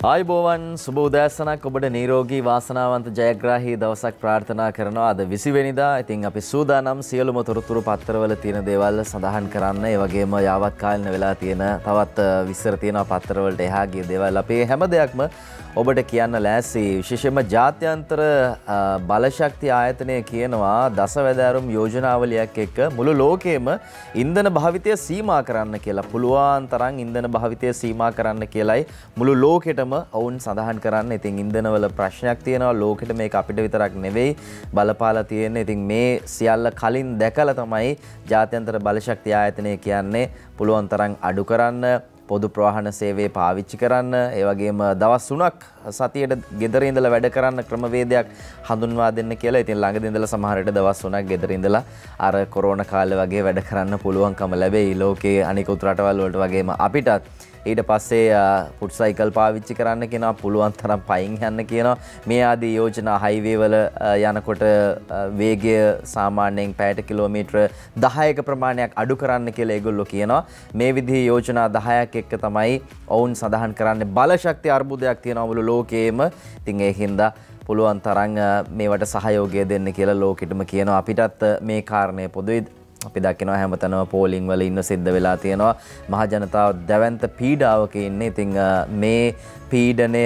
ආයුබෝවන් සුබ උදෑසනක් ඔබට නිරෝගී වාසනාවන්ත ජයග්‍රාහී දවසක් ප්‍රාර්ථනා කරනවා. අද 20 වෙනිදා. ඉතින් අපි සූදානම් සියලුම තොරතුරු පත්තරවල තියෙන දේවල් සඳහන් කරන්න. ඒ වගේම යාවත් කාලින වෙලා තියෙන තවත් විස්තර තියෙනවා පත්තරවලට එහා ගිය දේවල්. අපි හැම දෙයක්ම ඔබට කියන්න ලෑස්ති. විශේෂයෙන්ම ජාත්‍යන්තර බලශක්ති ආයතනය කියනවා දසවැදෑරුම් යෝජනාවලියක් එක්ක මුළු ලෝකෙම ඉන්ධන භාවිතය සීමා කරන්න කියලා. පුළුවන් තරම් ඉන්ධන භාවිතය සීමා කරන්න කියලායි මුළු ලෝකෙටම ඔවුන් සඳහන් කරන්න. ඉතින් ඉන්ධනවල ප්‍රශ්නයක් තියෙනවා ලෝකෙට, මේක අපිට විතරක් නෙවෙයි බලපාලා තියෙන්නේ. ඉතින් මේ සියල්ල කලින් දැකලා තමයි ජාත්‍යන්තර බලශක්ති ආයතනය කියන්නේ පුළුවන් තරම් අඩු කරන්න, පොදු ප්‍රවාහන සේවය පාවිච්චි කරන්න, ඒ වගේම දවස් 3ක් සතියට ගෙදර ඉඳලා වැඩ කරන්න ක්‍රමවේදයක් හඳුන්වා දෙන්න කියලා. ඉතින් ළඟදී ඉඳලා සමහර විට දවස් 3ක් ගෙදර ඉඳලා අර කොරෝනා කාලේ වගේ වැඩ කරන්න පුළුවන්කම ලැබෙයි. ලෝකයේ අනිකුත් රටවල් වලට වගේම අපිටත්. ඊට පස්සේ ෆුට් සයිකල් පාවිච්චි කරන්න කියනවා, පුළුවන් තරම් පයින් යන්න කියනවා. මේ ආදී යෝජනා හයිවේ වල යනකොට වේගය සාමාන්‍යයෙන් පැයට කිලෝමීටර 10ක ප්‍රමාණයක් අඩු කරන්න කියලා ඒගොල්ලෝ කියනවා. මේ විදිහේ යෝජනා 10ක් එක්ක තමයි ඔවුන් සඳහන් කරන්නේ බලශක්ති අර්බුදයක් තියෙනවා මුළු ලෝකයේම. ඉතින් ඒකින්ද පුළුවන් තරම් මේවට සහයෝගය දෙන්න කියලා ලෝකෙටම කියනවා. අපිටත් මේ කාරණය පොදුයි. අපි දකිනවා හැමතැනම පෝලිං වල ඉන්න සිද්ධ වෙලා තියෙනවා. මහ ජනතාව දැවැන්ත පීඩාවක ඉන්නේ. ඉතින් මේ පීඩනය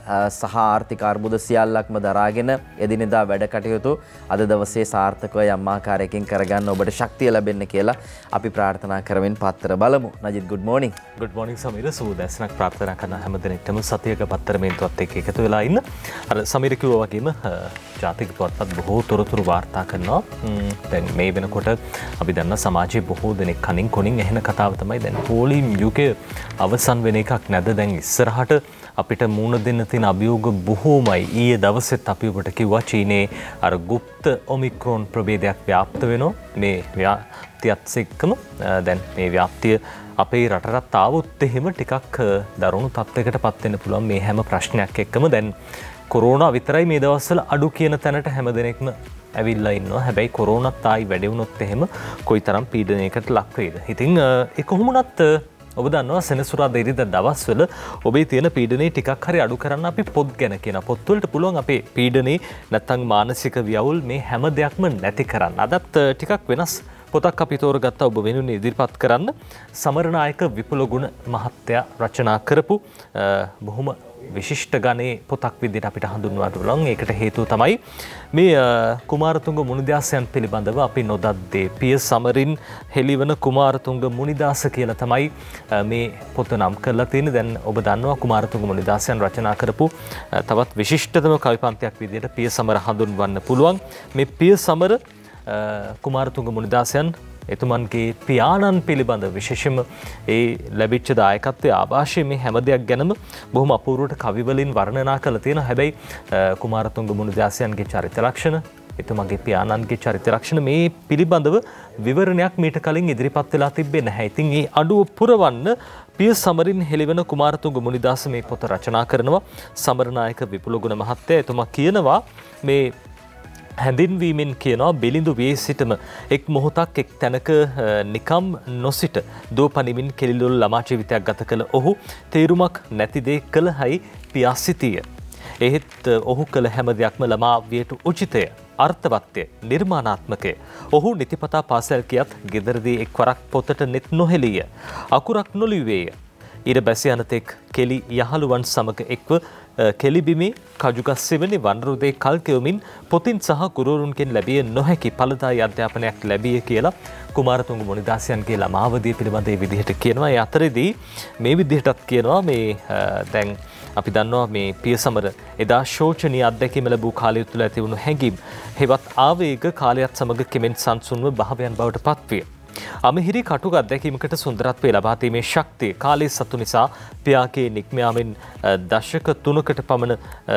සහ ආර්ථික අර්බුද සියල්ලක්ම දරාගෙන එදිනෙදා වැඩ කටයුතු අද දවසේ සාර්ථකව යම් ආකාරයකින් කරගන්න ඔබට ශක්තිය ලැබෙන්න කියලා අපි ප්‍රාර්ථනා කරමින් පත්තර බලමු. Najith good morning. good morning Sameera. සුබදැසනක් ප්‍රාර්ථනා කරන හැම දිනෙකටම සතියක පත්තර මේන්තුවත් එක්ක එකතු වෙලා ඉන්න. අර සමීර කිව්වා වගේම ජාතික පුවත්පත් බොහෝ තොරතුරු වාර්තා කරනවා. දැන් මේ වෙනකොට අපි දන්න සමාජයේ බොහෝ දෙනෙක් කනින් කොනින් ඇහෙන කතාව තමයි දැන් පෝලිම් යුගයේ අවසන් වෙන එකක් නැද. දැන් ඉස්සරහට අපිට මුණ දෙන්න තියෙන අභියෝග බොහෝමයි. ඊයේ දවසෙත් අපි ඔබට කිව්වා චීනයේ අර গুপ্ত ඔමික්‍රෝන් ප්‍රභේදයක් ව්‍යාප්ත වෙනවා. මේ ව්‍යාප්තියත් එක්කම දැන් මේ ව්‍යාප්තිය අපේ රටට ආවොත් එහෙම ටිකක් දරුණු තත්යකට පත් වෙන්න පුළුවන්. මේ හැම ප්‍රශ්නයක් එක්කම දැන් කොරෝනා විතරයි මේ දවස්වල අඩු කියන තැනට හැම දෙනෙක්ම ඇවිල්ලා ඉන්නවා. හැබැයි කොරෝනාත් ආයි වැඩි වුණොත් එහෙම කොයිතරම් පීඩනයකට ලක් වෙයිද? ඉතින් ඒ කොහොමුණත් ඔබ දන්නවා සෙනසුරාදා ඉරිදා දවස්වල ඔබේ තියෙන පීඩනේ ටිකක් හරි අඩු කරන්න අපි පොත් ගැන කියන පොත්වලට පුළුවන් අපේ පීඩනේ නැත්තම් මානසික ව්‍යවුල් මේ හැම දෙයක්ම නැති කරන්න. අදත් ටිකක් වෙනස් පොතක් අපි තෝරගත්තා ඔබ වෙනුවෙන් ඉදිරිපත් කරන්න. සමරනායක විපුල ගුණ මහත්තයා රචනා කරපු බොහොම විශිෂ්ට ගණේ පොතක් විදිහට අපිට හඳුන්වන්න පුළුවන්. ඒකට හේතුව තමයි මේ කුමාරතුංග මුනිදාසයන් පිළිබඳව අපි නොදත් දේ. පිය සමරින් හෙළිවන කුමාරතුංග මුනිදාස කියලා තමයි මේ පොත නම් කරලා තියෙන්නේ. දැන් ඔබ දන්නවා කුමාරතුංග මුනිදාසයන් රචනා කරපු තවත් විශිෂ්ටතම කවි පන්තියක් විදිහට පිය සමර හඳුන්වන්න පුළුවන්. මේ පිය සමර කුමාරතුංග මුනිදාසයන් එතුමන්ගේ පියාණන් පිළිබඳ විශේෂම ඒ ලැබිච්ච දායකත්වයේ ආభాෂයේ මේ හැම දෙයක් ගැනම බොහොම අපූර්වට කවිවලින් වර්ණනා කරලා තියෙනවා. හැබැයි කුමාරතුංග මුනිදාසයන්ගේ චරිත ලක්ෂණ, එතුමන්ගේ පියාණන්ගේ චරිත ලක්ෂණ මේ පිළිබඳව විවරණයක් මීට කලින් ඉදිරිපත් වෙලා තිබෙන්නේ නැහැ. ඉතින් මේ අඩුව පුරවන්න පිය සමරින් හෙළිවන කුමාරතුංග මුනිදාස මේ පොත රචනා කරනවා. සමරනායක විපුල ගුණ මහත්තයා එතුමා කියනවා මේ හැඳින්වීමෙන් කියනවා බෙලිඳු වී සිටම එක් මොහොතක් එක් තැනක නිකම් නොසිට දෝපනිමින් කෙලිලොල් ළමා ජීවිතයක් ගත කළ ඔහු තේරුමක් නැති දේ කළහයි පියා සිටිය. එහෙත් ඔහු කළ හැම දෙයක්ම ළමා වියට උචිතය, අර්ථවත්ය, නිර්මාණාත්මකය. ඔහු නිතිපතා පාසල් කියත් ගෙදරදී එක්වරක් පොතට නෙත් නොහෙළිය. අකුරක් නොලිවේය. ඉර බැස යනතෙක් කෙලි යහළුවන් සමග එක්ව කෙලිබිමේ කජුගස් සෙවණි වනරුදේ කල්කෙවමින් පොතින් සහ ගුරුවරුන්ගෙන් ලැබිය නොහැකි ඵලදායී අධ්‍යාපනයක් ලැබිය කියලා කුමාරතුංග මුනිදාසයන්ගේ ළමාවදිය පිළිබඳ මේ විදිහට කියනවා. ඒ අතරේදී මේ විදිහටත් කියනවා මේ දැන් අපි දන්නවා මේ පියසමර එදා ශෝචනීය අත්දැකීම ලැබූ කාලය තුළ ඇති වුණු හැඟීම් හෙවත් ආවේග කාලයත් සමග කෙමෙන් සංසුන්ව භාවයන් බවට පත්විය. අමහිරි කටුක අත්දැකීමකට සුන්දරත්වය ලබා දීමේ ශක්තිය කාලයේ සතු නිසා පියාගේ නික්මයාමෙන් දශක 3කට පමණ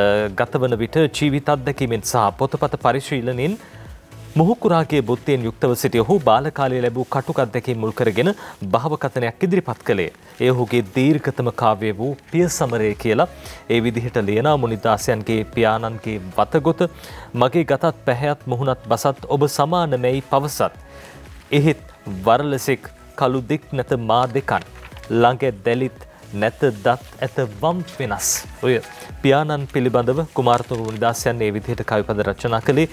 ගතවන විට ජීවිත අත්දැකීමෙන් සහ පොතපත පරිශීලනයෙන් මුහුකුරාගේ බුද්ධියෙන් යුක්තව සිටි ඔහු බාල කාලයේ ලැබූ කටුක අත්දැකීම් මුල් කරගෙන භවකථනයක් ඉදිරිපත් කළේ. ඒ ඔහුගේ දීර්ඝතම කාව්‍ය වූ පිය සමරය කියලා ඒ විදිහට ලියන මුනිදාසයන්ගේ පියාණන්ගේ වතගොත මගේ ගතත් පැහැයත් මුහුණත් බසත් ඔබ සමානමයි පවසත්. එහෙත් වරලසෙක් කළු දික් නැත මා දෙකන් ළඟ දැලිත් නැත දත් ඇත වම් වෙනස්. ඔය පියාණන් පිළිබඳව කුමාරතුංග මුනිදාසයන් මේ විදිහට කවිපද රචනා කළේ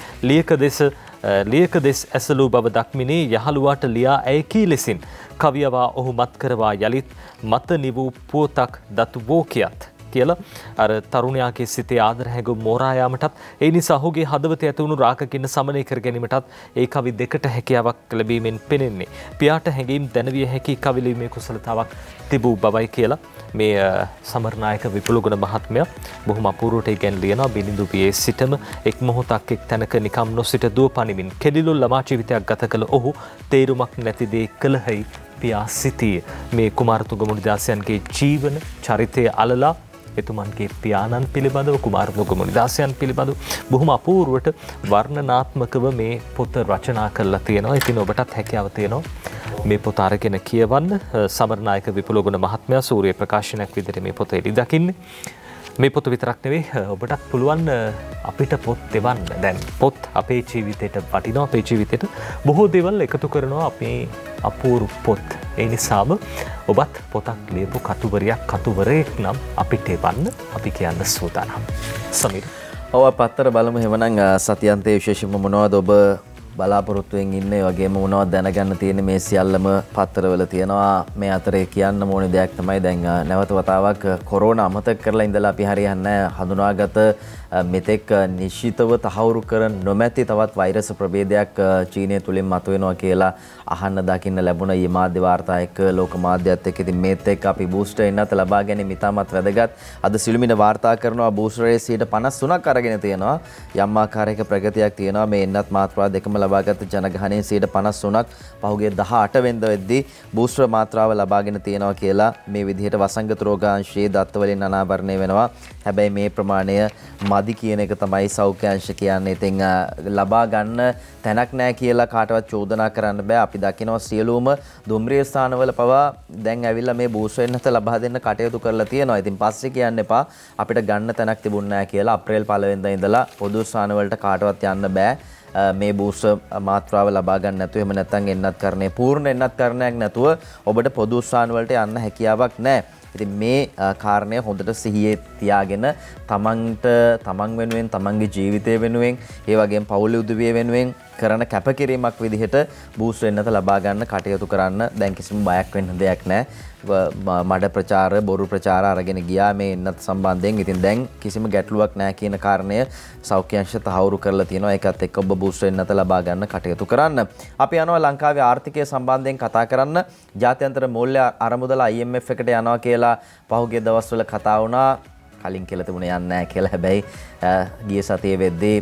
ලියක දෙස් ඇසලූ බව දක්මිනේ යහළුවාට ලියා ඇය කී ලෙසින් කවියවා ඔහු මත් කරවා යලිත් මත නිවූ පුවතක් දතු වෝකියත් කියලා අර තරුණයාගේ සිතේ ආදර හැඟුම් මෝරා යාමටත් ඒ නිසා ඔහුගේ හදවතේ ඇතිවුණු රාගකින්න සමනය කර ගැනීමටත් ඒ කවි දෙකට හැකියාවක් ලැබීමෙන් පෙනෙන්නේ. පියාට හැඟීම් දැනවිය හැකි කවි ලිවීමේ කුසලතාවක් තිබූ බවයි කියලා මේ සමරනායක විපුලුගුණ මහත්මයා බොහොම අපූර්වට ඉගැන්වලා බිනිඳු පියේ සිටම එක් මොහොතක් එක් තැනක නිකම් නොසිට දුව පනිමින් කෙලිලු ළමා ජීවිතයක් ගත කළ ඔහු තේරුමක් නැති දේ කළහයි පියා සිටියේ. මේ කුමාරතුංග මුනිදාසයන්ගේ ජීවන චරිතය අලලා එතුමන්ගේ පියාණන් පිළිබඳව කුමාරතුංග මුනිදාසයන් පිළිබඳව බොහොම අපූර්වට වර්ණනාත්මකව මේ පොත රචනා කරලා තියෙනවා. ඉතින් ඔබටත් හැකියාව තියෙනවා මේ පොත අරගෙන කියවන්න. සමරනායක විපුලුගුණ මහත්මයා සූර්ය ප්‍රකාශනයක් විදිහට මේ පොත එළි දකින්නේ. මේ පොත විතරක් නෙවෙයි ඔබටත් පුළුවන් අපිට පොත් දෙවන්න. දැන් පොත් අපේ ජීවිතයට වටිනවා. අපේ ජීවිතයට බොහෝ දේවල් එකතු කරනවා අපේ අපූර්ව පොත්. ඒ නිසාම ඔබත් පොතක් ලියපු කතුවරයෙක් නම් අපිට එවන්න අපි කියන්න සූදානම්. සමීර. ඔව් පත්තර බලමු එහෙමනම් සතියන්තයේ විශේෂයෙන්ම මොනවද ඔබ බලාපොරොත්තුවෙන් ඉන්නේ වගේම මොනවද දැනගන්න තියෙන්නේ මේ සියල්ලම පත්තරවල තියෙනවා. මේ අතරේ කියන්න ඕනේ දෙයක් තමයි දැන් නැවත වතාවක් කොරෝනා අමතක කරලා ඉඳලා අපි හරියන්නේ හඳුනාගත මෙතෙක් නිශ්චිතව තහවුරු කර නොමැති තවත් වෛරස් ප්‍රභේදයක් චීනය තුලින් මතුවෙනවා කියලා අහන්න දකින්න ලැබුණ ඊ මාධ්‍ය වාර්තා එක්ක ලෝක මාධ්‍යයත් එක්ක. ඉතින් මේත් එක්ක අපි බූස්ටර් එන්නත් ලබා ගැනීම ඉතාමත් වැදගත්. අද සිළුමිණ වාර්තා කරනවා බූස්ටරේ 53%ක් අරගෙන තියෙනවා. යම් ආකාරයක ප්‍රගතියක් තියෙනවා. මේ එන්නත් මාත්‍රා දෙකම ලබාගත් ජනගහනයෙන් 53%ක් පහුගිය 18 වෙනිදා වෙද්දී බූස්ටර් මාත්‍රාව ලබාගෙන තියෙනවා කියලා මේ විදිහට වසංගත රෝගාංශයේ දත්තවලින් අනාවරණය වෙනවා. හැබැයි මේ ප්‍රමාණය මදි කියන එක තමයි සෞඛ්‍ය අංශ කියන්නේ. ඉතින් ලබා ගන්න තැනක් නැහැ කියලා කාටවත් චෝදනා කරන්න බෑ. අපි දකිනවා සියලුම දුම්රිය ස්ථානවල පවා දැන් ඇවිල්ලා මේ බූස්ටර් එන්නත ලබා දෙන්න කටයුතු කරලා තියෙනවා. ඉතින් පස්සේ කියන්න එපා අපිට ගන්න තැනක් තිබුණ නැහැ කියලා. අප්‍රේල් 1 වෙනිදා ඉඳලා පොදු ස්ථානවලට කාටවත් යන්න බෑ. මේ බූස්ටර් මාත්‍රාව ලබා ගන්න නැතුව එහෙම නැත්නම් එන්නත් කරන්නේ පූර්ණ එන්නත් කරණයක් නැතුව ඔබට පොදු ස්ථානවලට යන්න හැකියාවක් නැහැ. ඉතින් මේ කාරණය හොඳට සිහියේ තියාගෙන තමන් වෙනුවෙන් තමන්ගේ ජීවිතය වෙනුවෙන් ඒ වගේම පවුලේ උදවිය වෙනුවෙන් කරන කැපකිරීමක් විදිහට බූස්ටර් එන්නත ලබා ගන්න කටයුතු කරන්න. දැන් කිසිම බයක් වෙන්න දෙයක් නැහැ. මඩ ප්‍රචාර බොරු ප්‍රචාර අරගෙන ගියා මේ එන්නත් සම්බන්ධයෙන්. ඉතින් දැන් කිසිම ගැටලුවක් නැහැ කියන කාරණය සෞඛ්‍ය අංශ තහවුරු කරලා තියෙනවා. ඒකත් එක්ක ඔබ බූස්ටර් එන්නත ලබා ගන්න කටයුතු කරන්න. අපි යනවා ලංකාවේ ආර්ථිකය සම්බන්ධයෙන් කතා කරන්න. ජාත්‍යන්තර මූල්‍ය අරමුදල IMF එකට යනවා කියලා පහුගිය දවස්වල කතා වුණා. කලින් කියලා තිබුණේ යන්නේ නැහැ කියලා. හැබැයි ගිය සතියේ වෙද්දී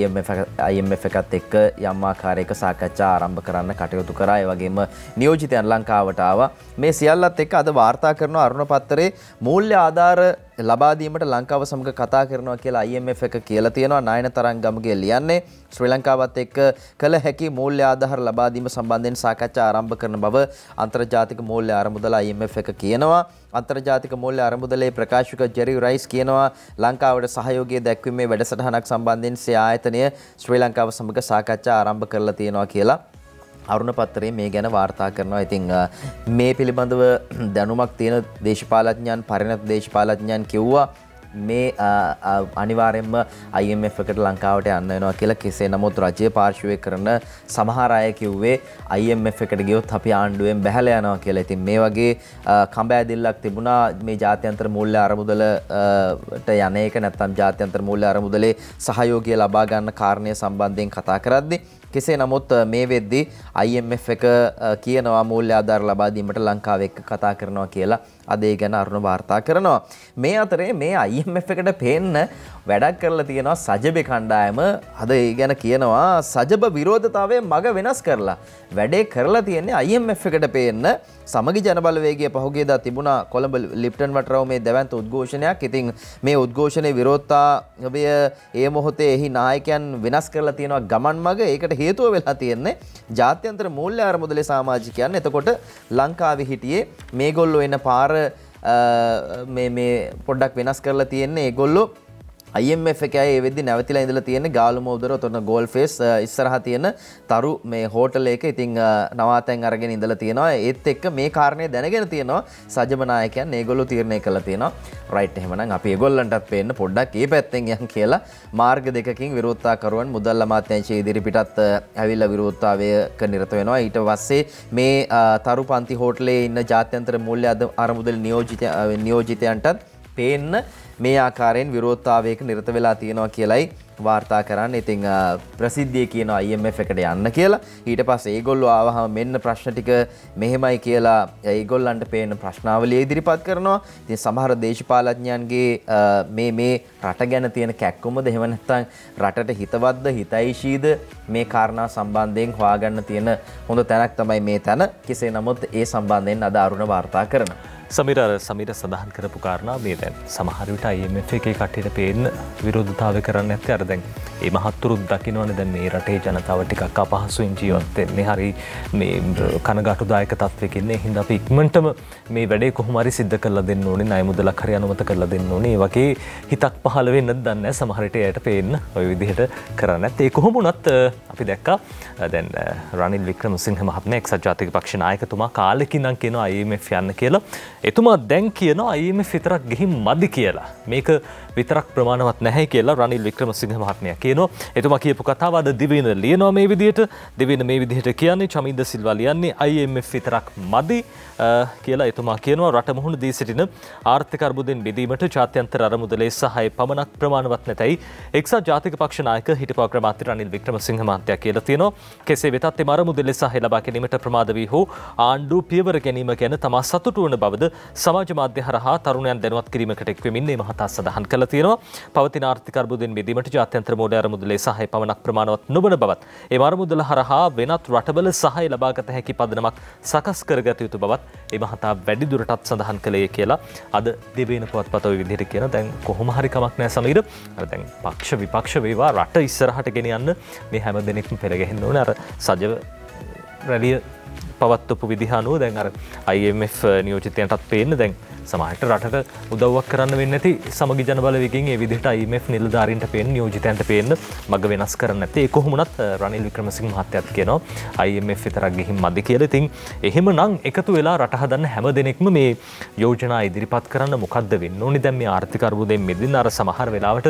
IMF එකත් එක්ක යම් ආකාරයක සාකච්ඡා ආරම්භ කරන්න කටයුතු කරා. ඒ වගේම නියෝජිතයන් ලංකාවට ආවා. මේ සියල්ලත් එක්ක අද වාර්තා කරන අරුණ පත්තරේ මූල්‍ය ආධාර ලබා දීමට ලංකාව සමග කතා කරනවා කියලා IMF එක කියලා තියෙනවා. නායන තරංගමගේ ලියන්නේ ශ්‍රී ලංකාවත් එක්ක කළ හැකි මූල්‍ය ආධාර ලබා දීම සම්බන්ධයෙන් සාකච්ඡා ආරම්භ කරන බව අන්තර්ජාතික මූල්‍ය ආරමුදල IMF එක කියනවා. අන්තර්ජාතික මූල්‍ය ආරමුදලේ ප්‍රකාශක ජෙරි රයිස් කියනවා ලංකාවට සහයෝගය දැක්වීමේ වැඩසටහනක් සම්බන්ධයෙන් සිය ආයතනය ශ්‍රී ලංකාව සමග සාකච්ඡා ආරම්භ කරලා තියෙනවා කියලා අරුණ පත්තරේ මේ ගැන වාර්තා කරනවා. ඉතින් මේ පිළිබඳව දැනුමක් තියෙන දේශපාලඥයන් පරිණත දේශපාලඥයන් කිව්වා මේ අනිවාර්යයෙන්ම IMF එකට ලංකාවට යන්න වෙනවා කියලා. කෙසේ නමුත් රජයේ පාර්ශවයේ කරන සමහර අය කිව්වේ IMF එකට ගියොත් අපි ආණ්ඩුවෙන් බැහැලා යනවා කියලා. ඉතින් මේ වගේ කඹෑදිල්ලක් තිබුණා මේ ජාත්‍යන්තර මූල්‍ය අරමුදලට යන එක නැත්නම් ජාත්‍යන්තර මූල්‍ය අරමුදලේ සහයෝගය ලබා ගන්න කාරණය සම්බන්ධයෙන් කතා කරද්දී කෙසේ නමුත් මේ වෙද්දී IMF එක කියනවා මූල්‍ය ආධාර ලබා දීමට ලංකාව එක්ක කතා කරනවා කියලා. අද ඒ ගැන අරුණ වාර්තා කරනවා. මේ අතරේ මේ IMF එකට පේන්න වැඩක් කරලා තියෙනවා සජබේ කණ්ඩායම. අද ඒ ගැන කියනවා සජබ විරෝධතාවයේ මග වෙනස් කරලා වැඩේ කරලා තියෙන්නේ IMF එකට පේන්න. සමගි ජනබලවේගයේ පහුගියදා තිබුණා කොළඹ ලිප්ටන් වටරව මේ දැවැන්ත උද්ඝෝෂණයක්. ඉතින් මේ උද්ඝෝෂණයේ විරෝධතාවය ඒ මොහොතේ එහි නායකයන් වෙනස් කරලා තියෙනවා ගමන් මග. ඒකට හේතුව වෙලා තියෙන්නේ ජාත්‍යන්තර මූල්‍ය අරමුදලේ සමාජිකයන්. එතකොට ලංකාවේ හිටියේ මේගොල්ලෝ එන පාර මේ පොඩ්ඩක් වෙනස් කරලා තියෙන්නේ. ඒගොල්ලෝ IMF එකයි ඒ වෙද්දි නැවතිලා ඉඳලා තියෙන්නේ ගාලුමෝදර උතන ගෝල් ෆේස් ඉස්සරහා තියෙන තරු මේ හෝටල් එක ඉතින් නවාතැන් අරගෙන ඉඳලා තියෙනවා ඒත් එක්ක මේ කාරණේ දැනගෙන තියෙනවා සජම නායකයන් ඒගොල්ලෝ තීරණය කළා තියෙනවා රයිට් එහෙමනම් අපි ඒගොල්ලන්ටත් පේන්න පොඩ්ඩක් ඒ පැත්තෙන් යන් කියලා මාර්ග දෙකකින් විරෝධතාකරුවන් මුදල් අමාත්‍යාංශයේ ඉදිරිපිටත් ඇවිල්ලා විරෝධතාවයක නිරත වෙනවා ඊට පස්සේ මේ තරු පන්ති හෝටලේ ඉන්න ජාත්‍යන්තර මූල්‍ය අරමුදල් නියෝජිතයන්ටත් පේන්න මේ ආකාරයෙන් විරෝධතාවයක නිරත වෙලා තියෙනවා කියලයි වාර්තා කරන්නේ. ඉතින් ප්‍රසිද්ධිය කියනවා IMF එකට යන්න කියලා. ඊට පස්සේ ඒගොල්ලෝ ආවහම මෙන්න ප්‍රශ්න ටික මෙහෙමයි කියලා ඒගොල්ලන්ට පේන ප්‍රශ්නාවලිය ඉදිරිපත් කරනවා. ඉතින් සමහර දේශපාලඥයන්ගේ මේ රට ගැන තියෙන කැක්කුමද එහෙම නැත්නම් රටට හිතවත්ද හිතයිශීද මේ කාරණා සම්බන්ධයෙන් හොයාගන්න තියෙන හොඳ තැනක් තමයි මේ තැන. කෙසේ නමුත් ඒ සම්බන්ධයෙන් අද අරුණ වාර්තා කරනවා. සමීර සඳහන් කරපු කාරණා මේ දැන් සමහර විට IMF එකේ කට්ටියට පේන්න විරෝධතාවය කරන්න නැත්තේ අර දැන් මේ මහත්තුරුත් දකින්නවනේ දැන් මේ රටේ ජනතාව ටිකක් අපහසුවෙන් ජීවත් වෙන්නේ හරි මේ කනගාටුදායක තත්වයක ඉන්නේ හින්දා අපි ඉක්මනටම මේ වැඩේ කොහොම හරි සිද්ධ කරලා දෙන්න ඕනේ ණය මුදලක් හරි අනුමත කරලා දෙන්න ඕනේ ඒ වගේ හිතක් පහළ වෙන්නත් දන්නේ නැහැ සමහර විට එයාට පේන්න ওই විදිහට කරන්නේ නැත්නම් ඒ කොහොම වුණත් අපි දැක්කා දැන් රනිල් වික්‍රමසිංහ මහත්මයා එක්සත් ජාතික පක්ෂ නායකතුමා කාලෙකින් නම් කියනවා IMF යන්න කියලා එතුමා දැන් කියනවා IMF විතරක් ගිහින් මදි කියලා. මේක විතරක් ප්‍රමාණවත් නැහැ කියලා රනිල් වික්‍රමසිංහ මහත්මයා කියනවා. එතුමා කියපු කතාව අද දිවයින ලියනවා මේ විදිහට. දිවයින මේ විදිහට කියන්නේ චමින්ද සිල්වා ලියන්නේ IMF විතරක් මදි කියලා එතුමා කියනවා. රට මුහුණ දී සිටින ආර්ථික අර්බුදෙන් බෙදීමට ජාත්‍යන්තර අරමුදලේ සහාය පමණක් ප්‍රමාණවත් නැතයි එක්සත් ජාතික පක්ෂ නායක හිටපු අග්‍රාමාත්‍ය රනිල් වික්‍රමසිංහ මහත්තයා කියලා තියෙනවා. කෙසේ වෙතත් එම අරමුදලේ සහාය ලබා ගැනීමට ප්‍රමාද වී හෝ ආණ්ඩුව පියවර ගැනීම ගැන තමා සතුටු වන බවද සමාජ මාධ්‍ය හරහා තරුණයන් දැනුවත් කිරීමකට එක් වෙමින් මේ මහතා සඳහන් කළා තියෙනවා. පවතින ආර්ථික අර්බුදයෙන් බෙදීමට ජාත්‍යන්තර මූල්‍ය අරමුදලේ සහාය පමණක් ප්‍රමාණවත් නොවන බවත් ඒ අරමුදල හරහා වෙනත් රටවල සහාය ලබාගත හැකි පදනමක් සකස් කරගත යුතු බවත් ඒ මහතා වැඩි දුරටත් සඳහන් කළේ කියලා අද දිවයින පුවත්පත ඔය විදිහට කියන දැන් කොහොම හරි කමක් නැහැ සමීර. අර දැන් පක්ෂ විපක්ෂ වේවා රට ඉස්සරහට ගෙන යන්න මේ හැම දෙනෙක්ම පෙළ ගැහෙන්න ඕනේ. අර සජව රැලිය පවත්වපු විදිහ අනුව දැන් අර IMF නියෝජිතයන්ටත් පේන්න දැන් සමහරට රටට උදව්වක් කරන්න වෙන්නේ නැති සමගි ජන බලවේගයෙන් ඒ විදිහට IMF නිලධාරීන්ට පේන්න නියෝජිතයන්ට පේන්න මග වෙනස් කරන්න නැත්තේ ඒ කොහොමුණත් රනිල් වික්‍රමසිංහ මහත්තයාත් කියනවා IMF විතරක් ගිහින් මදි කියලා. ඉතින් එහෙමනම් එකතු වෙලා රට හදන්න හැම දෙනෙක්ම මේ යෝජනා ඉදිරිපත් කරන්න මොකද්ද වෙන්න ඕනේ දැන් මේ ආර්ථික අර්බුදයෙන් මිදෙන්න අර සමහර වෙලාවට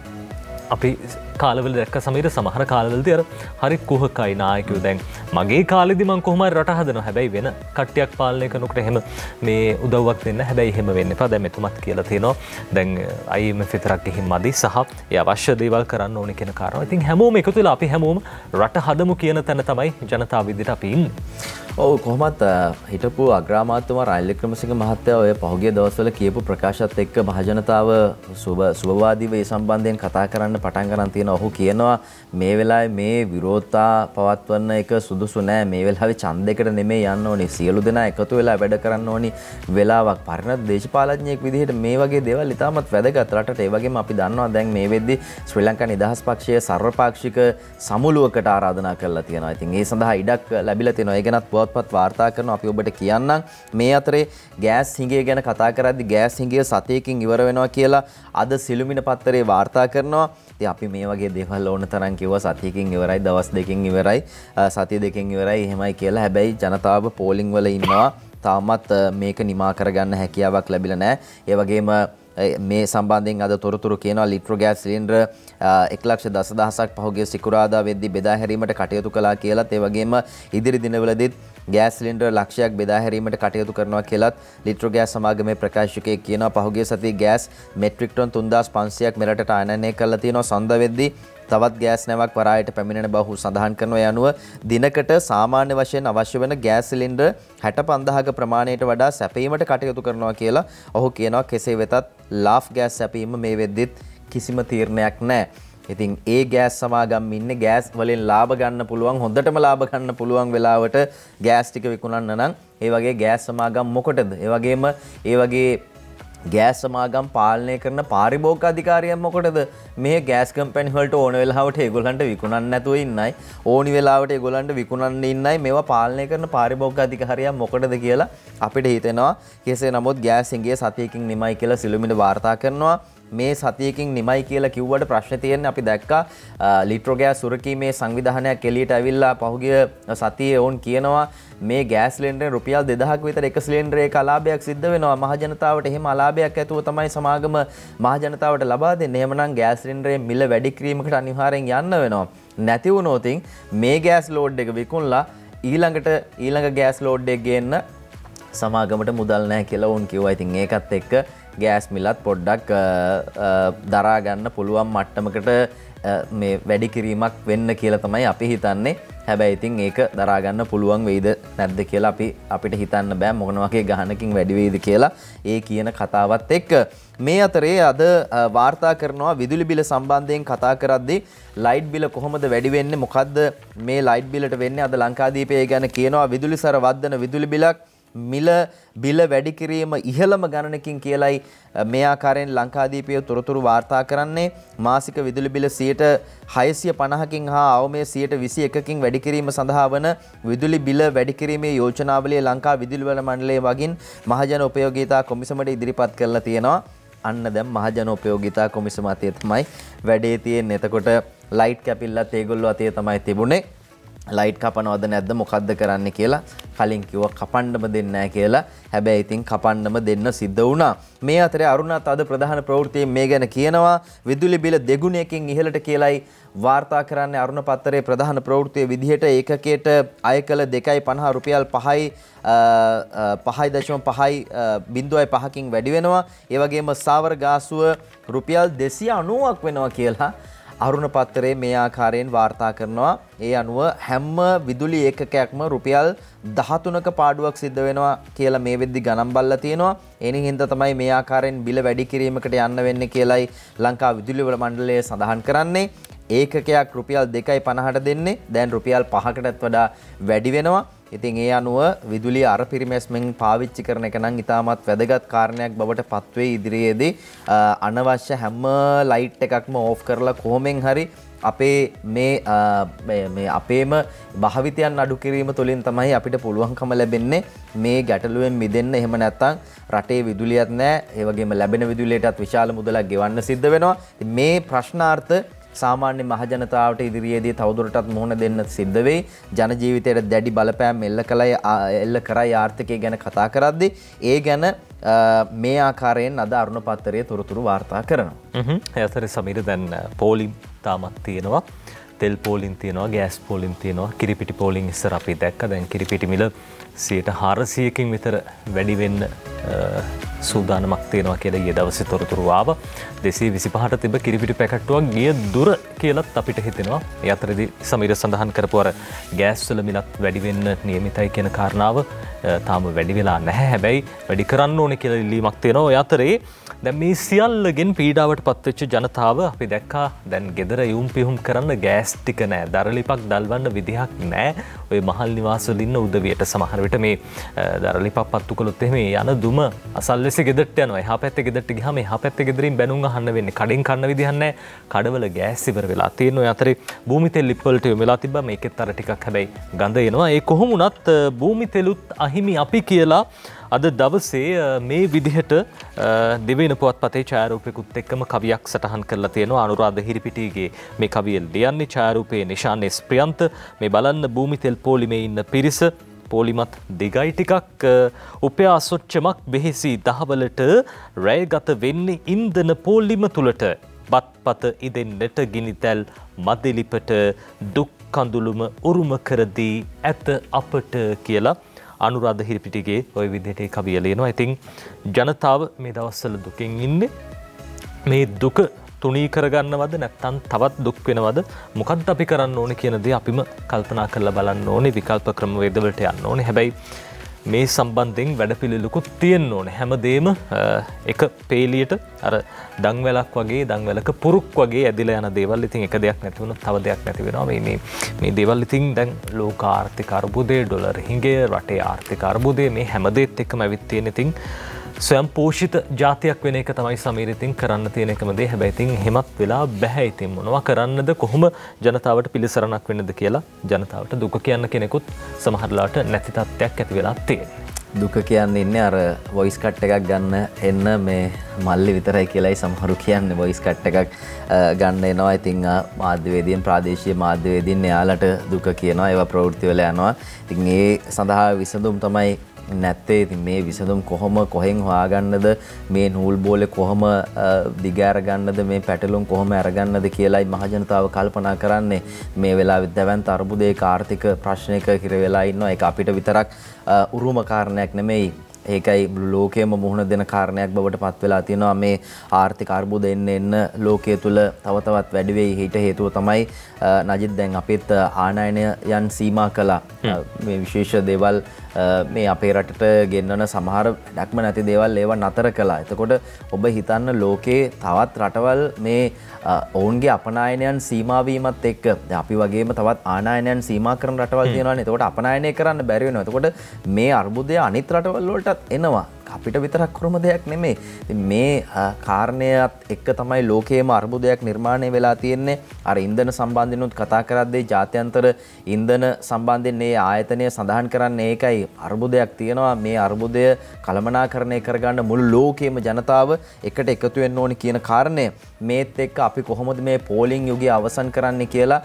අපි කාලවල දැක්ක සමීර සමහර කාලවලදී අර හරි කුහකයි නායකයෝ දැන් මගේ කාලෙදි මම කොහොම හරි රට හදනවා හැබැයි වෙන කට්ටියක් පාලනය කරනකොට එහෙම මේ උදව්වක් දෙන්න හැබැයි එහෙම වෙන්න එපා දැන් මෙතුමත් කියලා තියෙනවා දැන් IMF විතරක් ගිහින් මදි සහ ඒ අවශ්‍ය දේවල් කරන්න ඕනේ කියන කාරණා. ඉතින් හැමෝම එකතු වෙලා අපි හැමෝම රට හදමු කියන තැන තමයි ජනතාව විදිහට අපි ඉන්නේ. ඔව් කොහොමත් හිටපු අග්‍රාමාත්‍යතුමා රනිල් වික්‍රමසිංහ මහත්තයා ඔය පහුගිය දවස්වල කියපු ප්‍රකාශات එක්ක මහජනතාව සුබවාදීව ඒ සම්බන්ධයෙන් කතා කරන්න පටන් ගන්න තියෙනවා. ඔහු කියනවා මේ වෙලාවේ මේ විරෝධතා පවත්වන්න එක සුදුසු නෑ. මේ වෙලාවේ ඡන්දයකට නෙමෙයි යන්න ඕනේ. සියලු දෙනා එකතු වෙලා වැඩ කරන්න ඕනි වෙලාවක්. පරිණත දේශපාලඥයෙක් විදිහට මේ වගේ දේවල් ඉතාමත් වැදගත් රටට. ඒ වගේම අපි දන්නවා දැන් මේ වෙද්දි ශ්‍රී ලංකා නිදහස් පක්ෂය සර්වපාක්ෂික සමුළුවකට ආරාධනා කරලා තියෙනවා. ඉතින් ඒ සඳහා ඉඩක් ලැබිලා තියෙනවා. ඒ ගැනත් පුවත්පත් වාර්තා කරනවා. අපි ඔබට කියන්නම් මේ අතරේ ගෑස් හිඟය ගැන කතා කරද්දී ගෑස් හිඟය සතියකින් ඉවර වෙනවා කියලා අද සිළුමිණ පත්තරේ වාර්තා කරනවා. ඉතින් අපි මේ වගේ දේවල් ඕන තරම් කිව්වා සතියකින් ඉවරයි දවස් දෙකකින් ඉවරයි සතිය දෙකකින් ඉවරයි එහෙමයි කියලා. හැබැයි ජනතාව පෝලිං වල ඉන්නවා. තාමත් මේක නිමා කරගන්න හැකියාවක් ලැබිලා නැහැ. ඒ වගේම මේ සම්බන්ධයෙන් අද තොරතුරු කියනවා ලිට්‍රෝ ගෑස් සිලින්ඩර් 1,10,000ක් පහුගිය සිකුරාදා වෙද්දී බෙදා හැරීමට කටයුතු කළා කියලාත් ඒ වගේම ඉදිරි දිනවලදීත් ගෑස් සිලින්ඩර් ලක්ෂයක් බෙදා හැරීමට කටයුතු කරනවා කියලාත් ලිට්‍රෝ ගෑස් සමාගමේ ප්‍රකාශකයෙක් කියනවා. පහුගිය සතියේ ගෑස් මෙට්‍රික් ටන් 3,500ක් මෙරටට ආනයනය කරලා තියෙනවා. සඳ වෙද්දී තවත් ගෑස් නැවක් වරායට පැමිණෙන බව සඳහන් කරනවා. යනුව දිනකට සාමාන්‍ය වශයෙන් අවශ්‍ය වෙන ගෑස් සිලින්ඩර් 65,000ක ප්‍රමාණයට වඩා සැපීමට කටයුතු කරනවා කියලා ඔහු කියනවා. කෙසේ වෙතත් ලාෆ් ගෑස් සැපීම මේ වෙද්දිත් කිසිම තීරණයක් නැහැ. ඉතින් ඒ ගෑස් සමාගම් ඉන්නේ ගෑස් වලින් ලාභ ගන්න පුළුවන් හොඳටම ලාභ ගන්න පුළුවන් වෙලාවට ගෑස් ටික විකුණන්න නම් ඒ වගේ ගෑස් සමාගම් මොකටද? ඒ වගේම ඒ වගේ ගෑස් සමාගම් පාලනය කරන පාරිභෝගික අධිකාරියන් මොකටද මේ ගෑස් කම්පැනි වලට ඕන වෙලාවට ඒගොල්ලන්ට විකුණන්න නැතුව ඉන්නයි ඕනි වෙලාවට ඒගොල්ලන්ට විකුණන්න ඉන්නයි මේවා පාලනය කරන පාරිභෝගික අධිකාරියන් මොකටද කියලා අපිට හිතෙනවා. කෙසේ නමුත් ගෑස් හිඟය සතියකින් නිමයි කියලා සිළුමිණ වාර්තා කරනවා. මේ සතියකින් නිමයි කියලා කිව්වට ප්‍රශ්නේ තියෙන්නේ අපි දැක්කා ලිට්‍රෝ ගෑස් සුරකීමේ සංවිධානයක් එළියට ඇවිල්ලා පහුගිය සතියේ ඕන් කියනවා මේ ගෑස් සිලින්ඩරේ රුපියල් 2000ක විතර එක සිලින්ඩරයක අලාභයක් සිද්ධ වෙනවා මහ ජනතාවට. එහෙම අලාභයක් ඇතුව තමයි සමාගම මහ ජනතාවට ලබා දෙන්නේ. එහෙමනම් ගෑස් සිලින්ඩරේ මිල වැඩි කිරීමකට අනිවාර්යෙන් යන්න වෙනවා. නැති වුණොත් මේ ගෑස් ලෝඩ් එක විකුණලා ඊළඟ ගෑස් ලෝඩ් එක ගේන්න සමාගමට මුදල් නැහැ කියලා වුන් කිව්වා. ඉතින් ඒකත් එක්ක ගෑස් මිලත් පොඩ්ඩක් දරා ගන්න පුළුවන් මට්ටමකට මේ වැඩි කිරීමක් වෙන්න කියලා තමයි අපි හිතන්නේ. හැබැයි ඉතින් ඒක දරා ගන්න පුළුවන් වෙයිද නැද්ද කියලා අපිට හිතන්න බෑ මොන වගේ ගහනකින් වැඩි වෙයිද කියලා ඒ කියන කතාවත් එක්ක. මේ අතරේ අද වාර්තා කරනවා විදුලි බිල සම්බන්ධයෙන් කතා කරද්දී ලයිට් බිල කොහොමද වැඩි වෙන්නේ මොකද්ද මේ ලයිට් බිලට වෙන්නේ අද ලංකාදීපේ ගැන කියනවා විදුලිසර වද්දන විදුලි බිලක් බිල වැඩි කිරීම ඉහළම ගණනකින් කියලයි මේ ආකාරයෙන් ලංකාදීපය තොරතුරු වාර්තා කරන්නේ. මාසික විදුලි බිල 650කින් හා අවමය 121කින් වැඩි කිරීම සඳහා වන විදුලි බිල වැඩි කිරීමේ යෝජනාවලිය ලංකා විදුලි බල මණ්ඩලය වගින් මහජන උපයෝගීතා කොමිසමට ඉදිරිපත් කරලා තියෙනවා. අන්න දැන් මහජන උපයෝගීතා කොමිසම අතේ තමයි වැඩේ තියෙන්නේ. එතකොට ලයිට් කැපිල්ලත් ඒගොල්ලෝ අතේ තමයි තිබුණේ. ලයිට් කපනවද නැද්ද මොකද්ද කරන්න කියලා කලින් කිව්වා කපන්නම දෙන්නේ නැහැ කියලා. හැබැයි ඉතින් කපන්නම දෙන්න සිද්ධ වුණා. මේ අතරේ අරුණත් අද ප්‍රධාන ප්‍රවෘත්තියේ මේ ගැන කියනවා විදුලි බිල දෙගුණයකින් ඉහළට කියලායි වාර්තා කරන්නේ අරුණ පත්තරේ ප්‍රධාන ප්‍රවෘත්තියේ විදිහට ඒකකයට අය කළ 2.50 රුපියල් 5.5කින් වැඩි වෙනවා. ඒ වගේම සාවර ගාසුව රුපියල් 290ක් වෙනවා කියලා අරුණ පත්තරේ මේ ආකාරයෙන් වාර්තා කරනවා. ඒ අනුව හැම විදුලි ඒකකයක්ම රුපියල් 13ක පාඩුවක් සිද්ධ වෙනවා කියලා මේ වෙද්දි ගණන් බලලා තියෙනවා. එනින් හින්දා තමයි මේ ආකාරයෙන් බිල වැඩි කිරීමකට යන්න වෙන්නේ කියලායි ලංකා විදුලි බල මණ්ඩලය සඳහන් කරන්නේ. ඒකකයක් රුපියල් 2.50ට දෙන්නේ දැන් රුපියල් 5කටත් වඩා වැඩි වෙනවා. ඉතින් ඒ අනුව විදුලිය අර පිරිමැස්මෙන් පාවිච්චි කරන එක නම් ඉතාමත් වැදගත් කාරණයක් බවට පත්වේ. ඉදිරියේදී අනවශ්‍ය හැම ලයිට් එකක්ම ඕෆ් කරලා කොහොමෙන් හරි අපේ මේ අපේම භාවිතයන් අඩු කිරීම තුළින් තමයි අපිට පුළුවන්කම ලැබෙන්නේ මේ ගැටලුවෙන් මිදෙන්න. එහෙම නැත්නම් රටේ විදුලියක් නැහැ. ඒ වගේම ලැබෙන විදුලියටත් විශාල මුදලක් ගෙවන්න සිද්ධ වෙනවා. මේ ප්‍රශ්නාර්ථ සාමාන්‍ය මහජනතාවට ඉදිරියේදී තවදුරටත් මුහුණ දෙන්න සිද්ධ වෙයි. ජන ජීවිතයට දැඩි බලපෑම් එල්ල කරයි ආර්ථිකය ගැන කතා කරද්දී ඒ ගැන මේ ආකාරයෙන් අද අරුණ පත්තරයේ තොරතුරු වාර්තා කරනවා. ඒ අතරේ සමීර දැන් පෝලිම් තාමත් තියෙනවා. තෙල් පෝලිම් තියෙනවා, ගෑස් පෝලිම් තියෙනවා, කිරිපිටි පෝලිම් ඉස්සර අපි දැක්ක. දැන් කිරිපිටි මිල 400කින් විතර වැඩි වෙන්න සූදානමක් තියෙනවා කියලා ඊයේ දවසේ තොරතුරු ආවා. 225ට තිබ්බ කිරිපිටි පැකට්ටුවක් ගිය දුර කියලාත් අපිට හිතෙනවා. ඒ අතරේදී සමීර සඳහන් කරපු අර ගෑස් වල මිලත් වැඩි වෙන්න නියමිතයි කියන කාරණාව තාම වැඩි වෙලා නැහැ. හැබැයි වැඩි කරන්න ඕනේ කියලා ඉල්ලීමක් තියෙනවා. ඒ අතරේ දැන් මේ සියල්ලගෙන් පීඩාවට පත්වෙච්ච ජනතාව අපි දැක්කා දැන් ගෙදර යුම් පිහුම් කරන්න ගෑස් ටික නැහැ. දරලිපක් දල්වන්න විදිහක් නැහැ. ඔය මහල් නිවාසවල ඉන්න උදවියට සමහර විට මේ දරලිපක් පත්තු කළොත් එහෙම යන දුම අසල්වැසි ගෙදරට යනවා. එහා පැත්තේ ගෙදරට ගියාම එහා පැත්තේ ගෙදරින් බැනුම් අහන්න වෙන්නේ. කඩෙන් කන්න විදිහක් නැහැ. කඩවල ගෑස් ඉවර වෙලා තියෙනවා. ඒ අතරේ භූමි තෙල් ලිප් වලට යොමු වෙලා තිබ්බා. මේකෙත් අර ටිකක් හැබැයි ගඳ එනවා. ඒ කොහොම වුණත් භූමි තෙලුත් අහිමි අපි කියලා අද දවසේ මේ විදිහට දෙවෙනි පුවත්පතේ ඡායාරූපයකුත් එක්කම කවියක් සටහන් කරලා තියෙනවා. අනුරාධ හිරිපිටිගේ මේ කවිය ලියන්නේ ඡායාරූපයේ නිශාන් එස් ප්‍රියන්ත. මේ බලන්න භූමි තෙල් පොලිමේ ඉන්න පිරිස පොලිමත් දිගයි ටිකක් උපයා සොච්චමක් බෙහෙසි දහවලට රැය ගත වෙන්නේ ඉන්ධන පොලිම තුලට. බත්පත ඉදෙන්නට ගිනිතැල් මදිලිපට දුක් කඳුළුම උරුම කර දී ඇත අපට කියලා අනුරාධ හිරිපිටිගේ ওই විදිහට කවිය ලියනවා. ඉතින් ජනතාව මේ දවස්වල දුකින් ඉන්නේ. මේ දුක තුනී කරගන්නවද නැත්නම් තවත් දුක් වෙනවද? මොකක්ද අපි කරන්න ඕනේ කියන දේ අපිම කල්පනා කරලා බලන්න ඕනේ. විකල්ප ක්‍රමවේද වලට යන්න ඕනේ. හැබැයි මේ සම්බන්ධයෙන් වැඩපිළිවෙලකුත් තියෙන්න ඕනේ. හැමදේම එක පේලියට අර දන්වැලක් වගේ දන්වැලක පුරුක් වගේ ඇදිලා යන දේවල්. ඉතින් එක දෙයක් නැති වුණොත් තව දෙයක් නැති වෙනවා. මේ දේවල් ඉතින් දැන් ලෝක ආර්ථික අර්බුදය, ඩොලර් හිඟය, රටේ ආර්ථික අර්බුදය මේ හැමදේත් එක්කම ඇවිත් තියෙන. ඉතින් ස්වයං පෝෂිත ජාතියක් වෙන එක තමයි සමීර ඉතින් කරන්න තියෙන එකම දේ. හැබැයි ඉතින් එහෙමත් වෙලා බෑ. ඉතින් මොනවා කරන්නද, කොහොම ජනතාවට පිළිසරණක් වෙන්නද කියලා ජනතාවට දුක කියන්න කෙනෙකුත් සමහරලාට නැති තත්ත්වයක් ඇති වෙලා තියෙනවා. දුක කියන්නේ ඉන්නේ අර වොයිස් කට් එකක් ගන්න එන්න මේ මල්ලි විතරයි කියලායි සමහරු කියන්නේ වොයිස් කට් එකක් ගන්න එනවා. ඉතින් මාධ්‍යවේදීන් ප්‍රාදේශීය මාධ්‍යවේදීන් එයාලට දුක කියනවා. ඒවා ප්‍රවෘත්ති වල යනවා. ඉතින් ඒ සඳහා විසඳුම් තමයි නැත්තේ. ඉතින් මේ විසඳුම් කොහෙන් හොයාගන්නද, මේ නූල් බෝලේ කොහොම දිගෑර ගන්නද, මේ පැටලුම් කොහොම අරගන්නද කියලායි මහජනතාව කල්පනා කරන්නේ. මේ වෙලාවෙත් දැවැන්ත අර්බුදයක ආර්ථික ප්‍රශ්නයක හිර වෙලා ඉන්නවා. ඒක අපිට විතරක් උරුම කාරණයක් නෙමෙයි. ඒකයි ලෝකයේම මුහුණ දෙන කාරණයක් බවට පත් වෙලා තියෙනවා. මේ ආර්ථික අර්බුද එන්න ලෝකයේ තුල තව තවත් වැඩි වෙයි. ඊට හේතුව තමයි නජිත් දැන් අපිත් ආනයනයන් සීමා කළා. මේ විශේෂ දේවල් මේ අපේ රටට ගෙන්වන සමහර වැඩක්ම නැති දේවල් ඒවා නතර කළා. එතකොට ඔබ හිතන්න ලෝකේ තවත් රටවල් මේ ඔවුන්ගේ අපනායනයන් සීමා වීමත් එක්ක අපි වගේම තවත් ආනයනයන් සීමා කරන රටවල් තියෙනවානේ. එතකොට අපනායනය කරන්න බැරි වෙනවා. එතකොට මේ අර්බුදය අනිත් රටවල් වලටත් එනවා. අපිට විතරක් කරුම දෙයක් නෙමෙයි. මේ කාරණයත් එක්ක තමයි ලෝකයේම අර්බුදයක් නිර්මාණය වෙලා තියෙන්නේ. අර ඉන්ධන සම්බන්ධිනුත් කතා කරද්දී ජාත්‍යන්තර ඉන්ධන සම්බන්ධයෙන් මේ ආයතනය සඳහන් කරන්නේ ඒකයි. අර්බුදයක් තියෙනවා. මේ අර්බුදය කළමනාකරණය කරගන්න මුළු ලෝකයේම ජනතාව එකට එකතු වෙන්න ඕනි කියන කාරණය මේත් එක්ක අපි කොහොමද මේ පෝලිං යුගය අවසන් කරන්නේ කියලා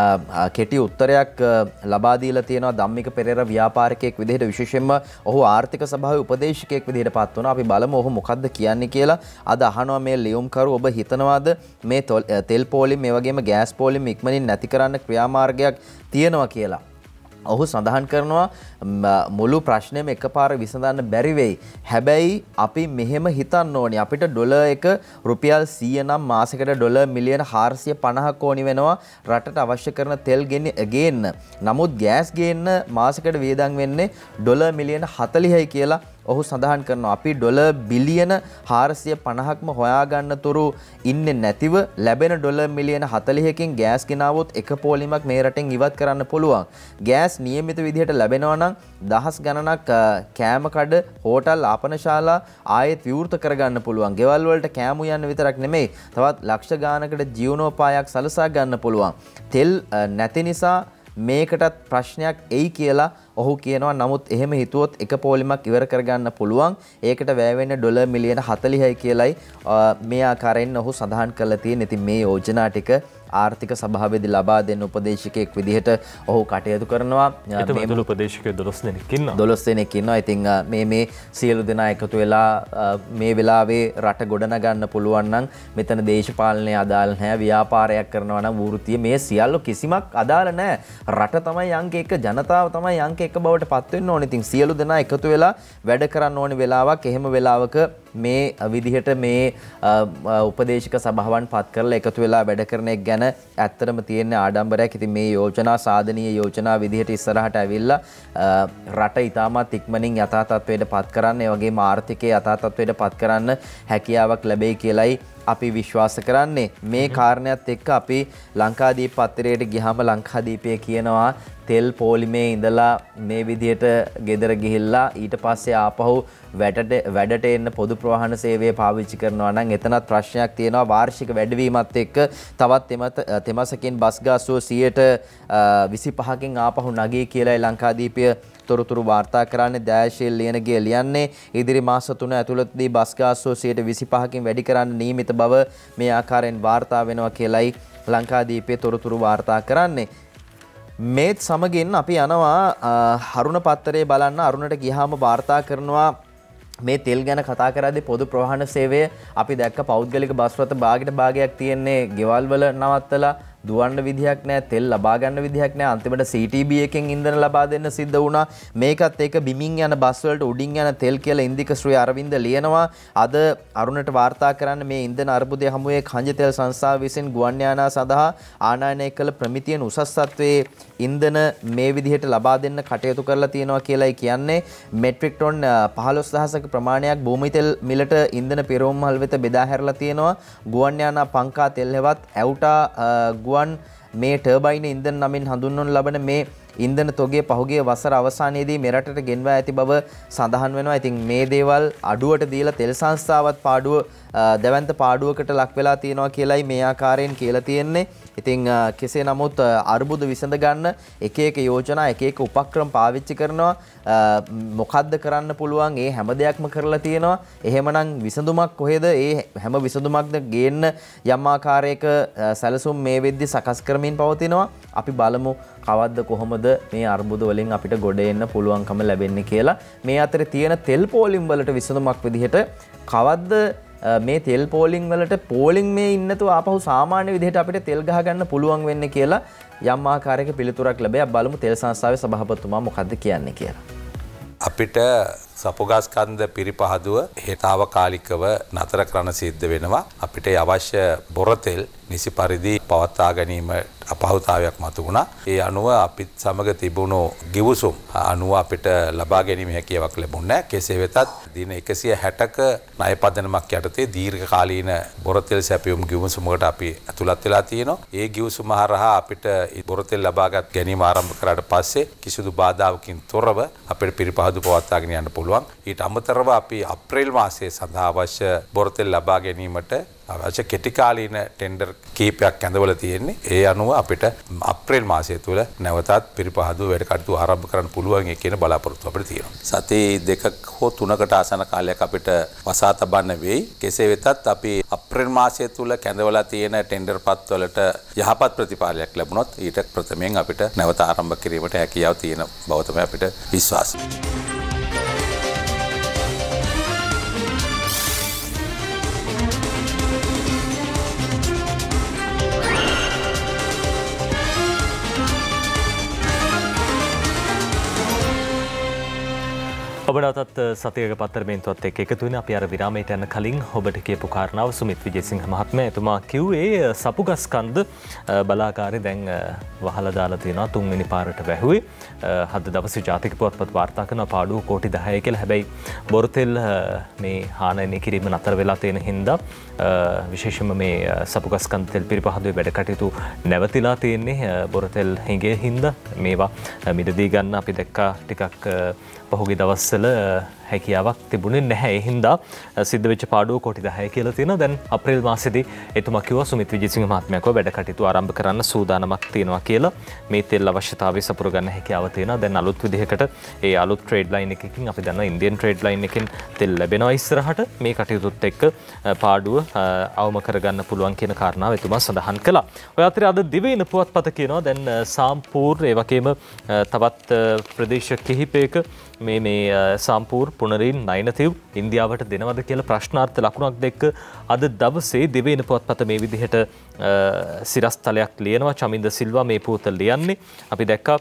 කෙටි උත්තරයක් ලබා දීලා තියෙනවා. ධම්මික පෙරේර ව්‍යාපාරිකයෙක් විදිහට විශේෂයෙන්ම ඔහු ආර්ථික සභාවේ උපදේශකයෙක් විදිහට පත් වුණා. අපි බලමු ඔහු මොකද්ද කියන්නේ කියලා. අද අහනවා මේ ලියුම්කරු ඔබ හිතනවාද මේ තෙල් පෝලිම් මේ වගේම ගෑස් පෝලිම් ඉක්මනින් නැති කරන්න ක්‍රියාමාර්ගයක් තියෙනවා කියලා. ඔහු සඳහන් කරනවා මුළු ප්‍රශ්නයම එකපාර විසඳන්න බැරි වෙයි. හැබැයි අපි මෙහෙම හිතන්න ඕනේ. අපිට ඩොලර් එක රුපියල් 100 නම් මාසෙකට ඩොලර් මිලියන 450ක් ඕනි වෙනවා රටට අවශ්‍ය කරන තෙල් ගේන්න. නමුත් ගෑස් ගේන්න මාසෙකට වියදම් වෙන්නේ ඩොලර් මිලියන 40යි කියලා ඔහු සඳහන් කරනවා. අපි ඩොලර් බිලියන 450ක්ම හොයාගන්න තුරු ඉන්නේ නැතිව ලැබෙන ඩොලර් මිලියන 40කින් ගෑස් ගෙනාවොත් එක පෝලිමක් මේ රටෙන් ඉවත් කරන්න පුළුවන්. ගෑස් නියමිත විදිහට ලැබෙනවා නම් දහස් ගණනක් කෑම කඩ, හෝටල්, ආපනශාලා ආයෙත් විවෘත කරගන්න පුළුවන්. ගෙවල් වලට කෑම උයන්න විතරක් නෙමෙයි, තවත් ලක්ෂ ගානකට ජීවනෝපායක් සලසා ගන්න පුළුවන්. තෙල් නැති නිසා මේකටත් ප්‍රශ්නයක් එයි කියලා ඔහු කියනවා. නමුත් එහෙම හිතුවොත් එක පෝලිමක් ඉවර කරගන්න පුළුවන්. ඒකට වැය වෙන්නේ ඩොලර් මිලියන 40යි කියලයි මේ ආකාරයෙන් ඔහු සඳහන් කරලා තියෙන්නේ. ඉතින් මේ යෝජනා ටික ආර්ථික සභාවේදී ලබා දෙන උපදේශකයෙක් විදිහට ඔහු කටයුතු කරනවා. මේ උපදේශකයෝ 12 දෙනෙක් ඉන්නවා. 12 දෙනෙක් ඉන්නවා. ඉතින් මේ සියලු දෙනා එකතු වෙලා මේ වෙලාවේ රට ගොඩනගන්න පුළුවන් නම් මෙතන දේශපාලනය අදාළ නැහැ. ව්‍යාපාරයක් කරනවා නම් වෘත්තීය මේ සියල්ල කිසිමක් අදාළ නැහැ. රට තමයි අංක 1, ජනතාව තමයි අංක 1 බවට පත් වෙන්න ඕනේ. ඉතින් සියලු දෙනා එකතු වෙලා වැඩ කරන්න ඕනේ වෙලාවක්. එහෙම වෙලාවක මේ විදිහට මේ උපදේශක සභාවන් පත් කරලා එකතු වෙලා වැඩ කරන එක ගැන ඇත්තටම තියෙන ආඩම්බරයක්. ඉතින් මේ යෝජනා සාධනීය යෝජනා විදිහට ඉස්සරහට ඇවිල්ලා රට ඉතාමත් ඉක්මනින් යථා තත්ත්වයට පත් කරන්න, ඒ වගේම ආර්ථිකය යථා තත්ත්වයට පත් කරන්න හැකියාවක් ලැබෙයි කියලයි අපි විශ්වාස කරන්නේ. මේ කාරණයක් එක්ක අපි ලංකාදීප පත්තරයට ගියාම ලංකාදීපය කියනවා තෙල් පෝලිමේ ඉඳලා මේ විදිහට ගෙදර ගිහිල්ලා ඊට පස්සේ ආපහු වැඩට එන්න පොදු ප්‍රවාහන සේවය පාවිච්චි කරනවා නම් එතනත් ප්‍රශ්නයක් තියෙනවා. වාර්ෂික වැඩිවීමත් එක්ක තවත් තෙමසකින් බස් ගාස්තුව 25%කින් ආපහු නගී කියලායි ලංකාදීපය තොරතුරු වාර්තා කරන්නේ. දයාශීල් ලියනගේ ලියන්නේ ඉදිරි මාස 3 ඇතුළතදී බස් ගාස්තුව 25%කින් වැඩි කරන්න නියමිත බව මේ ආකාරයෙන් වාර්තා වෙනවා කියලායි ලංකාදීපයේ තොරතුරු වාර්තා කරන්නේ. මේත් සමගින් අපි යනවා අරුණ පත්තරේ බලන්න. අරුණට ගියාම වාර්තා කරනවා මේ තෙල් ගැන කතා කරද්දී පොදු ප්‍රවාහන සේවය අපි දැක්ක පෞද්ගලික බස් රථ භාගයක් තියෙන්නේ ගෙවල් වල නවත්තලා දුවන්න විදිහක් නැහැ, තෙල් ලබා ගන්න විදිහක් නැහැ. අන්තිමට CTB එකෙන් ඉන්ධන ලබා දෙන්න සිද්ධ වුණා. මේකත් ඒක බිමින් යන බස් වලට උඩින් යන තෙල් කියලා ඉන්දික ශ්‍රී අරවින්ද ලියනවා. අද අරුණට වාර්තා කරන්න මේ ඉන්ධන අර්බුදය හමුවේ කංජ තෙල් සංස්ථාව විසින් ගුවන් යානා සඳහා ආනයනය කළ ප්‍රමිතියෙන් උසස් තත්වයේ ඉන්ධන මේ විදිහට ලබා දෙන්න කටයුතු කරලා තියෙනවා කියලායි කියන්නේ. මෙට්‍රික් ටොන් 15000ක ප්‍රමාණයක් භූමි තෙල් මිලට ඉන්ධන පෙරවුම් මල් වෙත බෙදා හැරලා තියෙනවා. ගුවන් යානා පංකා තෙල් හෙවත් ඇවුටා ගුවන් මේ ටර්බයින් ඉන්ධන නමින් හඳුන්වනු ලබන මේ ඉන්ධන තොගය පහුගිය වසර අවසානයේදී මෙරටට ගෙන්වා ඇති බව සඳහන් වෙනවා. ඉතින් මේ දේවල් අඩුවට දීලා තෙල් සංස්ථාවත් පාඩුව දැවැන්ත පාඩුවකට ලක් වෙලා තියෙනවා කියලයි මේ ආකාරයෙන් කියලා තියෙන්නේ. ඉතින් කෙසේ නමුත් අර්බුද විසඳ ගන්න එක එක යෝජනා එක එක උපක්‍රම පාවිච්චි කරනවා. මොකද්ද කරන්න පුළුවන් ඒ හැම දෙයක්ම කරලා තියෙනවා. එහෙමනම් විසඳුමක් කොහෙද? ඒ හැම විසඳුමක්ද ගේන්න යම් ආකාරයක සැලසුම් මේ වෙද්දි සකස් කරමින් පවතිනවා. අපි බලමු කවද්ද කොහොමද මේ අර්බුද වලින් අපිට ගොඩ එන්න පුළුවන්කම ලැබෙන්නේ කියලා. මේ අතරේ තියෙන තෙල් පෝලිම් වලට විසඳුමක් විදිහට කවද්ද මේ තෙල් පෝලිං වලට පෝලිං මේ ඉන්නතු ආපහු සාමාන්‍ය විදිහට අපිට තෙල් ගහ ගන්න පුළුවන් වෙන්නේ කියලා යම් ආකාරයක පිළිතුරක් ලැබෙයි. බලමු තෙල් සංස්ථාවේ සභාපතිතුමා මොකද්ද කියන්නේ කියලා. අපිට සපුගස්කන්ධ පිරිපහදුව හේතාවකාලිකව නතර කරන්න සිද්ධ වෙනවා. අපිට අවශ්‍ය බොරතෙල් නිසි පරිදි පවත්වා ගැනීම අපහසුතාවයක් මතු වුණා. ඒ අනුව අපිත් සමග තිබුණු ගිවිසුම් අනුව අපිට ලබා ගැනීම හැකියාවක් ලැබුණේ නැහැ. කෙසේ වෙතත් දින 160ක ණය පදනමක් යටතේ දීර්ඝකාලීන බොරතෙල් සැපයුම් ගිවිසුමකට අපි ඇතුළත් වෙලා තියෙනවා. ඒ ගිවිසුම හරහා අපිට බොරතෙල් ලබාගත් ගැනීම ආරම්භ කරාට පස්සේ කිසිදු බාධාවකින් තොරව අපිට පිරිපහදු පවත්වාගෙන යන්න පුළුවන්. ඊට අමතරව අපි අප්‍රේල් මාසයේ සඳහා අවශ්‍ය බොරතෙල් ලබා ගැනීමට අවශ්‍ය කෙටිකාලීන ටෙන්ඩර් කීපයක් ඇඳවලා තියෙන්නේ. ඒ අනුව අපිට අප්‍රේල් මාසය තුළ නැවතත් පිරිපහදුව වැඩ කටයුතු ආරම්භ කරන්න පුළුවන් කියන බලාපොරොත්තුව අපිට තියෙනවා. සති 2ක හෝ 3කට ආසන්න කාලයක් අපිට වසා තබන්න වෙයි. කෙසේ වෙතත් අපි අප්‍රේල් මාසය තුළ කැඳවලා තියෙන ටෙන්ඩර් පත්වලට යහපත් ප්‍රතිඵලයක් ලැබුණොත් ඊට ප්‍රථමයෙන් අපිට නැවත ආරම්භ කිරීමට හැකියාව තියෙන බව තමයි අපිට විශ්වාසය. ඔබ නැවතත් සතියක පත්තරමේන්තුවත් එක්ක එකතු වෙන අපි අර විරාමයට යන කලින් ඔබට කියපු කාරණාව සුමිත් විජේසිංහ මහත්මයා එතුමා කිව්වේ සපුගස්කන්ධ බලාගාරේ දැන් වහලා දාලා තියෙනවා තුන්වෙනි පාරට වැහුවේ. හද දවසේ ජාතික පුවත්පත් වාර්තා කරන පාඩුව කෝටි 10 කියලා. හැබැයි බොරතෙල් මේ හානනය කිරීම නතර වෙලා තියෙන හින්දා විශේෂයෙන්ම මේ සපුගස්කන්ධ තෙල් පිරිපහදුවේ වැඩ කටයුතු නැවතිලා තියෙන්නේ බොරතෙල් හිඟේ හින්දා. මේවා මිදදී ගන්න අපි දැක්කා ටිකක් පහුගිය දවස්වල හැකියාවක් තිබුණේ නැහැ. ඒ හින්දා සිද්ධ වෙච්ච පාඩුව කොටි 10 කියලා තියෙනවා. දැන් අප්‍රේල් මාසෙදී එතුමා කිව්වා සුමිත් විජේසිංහ මහත්මයාව වැඩ කටයුතු ආරම්භ කරන්න සූදානමක් තියෙනවා කියලා. මේ තෙල් අවශ්‍යතාවය සපුර ගන්න හැකියාව තියෙනවා. දැන් අලුත් විදිහකට ඒ අලුත් ට්‍රේඩ් ලයින් එකකින් අපි දන්නවා ඉන්දියන් ට්‍රේඩ් ලයින් එකෙන් තෙල් ලැබෙනවා ඉස්සරහට. මේ කටයුතුත් එක්ක පාඩුව අවම කරගන්න පුළුවන් කියන කාරණාව එතුමා සඳහන් කළා. ඔය අතරේ අද දිවයින පුවත්පත කියනවා දැන් සාම්පූර් ඒ වගේම තවත් ප්‍රදේශ කිහිපයක මේ සම්පූර් පුනරින් නයිනතිව් ඉන්දියාවට දෙනවද කියලා ප්‍රශ්නාර්ථ ලකුණක් දෙක අද දවසේ දිවයින පුවත්පත මේ විදිහට සිරස්තලයක් ලියනවා. චමින්ද සිල්වා මේ පුවත ලියන්නේ. අපි දැක්කා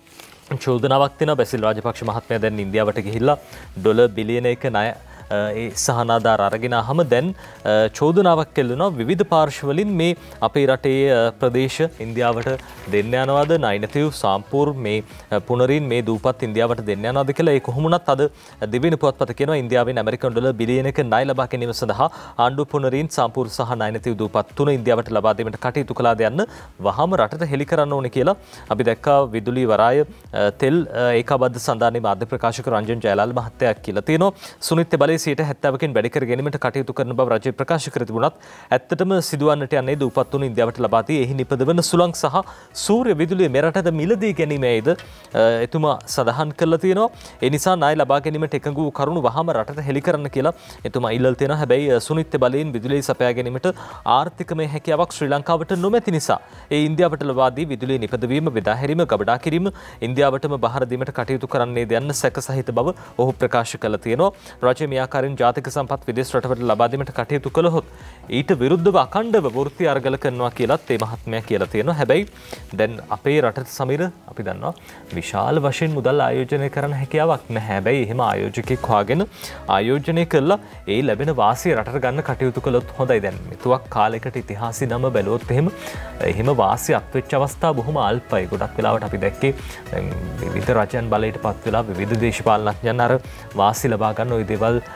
චෝදනාවක් තියෙනවා බැසිල් රාජපක්ෂ මහත්මයා දැන් ඉන්දියාවට ගිහිල්ලා ඩොලර් බිලියන 1 ණය ඒ සහනාධාර අරගෙන ආවම දැන් චෝදනාවක් කෙල්ලනවා විවිධ පාර්ශවලින් මේ අපේ රටේ ප්‍රදේශ ඉන්දියාවට දෙන්න යනවාද නයිනතිව් සාම්පූර් මේ පුනරින් මේ දූපත් ඉන්දියාවට දෙන්න යනවාද කියලා. ඒ කොහොමුණත් අද දිවයින පුවත්පත කියනවා ඉන්දියාවෙන් ඇමරිකන් ඩොලර් බිලියන 1 ණය ලබා ගැනීම සඳහා ආණ්ඩුව පුනරින් සාම්පූර් සහ නයිනතිව් දූපත් තුන ඉන්දියාවට ලබා දීමට කටයුතු කළාද යන්න වහාම රටට හෙළි කරන්න ඕනේ කියලා අපි දැක්කා. විදුලි වරාය තෙල් ඒකාබද්ධ සන්ධානයේ මාධ්‍ය ප්‍රකාශක රංජන් ජයලාල් මහත්තයා කියලා තියෙනවා. සුනිත් බලේ 70%කින් වැඩි කර ගැනීමට කටයුතු කරන බව රජය ප්‍රකාශ කර තිබුණත් ඇත්තටම සිදුවන්නට යන්නේ දූපත් තුන ඉන්දියාවට ලබා දී එහි නිපදවන සුළං සහ සූර්ය විදුලිය මෙරටට මිලදී ගැනීමේද එතුමා සඳහන් කරලා තියෙනවා. ඒ නිසා ණය ලබා ගැනීමට එකඟ වූ කරුණු වහාම රටට හෙළි කරන්න කියලා එතුමා ඉල්ලලා තියෙනවා. හැබැයි සුනිත් බලයෙන් විදුලිය සපයා ගැනීමට ආර්ථිකමය හැකියාවක් ශ්‍රී ලංකාවට නොමැති නිසා ඒ ඉන්දියාවට ලබා දී විදුලිය නිපදවීම බෙදා හැරීම ගබඩා කිරීම ඉන්දියාවටම බහර දීමට කටයුතු කරන්නේද යන්න සැක සහිත බව ඔහු ප්‍රකාශ කළා තියෙනවා. රජය මේ ආකාරයෙන් ජාතික සම්පත් විදේශ රටවලට ලබා දීමට කටයුතු කළහොත් ඊට විරුද්ධව අඛණ්ඩව වෘත්ති අරගල කරනවා කියලත් ඒ මහත්මයා කියලා තියෙනවා. හැබැයි දැන් අපේ රටට සමීර අපි දන්නවා විශාල වශයෙන් මුදල් ආයෝජනය කරන්න හැකියාවක් නැහැ. හැබැයි එහෙම ආයෝජකෙක් හොයාගෙන ආයෝජනය කළා ඒ ලැබෙන වාසිය රටට ගන්න කටයුතු කළොත් හොඳයි. දැන් මෙතුවක් කාලයකට ඉතිහාසي නම බැලුවොත් එහෙම වාසිය අත්වෙච්ච අවස්ථා බොහොම අල්පයි. ගොඩක් වෙලාවට අපි දැක්කේ විවිධ රජයන් බලයට පත් වෙලා විවිධ දේශපාලනඥයන් අර වාසි ලබා ගන්න ওই දේවල්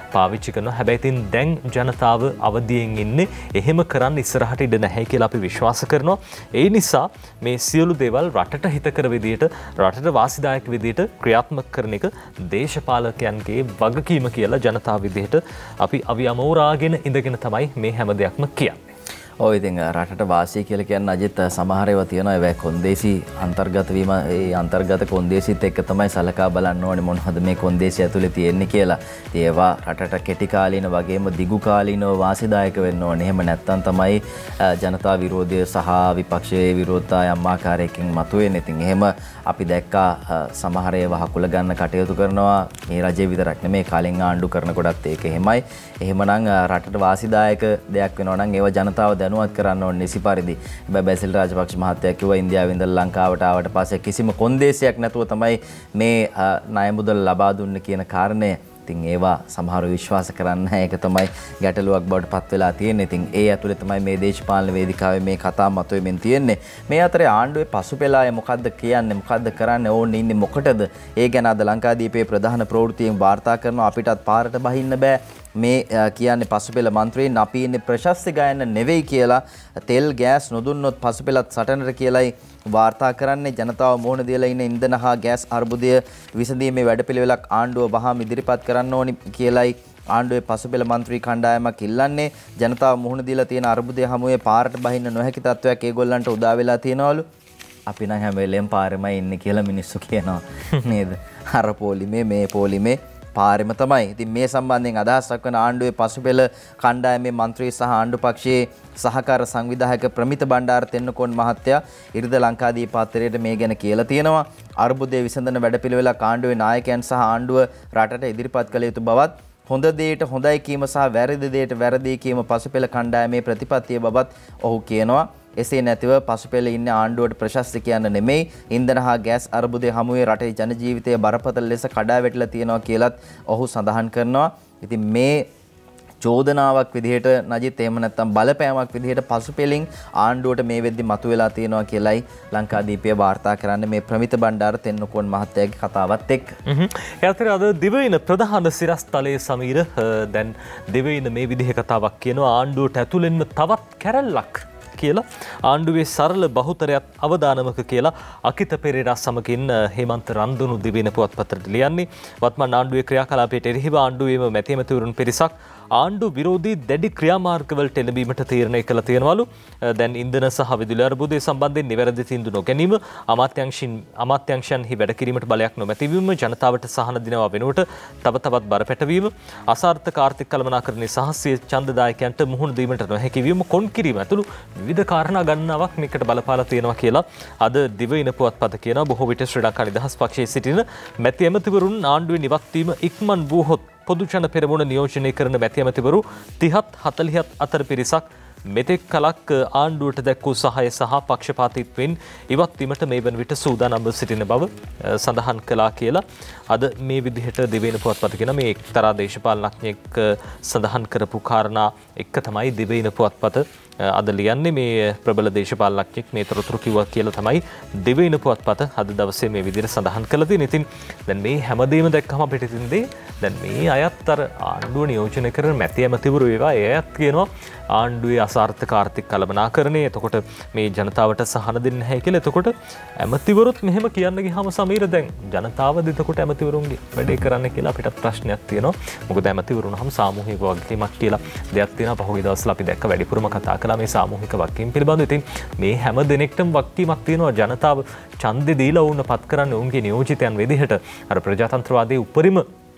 පාවිච්චි කරනවා. හැබැයි ඉතින් දැන් ජනතාව අවදියෙන් ඉන්නේ. එහෙම කරන්න ඉස්සරහට ඉඩ නැහැ කියලා අපි විශ්වාස කරනවා. ඒ නිසා මේ සියලු දේවල් රටට හිතකර විදියට රටට වාසිදායක විදියට ක්‍රියාත්මක කරන එක දේශපාලකයන්ගේ වගකීම කියලා ජනතාව විදියට අපි අවියම උරාගෙන ඉඳගෙන තමයි මේ හැම දෙයක්ම කියන්නේ. ඔය ඉතින් රටට වාසිය කියලා කියන්නේ අජිත් සමහර ඒවා තියෙනවා ඒවා කොන්දේසි අන්තර්ගත වීම ඒ අන්තර්ගත කොන්දේසිත් එක්ක තමයි සලකා බලන්න ඕනේ මොනවද මේ කොන්දේසි ඇතුලේ තියෙන්නේ කියලා. ඉතින් ඒවා රටට කෙටි කාලීන වගේම දිගු කාලීනව වාසිදායක වෙන්න ඕනේ. එහෙම නැත්නම් තමයි ජනතා විරෝධය සහ විපක්ෂයේ විරෝධතා යම් ආකාරයකින් මතුවෙන්නේ. ඉතින් එහෙම අපි දැක්කා සමහර ඒවා හකුල ගන්න කටයුතු කරනවා. මේ රජයේ විතරක් නෙමෙයි කලින් ආණ්ඩු කරන කොටත් ඒක එහෙමයි. එහෙමනම් රටට වාසිදායක දෙයක් වෙනවා නම් ඒවා ජනතාව දැනුවත් කරන්න ඕනේ නිසි පරිදි. හැබැයි බැසිල් රාජපක්ෂ මහත්තයා කිව්වා ඉන්දියාවේ ඉඳලා ලංකාවට ආවට පස්සේ කිසිම කොන්දේසියක් නැතුව තමයි මේ ණය මුදල් ලබා දුන්නේ කියන කාරණය. ඉතින් ඒවා සමහරව විශ්වාස කරන්නේ නැහැ. ඒක තමයි ගැටලුවක් බවට පත් වෙලා තියෙන්නේ. ඉතින් ඒ ඇතුලේ තමයි මේ දේශපාලන වේදිකාවේ මේ කතා මතුවෙමින් තියෙන්නේ. මේ අතරේ ආණ්ඩුවේ පසුපෙළාය මොකද්ද කියන්නේ මොකද්ද කරන්නේ ඕන්නේ ඉන්නේ මොකටද? ඒ ගැන අද ලංකාදීපේ ප්‍රධාන ප්‍රවෘත්තියෙන් වාර්තා කරනවා. අපිටත් පාරට බහින්න බෑ. මේ කියන්නේ පසුපෙළ මන්ත්‍රීන් අපි ඉන්නේ ප්‍රශස්ති ගායන නෙවෙයි කියලා තෙල් ගෑස් නොදුන්නොත් පසුපෙළත් සටනට කියලායි වාර්තා කරන්නේ. ජනතාව මුහුණ දීලා ඉන්න ඉන්ධන හා ගෑස් අර්බුදය විසඳීමේ වැඩපිළිවෙලක් ආණ්ඩුව වහාම ඉදිරිපත් කරන්න ඕනි කියලායි ආණ්ඩුවේ පසුපෙළ මන්ත්‍රී කණ්ඩායමක් ඉල්ලන්නේ. ජනතාව මුහුණ දීලා තියෙන අර්බුදය හමුවේ පාරට බහින්න නොහැකි තත්වයක් ඒගොල්ලන්ට උදා වෙලා තියෙනවලු. අපි නම් හැම වෙලෙම පාරෙමයි ඉන්නේ කියලා මිනිස්සු කියනවා නේද? අර පොලිමේ මේ පොලිමේ පාරෙම තමයි. ඉතින් මේ සම්බන්ධයෙන් අදහස් දක්වන ආණ්ඩුවේ පසුපෙළ කණ්ඩායමේ මන්ත්‍රී සහ ආණ්ඩු පක්ෂයේ සහකාර සංවිධායක ප්‍රමිත බණ්ඩාර තෙන්නකෝන් මහත්තයා ඉරිද ලංකාදීප පත්තරයට මේ ගැන කියලා තියෙනවා. අර්බුදයේ විසඳන වැඩපිළිවෙලක් ආණ්ඩුවේ නායකයන් සහ ආණ්ඩුව රටට ඉදිරිපත් කළ යුතු බවත් හොඳ දෙයට හොඳයි කීම සහ වැරදි දෙයට වැරදි කීම පසුපෙළ කණ්ඩායමේ ප්‍රතිපත්තිය බවත් ඔහු කියනවා. එසේ නැතිව පසුපෙළ ඉන්න ආණ්ඩුවට ප්‍රශස්ති කියන්න නෙමෙයි ඉන්ධන හා ගෑස් අර්බුදය හමුවේ රටේ ජන ජීවිතය බරපතල ලෙස කඩා වැටිලා තියෙනවා කියලත් ඔහු සඳහන් කරනවා. ඉතින් මේ චෝදනාවක් විදිහට නජිත් එහෙම නැත්නම් බලපෑමක් විදිහට පසුපෙළින් ආණ්ඩුවට මේ වෙද්දි මතුවලා තියෙනවා කියලයි ලංකාදීපය වාර්තා කරන්නේ මේ ප්‍රමිත බණ්ඩාර තෙන්නකෝන් මහත්තයාගේ කතාවත් එක්ක. එයාතර අද දිවයින ප්‍රධාන සිරස්තලයේ සමීර දැන් දිවයින මේ විදිහේ කතාවක් කියනවා ආණ්ඩුවට ඇතුළෙන්ම තවත් කැරැල්ලක් කියලා ආණ්ඩුවේ සරල බහුතරයක් අවදානමක කියලා අකිත පෙරේරා සමගින් හේමන්ත රන්දුණු දිවයින පුවත්පතට ලියන්නේ. වත්මන් ආණ්ඩුවේ ක්‍රියාකලාපයට එරෙහිව ආණ්ඩුවේම මැතිමැතිවරුන් පිරිසක් ආණ්ඩු විරෝධී දැඩි ක්‍රියාමාර්ගවලට එළඹීමට තීරණය කළ තියෙනවලු. දැන් ඉන්ධන සහ විදුලි අර්බුදය සම්බන්ධයෙන් නිවැරදි තීන්දුව නොගැනීම අමාත්‍යංශයන්හි වැඩ කිරීමට බලයක් නොමැතිවීම ජනතාවට සහන දිනවා වෙනුවට තව තවත් බර පැටවීම අසාර්ථක ආර්ථික කළමනාකරණය සහ සිය ඡන්දදායකයන්ට මුහුණ දීමට නොහැකි වීම කොන් කිරීම ඇතුළු විවිධ කාරණා ගණනාවක් මේකට බලපාලා තියෙනවා කියලා අද දිවයින පුවත්පත කියනවා. බොහෝ විට ශ්‍රී ලංකා නිදහස් පක්ෂයේ සිටින මැති ඇමතිවරුන් ආණ්ඩුවේ නිවත් වීම ඉක්මන් වූහොත් පොදු ජන පෙරමුණ නියෝජනය කරන මැති ඇමතිවරු 30ත් 40ත් අතර පිරිසක් මෙතෙක් කලක් ආණ්ඩුවට දැක්වූ සහාය සහ පක්ෂපාතීත්වයෙන් ඉවත් වීමට මේ වන විට සූදානම්ව සිටින බව සඳහන් කළා කියලා අද මේ විදිහට දිවයින පුවත්පත කියන මේ එක්තරා දේශපාලනඥයෙක් සඳහන් කරපු කාරණා එක්ක තමයි දිවයින පුවත්පත අද ලියන්නේ. මේ ප්‍රබල දේශපාලනඥයෙක් මේ තොරතුරු කිව්වා කියලා තමයි දිවයින පුවත්පත අද දවසේ මේ විදිහට සඳහන් කළා තියෙන්නේ. ඉතින් දැන් මේ හැමදේම දැක්කම අපිට ඉතින්දී දැන් මේ අයත් අර ආණ්ඩුව නියෝජනය කරන මැති ඇමතිවරු ඒවා ඒ අයත් කියනවා ආණ්ඩුවේ අසාර්ථක ආර්ථික කළමනාකරණය. එතකොට මේ ජනතාවට සහන දෙන්නේ නැහැ කියලා. එතකොට ඇමතිවරුත් මෙහෙම කියන්න ගියාම සමීර දැන් ජනතාවද එතකොට ඇමතිවරුන්ගේ වැඩේ කරන්න කියලා අපිට ප්‍රශ්නයක් තියෙනවා. මොකද ඇමතිවරුන් නම් සාමූහික වගකීමක් කියලා දෙයක් තියෙනවා. පහුගිය දවස්වල අපි දැක්ක වැඩිපුරම කතා කළා මේ සාමූහික වගකීම් පිළිබඳව. ඉතින් මේ හැම දෙනෙක්ටම වගකීමක් තියෙනවා. ජනතාව ඡන්දෙ දීලා වුණ පත් කරන්නේ උන්ගේ නියෝජිතයන් විදිහට අර ප්‍රජාතන්ත්‍රවාදයේ උපරිම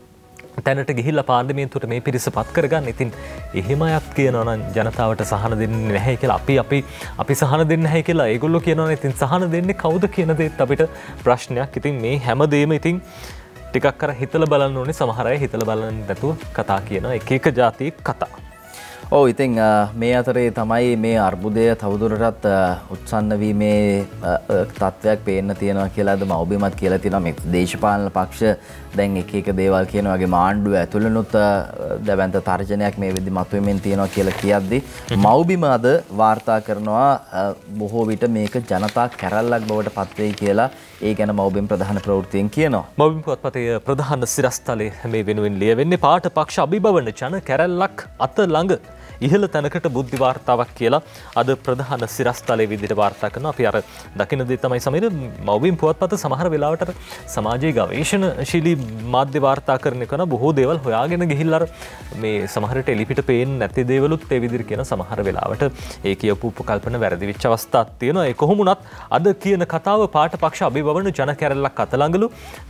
තැනට ගිහිල්ලා පාර්ලිමේන්තුවට මේ පිරිස පත් කරගන්න. ඉතින් එහෙම අයත් කියනවා නම් ජනතාවට සහන දෙන්නේ නැහැ කියලා අපි සහන දෙන්නේ නැහැ කියලා ඒගොල්ලෝ කියනවනේ. ඉතින් සහන දෙන්නේ කවුද කියන දේත් අපිට ප්‍රශ්නයක්. ඉතින් මේ හැමදේම ඉතින් ටිකක් අර හිතලා බලන්න ඕනේ. සමහර අය හිතලා බලන්න නැතුව කතා කියනවා එක එක જાතියේ කතා. ඔව් ඉතින් මේ අතරේ තමයි මේ අර්බුදය තවදුරටත් උත්සන්න වීමේ තත්ත්වයක් පේන්න තියෙනවා කියලා අද මව්බිමත් කියලා තියෙනවා. මේ දේශපාලන පක්ෂ දැන් එක එක දේවල් කියන වගේ ආණ්ඩුව ඇතුළෙනුත් දැවැන්ත තර්ජනයක් මේ වෙද්දි මතුවෙමින් තියෙනවා කියලා කියද්දි මව්බිම අද වාර්තා කරනවා බොහෝ විට මේක ජනතා කැරැල්ලක් බවට පත් වෙයි කියලා. ඒ ගැන මව්බිම ප්‍රධාන ප්‍රවෘත්තියෙන් කියනවා. මව්බිම පුවත්පතේ ප්‍රධාන සිරස්තලයේ මේ වෙනුවෙන් ලියවෙන්නේ පාට පක්ෂ අභිභවන ජන කැරැල්ලක් අත ළඟ ඉහළ තැනකට බුද්ධි වාර්තාවක් කියලා අද ප්‍රධාන සිරස්තලයේ විදිහට වාර්තා කරනවා. අපි අර දකින්න දේ තමයි සමීර මව්බිම පුවත්පත සමහර වෙලාවට සමාජීය ගවේෂණශීලී මාධ්‍ය වාර්තා කරන කරන බොහෝ දේවල් හොයාගෙන ගිහිල්ලා මේ සමහරට එලිපිට පේන්නේ නැති දේවලුත් ඒ විදිහට කියන සමහර වෙලාවට ඒ කියපු උපකල්පන වැරදි වෙච්ච අවස්ථාවක් තියෙනවා. ඒ කොහොම වුණත් අද කියන කතාව පාට පක්ෂ අභිභවන ජන කැරැල්ලක් අත ළඟලු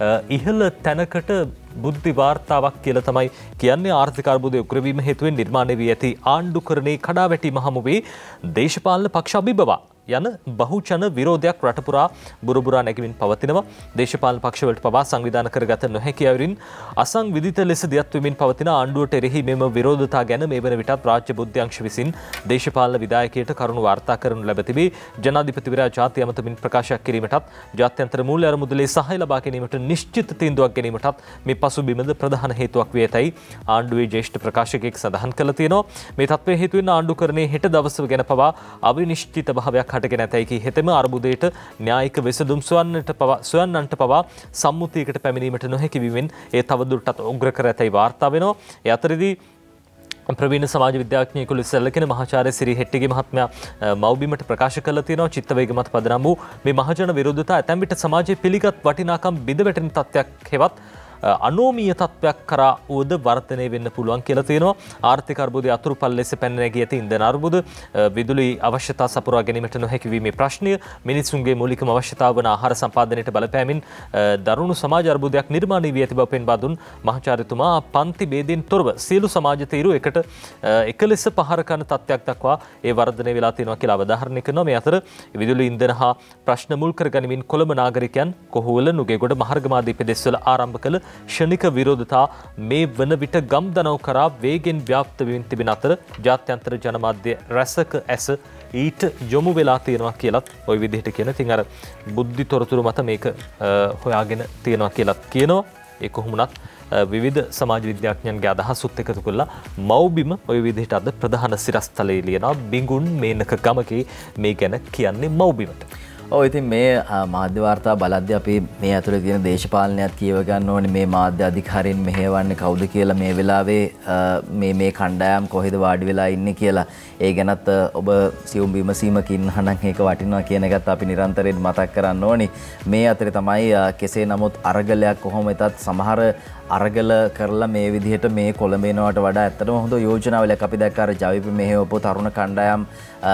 ඉහළ තැනකට බුද්ධි වාර්තාවක් කියලා තමයි කියන්නේ. ආර්ථික අර්බුදය උග්‍ර වීම හේතුවෙන් නිර්මාණය වී ඇති ආණ්ඩුකරණයේ කඩාවැටීම හමුවේ දේශපාලන පක්ෂ අභිබවා යන බහුජන විරෝධයක් රටපුරා බුරුබුරා නැගමින් පවතිනවා. දේශපාලන පක්ෂවලට පවා සංවිධාන කරගත නොහැකි අයුරින් අසංවිධිත ලෙස දියත් වෙමින් පවතින ආණ්ඩුවට එරෙහි මෙම විරෝධතා ගැන මේ වන විටත් රාජ්‍ය බුද්ධ්‍යංශ විසින් දේශපාලන විධායකයට කරුණු වාර්තා කරනු ලැබ තිබේ. ජනාධිපතිවරයා ජාතිය අමතමින් ප්‍රකාශයක් කිරීමටත් ජාත්‍යන්තර මූල්‍ය අරමුදලේ සහාය ලබා ගැනීමට නිශ්චිත තීන්දුවක් ගැනීමටත් මේ පසුබිමද ප්‍රධාන හේතුවක් වේ ඇතැයි ආණ්ඩුවේ ජ්‍යෙෂ්ඨ ප්‍රකාශකයෙක් සඳහන් කළ තියෙනවා. මේ තත්ත්වයේ හේතුවෙන් ආණ්ඩුකරණයේ හෙට දවස ගැන පවා අවිනිශ්චිත භාවයක් හටගෙන ඇතැයි හෙතෙම අර්බුදයට න්‍යායික විසඳුම් සොයන්නන්ට පවා සම්මුතියකට පැමිණීමට නොහැකි වීමෙන් ඒ තවදුරටත් උග්‍ර කර ඇතැයි වාර්තා වෙනවා. ඒ අතරදී ප්‍රවීණ සමාජ විද්‍යාඥයෙකු ලෙස සැලකෙන මහාචාර්ය සිරි හෙට්ටිගේ මහත්මයා මව්බිමට ප්‍රකාශ කළ තියෙනවා. චිත්ත වේග මත පදනම් වූ මේ මහජන විරෝධතා ඇතැම් විට සමාජයේ පිළිගත් වටිනාකම් බිඳ වැටෙන තත්ත්වයක් හෙවත් අනෝමීය තත්ත්වයක් කරා උවද වර්ධනය වෙන්න පුළුවන් කියලා තියෙනවා. ආර්ථික අර්බුදය අතුරුපල් ලෙස පැන නැගී ඇති ඉන්ධන අර්බුද, විදුලි අවශ්‍යතා සපුරා ගැනීමට නොහැකි වීමේ ප්‍රශ්නය, මිනිසුන්ගේ මූලිකම අවශ්‍යතාව වන ආහාර සම්පාදනයට බලපෑමින් දරුණු සමාජ අර්බුදයක් නිර්මාණය වී ඇති බව පෙන්වා දුන් මහාචාර්යතුමා පන්ති ભેදයෙන් තොරව සියලු සමාජ තීරු එකට එක ලෙස පහර කරන තත්ත්වයක් දක්වා ඒ වර්ධනය වෙලා තියෙනවා කියලා අවධාරණය කරනවා. මේ අතර විදුලි ඉන්ධන හා ප්‍රශ්න මුල් කරගනිමින් කොළඹ නාගරිකයන් කොහොවල නුගේගොඩ මහර්ගමාදී පෙදෙස්වල ආරම්භ කළ ෂණික විරෝධතා මේ වන විට ගම්දනව් කරා වේගෙන් ව්‍යාප්ත වෙමින් තිබෙන අතර ජාත්‍යන්තර ජනමාධ්‍ය රැසක ඇස ඊට යොමු වෙලා තියෙනවා කියලත් ওই විදිහට කියන. ඉතින් අර බුද්ධි තොරතුරු මත මේක හොයාගෙන තියෙනවා කියලත් කියනවා. ඒ කොහොමුණත් විවිධ සමාජ විද්‍යාඥයන්ගේ අදහසුත් එකතු කළා මව්බිම ওই විදිහට අද ප්‍රධාන සිරස්තලයේ ලියනවා. බිඟුන් මේනක ගමකේ මේ ගැන කියන්නේ මව්බිමට. ඔව් ඉතින් මේ මාධ්‍ය වාර්තා බලද්දී අපි මේ ඇතුලේ තියෙන දේශපාලනයත් කියව ගන්න ඕනේ. මේ මාධ්‍ය අධිකාරීන් මෙහෙවන්නේ කවුද කියලා, මේ වෙලාවේ මේ කණ්ඩායම් කොහෙද වාඩි වෙලා ඉන්නේ කියලා. ඒ ගැනත් ඔබ සියුම් විමසීමකින් අහනම් ඒක වටිනවා කියන එකත් අපි නිරන්තරයෙන් මතක් කරන්න ඕනේ. මේ අතරේ තමයි කෙසේ නමුත් අරගලයක් කොහොම වෙතත් සමහර අරගල කරලා මේ විදිහට මේ කොළඹ එනවට වඩා ඇත්තටම හොඳ යෝජනාවලක් අපි දැක්ක. අර ජවිප මෙහෙවපු තරුණ කණ්ඩායම්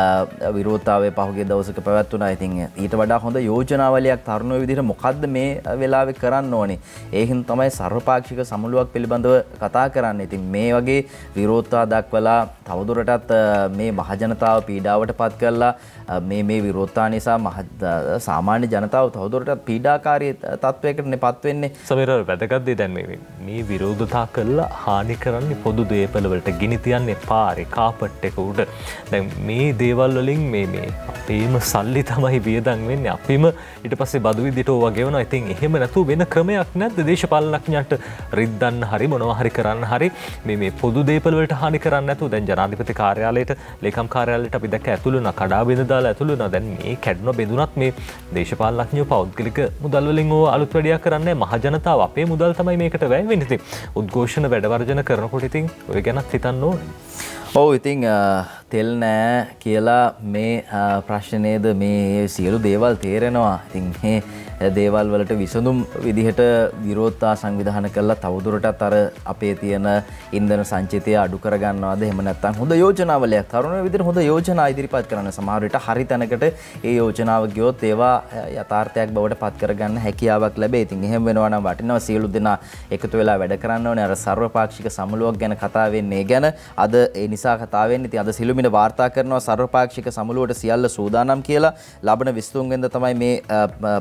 විරෝධතාවය පහුගිය දවසක පැවැත්වුණා. ඉතින් ඊට වඩා හොඳ යෝජනාවලියක් තරුණයෝ විදිහට මොකද්ද මේ වෙලාවේ කරන්න ඕනේ? ඒ හින්දා තමයි සර්වපාක්ෂික සමුළුවක් පිළිබඳව කතා කරන්නේ. ඉතින් මේ වගේ විරෝධතා දක්වලා තවදුරටත් මේ මහජනතාව පීඩාවට පත් කරලා මේ විරෝධතා නිසා සාමාන්‍ය ජනතාව තවදුරටත් පීඩාකාරී තත්වයකටනේ පත් වෙන්නේ. සමහර වැදගත් දේ දැන් මේ විරෝධතා කළා හානි කරන්නේ පොදු දේපල වලට, ගිනි තියන්නේ පාරේ කාපට් එක උඩ. දැන් මේ දේවල් වලින් මේ අපේම සල්ලි තමයි වියදම් වෙන්නේ. අපිම ඊට පස්සේ බදු විදිහට ඕවා ගෙවනවා. ඉතින් එහෙම නැතුව වෙන ක්‍රමයක් නැද්ද දේශපාලනඥයන්ට රිද්දන්න හරි මොනවා හරි කරන්න හරි මේ පොදු දේපල වලට හානි කරන්නේ නැතුව? දැන් ජනාධිපති කාර්යාලයට, ලේකම් කාර්යාලයට අපි දැක්ක ඇතුළු වෙන කඩා බිඳ දාලා ඇතුළු වෙනවා. දැන් මේ කැඩුණ බෙදුනත් මේ දේශපාලනඥයෝ පෞද්ගලික මුදල් වලින් ඕවා අලුත් වැඩියක් කරන්නේ නැහැ. මහ ජනතාව අපේ මුදල් තමයි මේකට වැය වෙන්නේ. ඉතින් උද්ඝෝෂණ වැඩවර්ජන කරනකොට ඉතින් ඔය ගැනත් හිතන්න ඕනේ. ඔව් ඉතින් තෙල් නෑ කියලා මේ ප්‍රශ්නේද මේ සියලු දේවල් තේරෙනවා. ඉතින් මේ දේවල් වලට විසඳුම් විදිහට විරෝධතා සංවිධාන කළා තවදුරටත් අර අපේ තියෙන ඉන්ධන සංචිතය අඩු කර ගන්නවාද? එහෙම නැත්නම් හොඳ යෝජනාවලයක් තරුණයෝ විදිහට හොඳ යෝජනා ඉදිරිපත් කරන සමහර විට හරි තැනකට ඒ යෝජනාව ගියොත් ඒවා යථාර්ථයක් බවට පත් කරගන්න හැකියාවක් ලැබේ. ඉතින් එහෙම වෙනවා නම් වටිනවා සියලු දෙනා එකතු වෙලා වැඩ කරන්න ඕනේ. අර සර්වපාක්ෂික සමුළුවක් ගැන කතා වෙන්නේ ගැන අද ඒ නිසා කතා වෙන්නේ. ඉතින් අද සිළුමිණ වාර්තා කරනවා සර්වපාක්ෂික සමුළුවට සියල්ල සූදානම් කියලා. ලබන 23 වෙනිදා තමයි මේ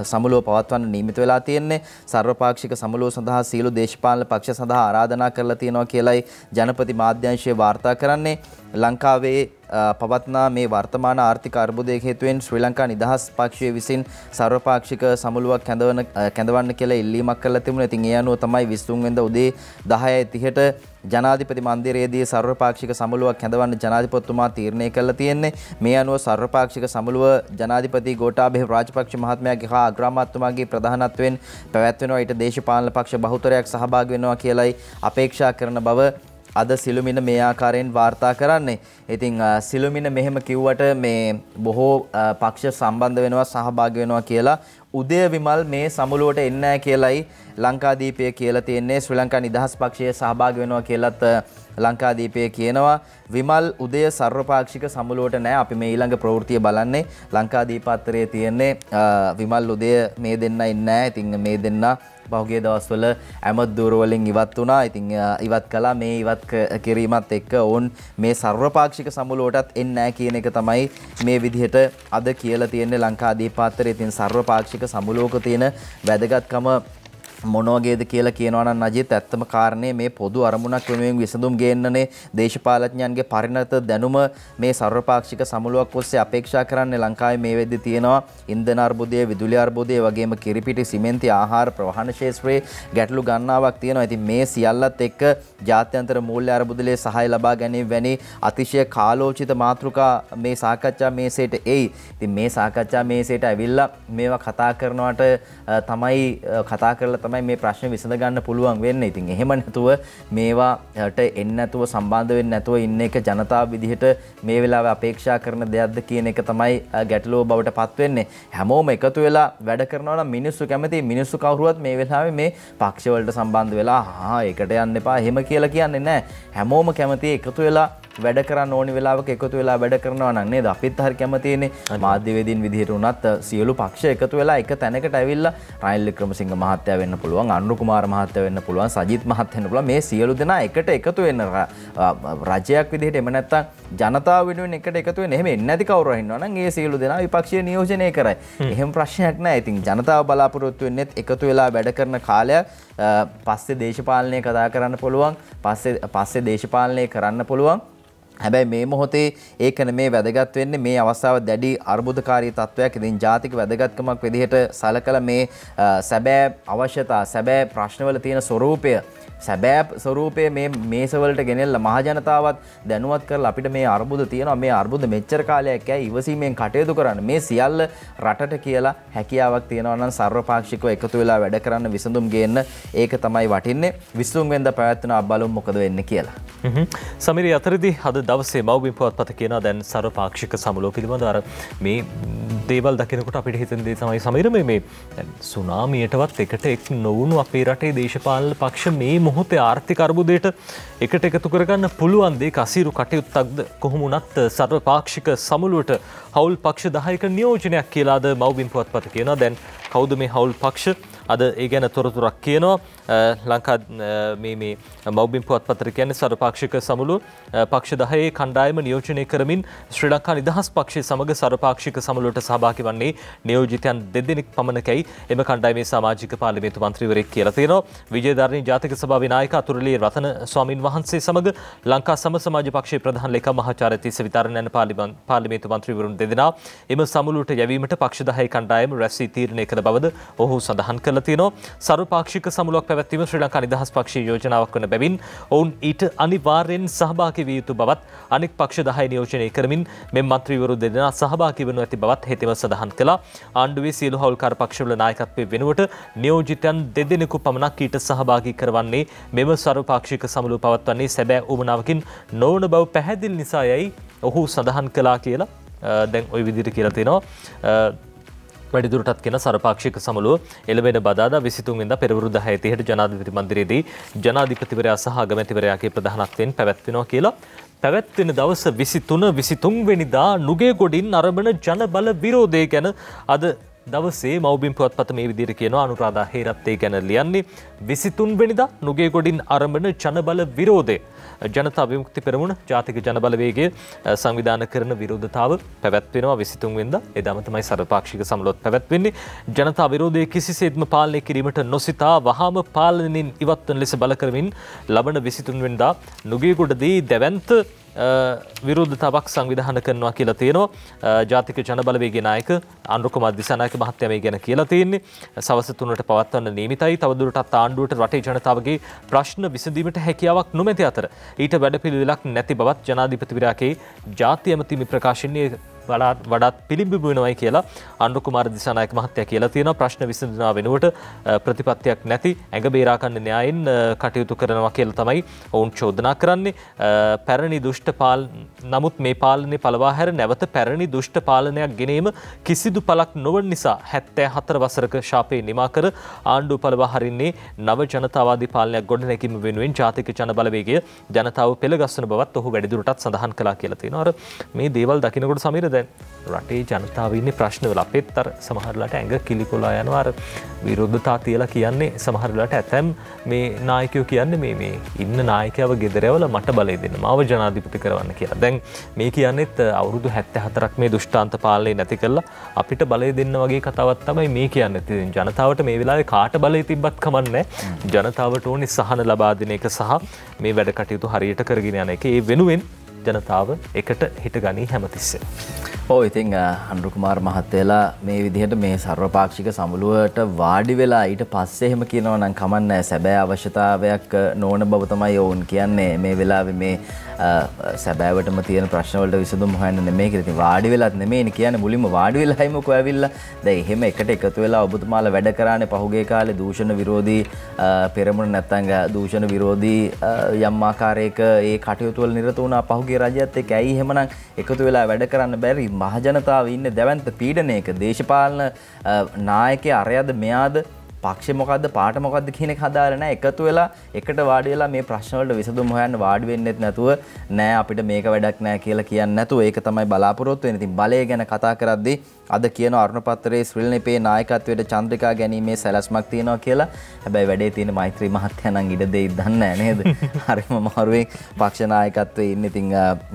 සමුළුව පවත්වන්න නියමිත වෙලා තියෙන්නේ. සර්වපාක්ෂික සමුළුව සඳහා සියලු දේශපාලන පක්ෂ සඳහා ආරාධනා කරලා තියෙනවා කියලයි ජනපති මාධ්‍යංශය වාර්තා කරන්නේ. ලංකාවේ පවත්නා මේ වර්තමාන ආර්ථික අර්බුදයේ හේතුවෙන් ශ්‍රී ලංකා නිදහස් පක්ෂය විසින් සර්වපාක්ෂික සමුළුවක් කැඳවන්න කියලා ඉල්ලීමක් කරලා තිබුණා. ඉතින් ඒ අනුව තමයි 23 වෙනිදා උදේ 10:30ට ජනාධිපති මන්දිරයේදී සර්වපාක්ෂික සමුළුවක් කැඳවන්න ජනාධිපතිතුමා තීරණය කළා තියෙන්නේ. මේ අනුව සර්වපාක්ෂික සමුළුව ජනාධිපති ගෝඨාභය රාජපක්ෂ මහත්මයාගේ හා අග්‍රාමාත්‍යතුමාගේ ප්‍රධානත්වයෙන් පැවැත්වෙනවා. ඊට දේශපාලන පක්ෂ බහුතරයක් සහභාගී වෙනවා කියලයි අපේක්ෂා කරන බව අද සිළුමිණ මේ ආකාරයෙන් වාර්තා කරන්නේ. ඉතින් සිළුමිණ මෙහෙම කිව්වට මේ බොහෝ පක්ෂ සම්බන්ධ වෙනවා සහභාගී වෙනවා කියලා උදය විමල් මේ සමුළුවට එන්නේ නැහැ කියලයි ලංකාදීපය කියලා තියෙන්නේ. ශ්‍රී ලංකා නිදහස් පක්ෂයේ සහභාගී වෙනවා කියලත් ලංකාදීපය කියනවා. විමල් උදය සර්වපාක්ෂික සමුළුවට නැහැ. අපි මේ ඊළඟ ප්‍රවෘත්තිය බලන්නේ ලංකාදීප අතරේ තියෙන්නේ විමල් උදය මේ දෙන්න ඉන්නේ නැහැ. ඉතින් මේ දෙන්න පහුගිය දවස්වල ඇමත් දූර වලින් ඉවත් වුණා. ඉතින් ඉවත් කළා. මේ ඉවත් කිරීමත් එක්ක ඕන් මේ සර්වපාක්ෂික සමුළුවටත් එන්නේ නැහැ කියන එක තමයි මේ විදිහට අද කියලා තියෙන්නේ ලංකාදීප අතරේ. ඉතින් සර්වපාක්ෂික සමුළුවක තියෙන වැදගත්කම මොන වගේද කියලා කියනවා නම් අජිත් ඇත්තම කාරණේ මේ පොදු අරමුණක් වෙනුවෙන් විසඳුම් ගේන්නනේ දේශපාලඥයන්ගේ පරිණත දැනුම මේ සර්වපාක්ෂික සමුළුවක් ඔස්සේ අපේක්ෂා කරන්නේ. ලංකාවේ මේ වෙද්දී තියෙනවා ඉන්ධන අර්බුදය, විදුලි අර්බුදය වගේම කිරිපිටි, සිමෙන්ති, ආහාර ප්‍රවාහන ක්ෂේත්‍රයේ ගැටලු ගණනාවක් තියෙනවා. ඉතින් මේ සියල්ලත් එක්ක ජාත්‍යන්තර මූල්‍ය අර්බුදලේ සහාය ලබා ගැනීම වැනි අතිශය කාලෝචිත මාතෘකා මේ සාකච්ඡා මේසෙට එයි. ඉතින් මේ සාකච්ඡා මේසෙට ඇවිල්ලා මේවා කතා කරනවට තමයි කතා කරලා මේ ප්‍රශ්න විසඳ ගන්න පුළුවන් වෙන්නේ. ඉතින් එහෙම නැතුව මේවාට එන්නේ නැතුව සම්බන්ධ වෙන්නේ නැතුව ඉන්න එක ජනතාව විදිහට මේ වෙලාවේ අපේක්ෂා කරන දෙයක්ද කියන එක තමයි ගැටලුව බවට පත් වෙන්නේ. හැමෝම එකතු වෙලා වැඩ කරනවා නම් මිනිස්සු කැමති. මිනිස්සු කවුරුවත් මේ වෙලාවේ මේ පක්ෂ වලට සම්බන්ධ වෙලා ඒකට යන්න එපා එහෙම කියලා කියන්නේ නැහැ. හැමෝම කැමති එකතු වෙලා වැඩ කරන්න ඕනි වෙලාවක එකතු වෙලා වැඩ කරනවා නම් නේද? අපිත් හරි කැමතිනේ මාධ්‍යවේදීන් විදිහට උනත් සියලු පක්ෂ එකතු වෙලා එක තැනකට ඇවිල්ලා රනිල් වික්‍රමසිංහ මහත්තයා වෙන්න පුළුවන්, අනුර කුමාර මහත්තයා වෙන්න පුළුවන්, සජිත් මහත්තයා වෙන්න පුළුවන්. මේ සියලු දෙනා එකට එකතු වෙන්න රජයක් විදිහට එම නැත්තම් ජනතාව වෙනුවෙන් එකට එකතු වෙන්න. එහෙම එන්නේ නැති කවුරු ඉන්නවා නම් ඒ සියලු දෙනා විපක්ෂීය නියෝජනය කරයි. එහෙම ප්‍රශ්නයක් නැහැ. ඉතින් ජනතාව බලාපොරොත්තු වෙන්නේත් එකතු වෙලා වැඩ කරන කාලයක් පස්සේ දේශපාලනය කතා කරන්න පුළුවන්. පස්සේ දේශපාලනය කරන්න පුළුවන්. හැබැයි මේ මොහොතේ ඒක නෙමේ වැදගත් වෙන්නේ. මේ අවස්ථාව දැඩි අර්බුදකාරී තත්වයක්. ඉතින් ජාතික වැදගත්කමක් විදිහට සලකලා මේ සැබෑ අවශ්‍යතා, සැබෑ ප්‍රශ්නවල තියෙන ස්වરૂපය, සැබෑ ස්වરૂපයේ මේ මේසවලට ගෙනෙල්ලා මහ ජනතාවත් දැනුවත් කරලා අපිට මේ අර්බුද තියෙනවා, මේ අර්බුද මෙච්චර කාලයක් ඇයි ඉවසීමෙන් කටයුතු කරන්න, මේ සියල්ල රටට කියලා හැකියාවක් තියෙනවා නම් සර්වපාක්ෂිකව එකතු වෙලා වැඩ කරන්න, විසඳුම් ගේන්න. ඒක තමයි වටින්නේ. 23 වෙනිදා පැවැත්වෙන බලමු මොකද වෙන්නේ කියලා. සමීරි අතරදී අද දවසේ මව්බිම් පුවත්පත කියනවා දැන් සර්වපාක්ෂික සමුළුව පිළිබඳව අර මේ දේවල් දකිනකොට අපිට හිතෙන දේ තමයි සමීර මේ සුනාමියටවත් එකට එක් නොවුණු අපේ රටේ දේශපාලන පක්ෂ මේ මොහොතේ ආර්ථික අර්බුදයට එකට එකතු කරගන්න පුළුවන් දෙයක අසීරු කටයුත්තක්ද කොහොම වුණත් සර්වපාක්ෂික සමුළුවට හවුල් පක්ෂ 10ක නියෝජනයක් කියලා අද මව්බිම් පුවත්පත කියනවා. දැන් කවුද මේ හවුල් පක්ෂ? අද ඒ ගැන තොරතුරක් කියනවා. ලංකා මේ මව්බිම් පුවත්පතට කියන්නේ සර්වපාක්ෂික සමුළුව පක්ෂ 10 කණ්ඩායම නියෝජනය කරමින් ශ්‍රී ලංකා නිදහස් පක්ෂය සමග සර්වපාක්ෂික සමුළුවට සහභාගී වන්නේ නියෝජිතයන් දෙදෙනෙක් පමණකයි. එම කණ්ඩායමේ සමාජික පාර්ලිමේන්තු මන්ත්‍රීවරයෙක් කියලා තියෙනවා. විජේධාරණී ජාතික සභාවේ නායක අතුරුලිය රතන ස්වාමින් වහන්සේ සමග ලංකා සම සමාජ පක්ෂයේ ප්‍රධාන ලේකම් මහාචාර්ය තිස්ස විතාරණ යන පාර්ලිමේන්තු මන්ත්‍රීවරුන් දෙදෙනා එම සමුළුවට යැවීමට පක්ෂ 10 කණ්ඩායම රැස් වී තීරණය කළ බවද ඔහු සඳහන් කළා තියෙනවා. සර්වපාක්ෂික සමුළුවක් පැවැත්වීම ශ්‍රී ලංකා නිදහස් පක්ෂයේ යෝජනාවක් වන බැවින් ඔවුන් ඊට අනිවාර්යෙන් සහභාගී විය යුතු බවත් අනෙක් පක්ෂ 10 නියෝජනය කරමින් මෙම මන්ත්‍රීවරු දෙදෙනා සහභාගී වනු ඇති බවත් හෙතෙම සඳහන් කළා. ආණ්ඩුවේ සියලු හවුල්කාර පක්ෂවල නායකත්වයේ වෙනුවට නියෝජිතයන් දෙදෙනෙකු පමණක් ඊට සහභාගී කරවන්නේ මෙම සර්වපාක්ෂික සමුළුව පවත්වන්නේ සැබෑ උවමනාවකින් නොවන බව පැහැදිලි නිසායයි ඔහු සඳහන් කළා කියලා දැන් ওই විදිහට කියලා තියෙනවා. වැඩිදුරටත් කියන සර්වපාක්ෂික සමුළුව එළවෙන බදාදා 23 වෙනිදා පෙරවරු 10:30ට ජනාධිපති මන්දිරයේදී ජනාධිපතිවරයා සහ අගමැතිවරයාගේ ප්‍රධානත්වයෙන් පැවැත්වෙනවා කියලා. පැවැත්වෙන දවස 23 වෙනිදා නුගේගොඩින් අරඹන ජනබල විරෝධය ගැන අද දවසේ මව්බිම් පුවත්පත මේ විදිහට කියනවා. අනුරාධා හේරත් ඒ ගැන ලියන්නේ 23 වෙනිදා නුගේගොඩින් ආරම්භන ජනබල විරෝධය. ජනතා විමුක්ති පෙරමුණ ජාතික ජනබලවේගයේ සංවිධානය කරන විරෝධතාව පැවැත්වෙනවා 23 වෙනිදා. එදාම තමයි සර්වපාක්ෂික සමළුවත් පැවැත්වෙන්නේ. ජනතා විරෝධය කිසිසේත්ම පාලනය කිරීමට නොසිතා වහාම පාලනයෙන් ඉවත්වන ලෙස බල කරමින් ලබන 23 වෙනිදා නුගේගොඩදී දැවැන්ත විරෝධතාවක් සංවිධානය කරනවා කියලා තියෙනවා. ජාතික ජනබලවේගයේ නායක අනුර කුමාර දිසානායක මහත්තයා මේ ගැන කියලා තියෙන්නේ. සවස් 3ට පවත්වන්න නියමිතයි. තවදුරටත් ආණ්ඩුවට රටේ ජනතාවගේ ප්‍රශ්න විසඳීමට හැකියාවක් නොමැති අතර ඊට වැඩපිළිවෙලක් නැති බවත් ජනාධිපතිවරයාගේ ජාති ඇමති ප්‍රකාශනයේ වඩාත් පිළිඹු වෙනවයි කියලා අනුර කුමාර දිසානායක මහත්තයා කියලා තියෙනවා. ප්‍රශ්න විසඳනවා වෙනුවට ප්‍රතිපත්තියක් නැති ඇඟ බේරා ගන්න න්‍යායෙන් කටයුතු කරනවා කියලා තමයි ඔවුන් චෝදනා කරන්නේ. පැරණි දුෂ්ට නමුත් මේ පාලනේ පළවා හැර නැවත පැරණි දුෂ්ට පාලනයක් ගෙනීම කිසිදු පළක් නොවන නිසා 74 වසරක ශාපේ නිමා කර ආණ්ඩුව පළවා හරින්නේ නව ජනතාවාදී පාලනයක් ගොඩනැගීම වෙනුවෙන් ජාතික ජනබලවේගය ජනතාව පෙළගස්වන බවත් ඔහු වැඩිදුරටත් සඳහන් කළා කියලා තියෙනවා. අර මේ දේවල් දකින්නකොට සමීර දැන් රටේ ජනතාව ඉන්නේ ප්‍රශ්නවල අපෙත් අර සමහරලාට ඇඟ කිලිකොලා යනවා. අර විරෝධතා තියලා කියන්නේ සමහරලාට ඇතැම් මේ නායකයෝ කියන්නේ මේ ඉන්න නායකයව ගෙදරවල මට බලය දෙන්න මාව ජනාධිපති කරවන්න කියලා. දැන් මේ කියන්නේත් අවුරුදු 74ක් මේ දුෂ්ටාන්ත පාලනය නැති කළා අපිට බලය දෙන්න වගේ කතාවක් තමයි මේ කියන්නේ. ඉතින් ජනතාවට මේ වෙලාවේ කාට බලය තිබ්බත් කමන්නේ ජනතාවට ඕනේ සහන ලබා දෙන එක සහ මේ වැඩ කටයුතු හරියට කරගෙන යන එක. ඒ වෙනුවෙන් ජනතාව එකට හිටගනී හැමතිස්සෙම. ඔව් ඉතින් අනුර කුමාර මහත්තයලා මේ විදිහට මේ සර්වපාක්ෂික සමුළුවට වාඩි වෙලා ඊට පස්සේ එහෙම කියනවා නම් කමන්නේ සැබෑ අවශ්‍යතාවයක් නොවන බව තමයි ඔවුන් කියන්නේ. මේ වෙලාවේ මේ සැබෑවටම තියෙන ප්‍රශ්න වලට විසඳුම් හොයන්න නෙමෙයි කියලා. ඉතින් වාඩි වෙලත් නෙමෙයිනේ කියන්නේ මුලින්ම වාඩි වෙලායිමකෝ ඇවිල්ලා. දැන් එහෙම එකට එකතු වෙලා ඔබතුමාලා වැඩ කරානේ පහුගිය කාලේ දූෂණ විරෝධී පෙරමුණ නැත්තම් දූෂණ විරෝධී යම් ආකාරයක ඒ කටයුතු වල නිරත වුණා පහුගිය රජයත් එක්ක. ඇයි එහෙමනම් එකතු වෙලා වැඩ කරන්න බැරි? මහජනතාව ඉන්නේ දැවැන්ත පීඩනයක. දේශපාලන නායකයා අරයද මෙයාද පක්ෂ මොකද්ද පාට මොකද්ද කියන එක හදාලා නැහැ. එකතු වෙලා එකට වාඩි වෙලා මේ ප්‍රශ්න වලට විසඳුම් හොයන්න වාඩි වෙන්නෙත් නැතුව නෑ අපිට මේක වැඩක් නෑ කියලා කියන්නේ නැතුව ඒක තමයි බලාපොරොත්තු වෙන්නේ. ඉතින් බලය ගැන කතා කරද්දී අද කියන අරුණ පත්‍රයේ ශ්‍රීලනිපේ නායකත්වයට චන්ද්‍රිකා ගැනීමේ සැලැස්මක් තියෙනවා කියලා. හැබැයි වැඩේ තියෙන මෛත්‍රී මහත්තයා නම් ඉඩ දෙයි දන්නේ නැහැ නේද? හරිම මාරුවෙන් පක්ෂ නායකත්වයේ ඉන්නේ. ඉතින්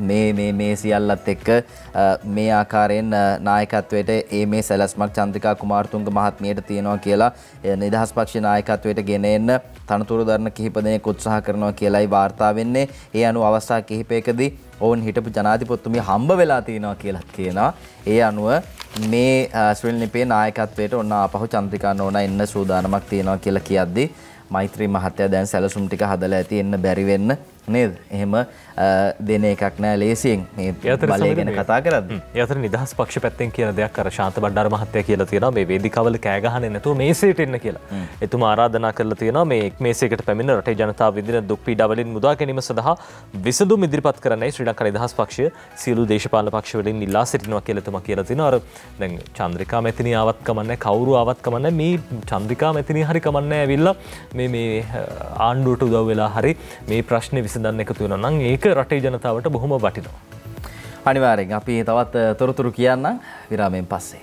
මේ සියල්ලත් එක්ක මේ ආකාරයෙන් නායකත්වයට මේ සැලැස්මක් චන්ද්‍රිකා කුමාරතුංග මහත්මියට තියෙනවා කියලා නිදහස් පක්ෂ නායකත්වයට ගෙන එන්න තනතුරු දරන කිහිප දෙනෙක් උත්සාහ කරනවා කියලායි වාර්තා වෙන්නේ. ඒ අනුව අවස්ථා කිහිපයකදී ඔවුන් හිටපු ජනාධිපතිතුමිය හම්බ වෙලා තියෙනවා කියලා කියනවා. ඒ අනුව මේ ශ්‍රීලනිපේ නායකත්වයට ඔන්න ආපහු චන්ද්‍රිකා නෝනා එන්න සූදානමක් තියෙනවා කියලා කියද්දී මෛත්‍රී මහත්තයා දැන් සැලසුම් ටික හදලා ඇති එන්න බැරි වෙන්න නේද? එහෙම දෙන එකක් නෑ ලේසියෙන් මේ බලය ගැන කතා කරද්දී. ඒ අතර නිදහස් පක්ෂ පැත්තෙන් කියන දෙයක් අර ශාන්ත බණ්ඩාර මහත්තයා කියලා තියෙනවා මේ වේදිකාවල කෑ ගහන්නේ නැතුව මේසෙට එන්න කියලා. එතුමා ආරාධනා කරලා තියෙනවා මේ එක් මේසයකට පැමිණ රටේ ජනතාව විඳින දුක් පීඩා වලින් මුදා ගැනීම සඳහා විසඳුම් ඉදිරිපත් කරන්නයි ශ්‍රී ලංකා නිදහස් පක්ෂය සියලු දේශපාලන පක්ෂ වලින් ඉල්ලා සිටිනවා කියලා එතුමා කියලා තියෙනවා. අර දැන් චන්ද්‍රිකා මැතිණිය ආවත් කමන්නේ කවුරු ආවත් කමන්නේ මේ චන්ද්‍රිකා මැතිණිය හරි කමන්නේ ඇවිල්ලා මේ ආණ්ඩුවට උදව් වෙලා හරි මේ ප්‍රශ්නේ විසඳන්න එකතු වෙනවා නම් ඒක රටේ ජනතාවට බොහොම වටිනවා. අනිවාර්යෙන් අපි තවත් තොරතුරු කියන්නම් විරාමයෙන් පස්සේ.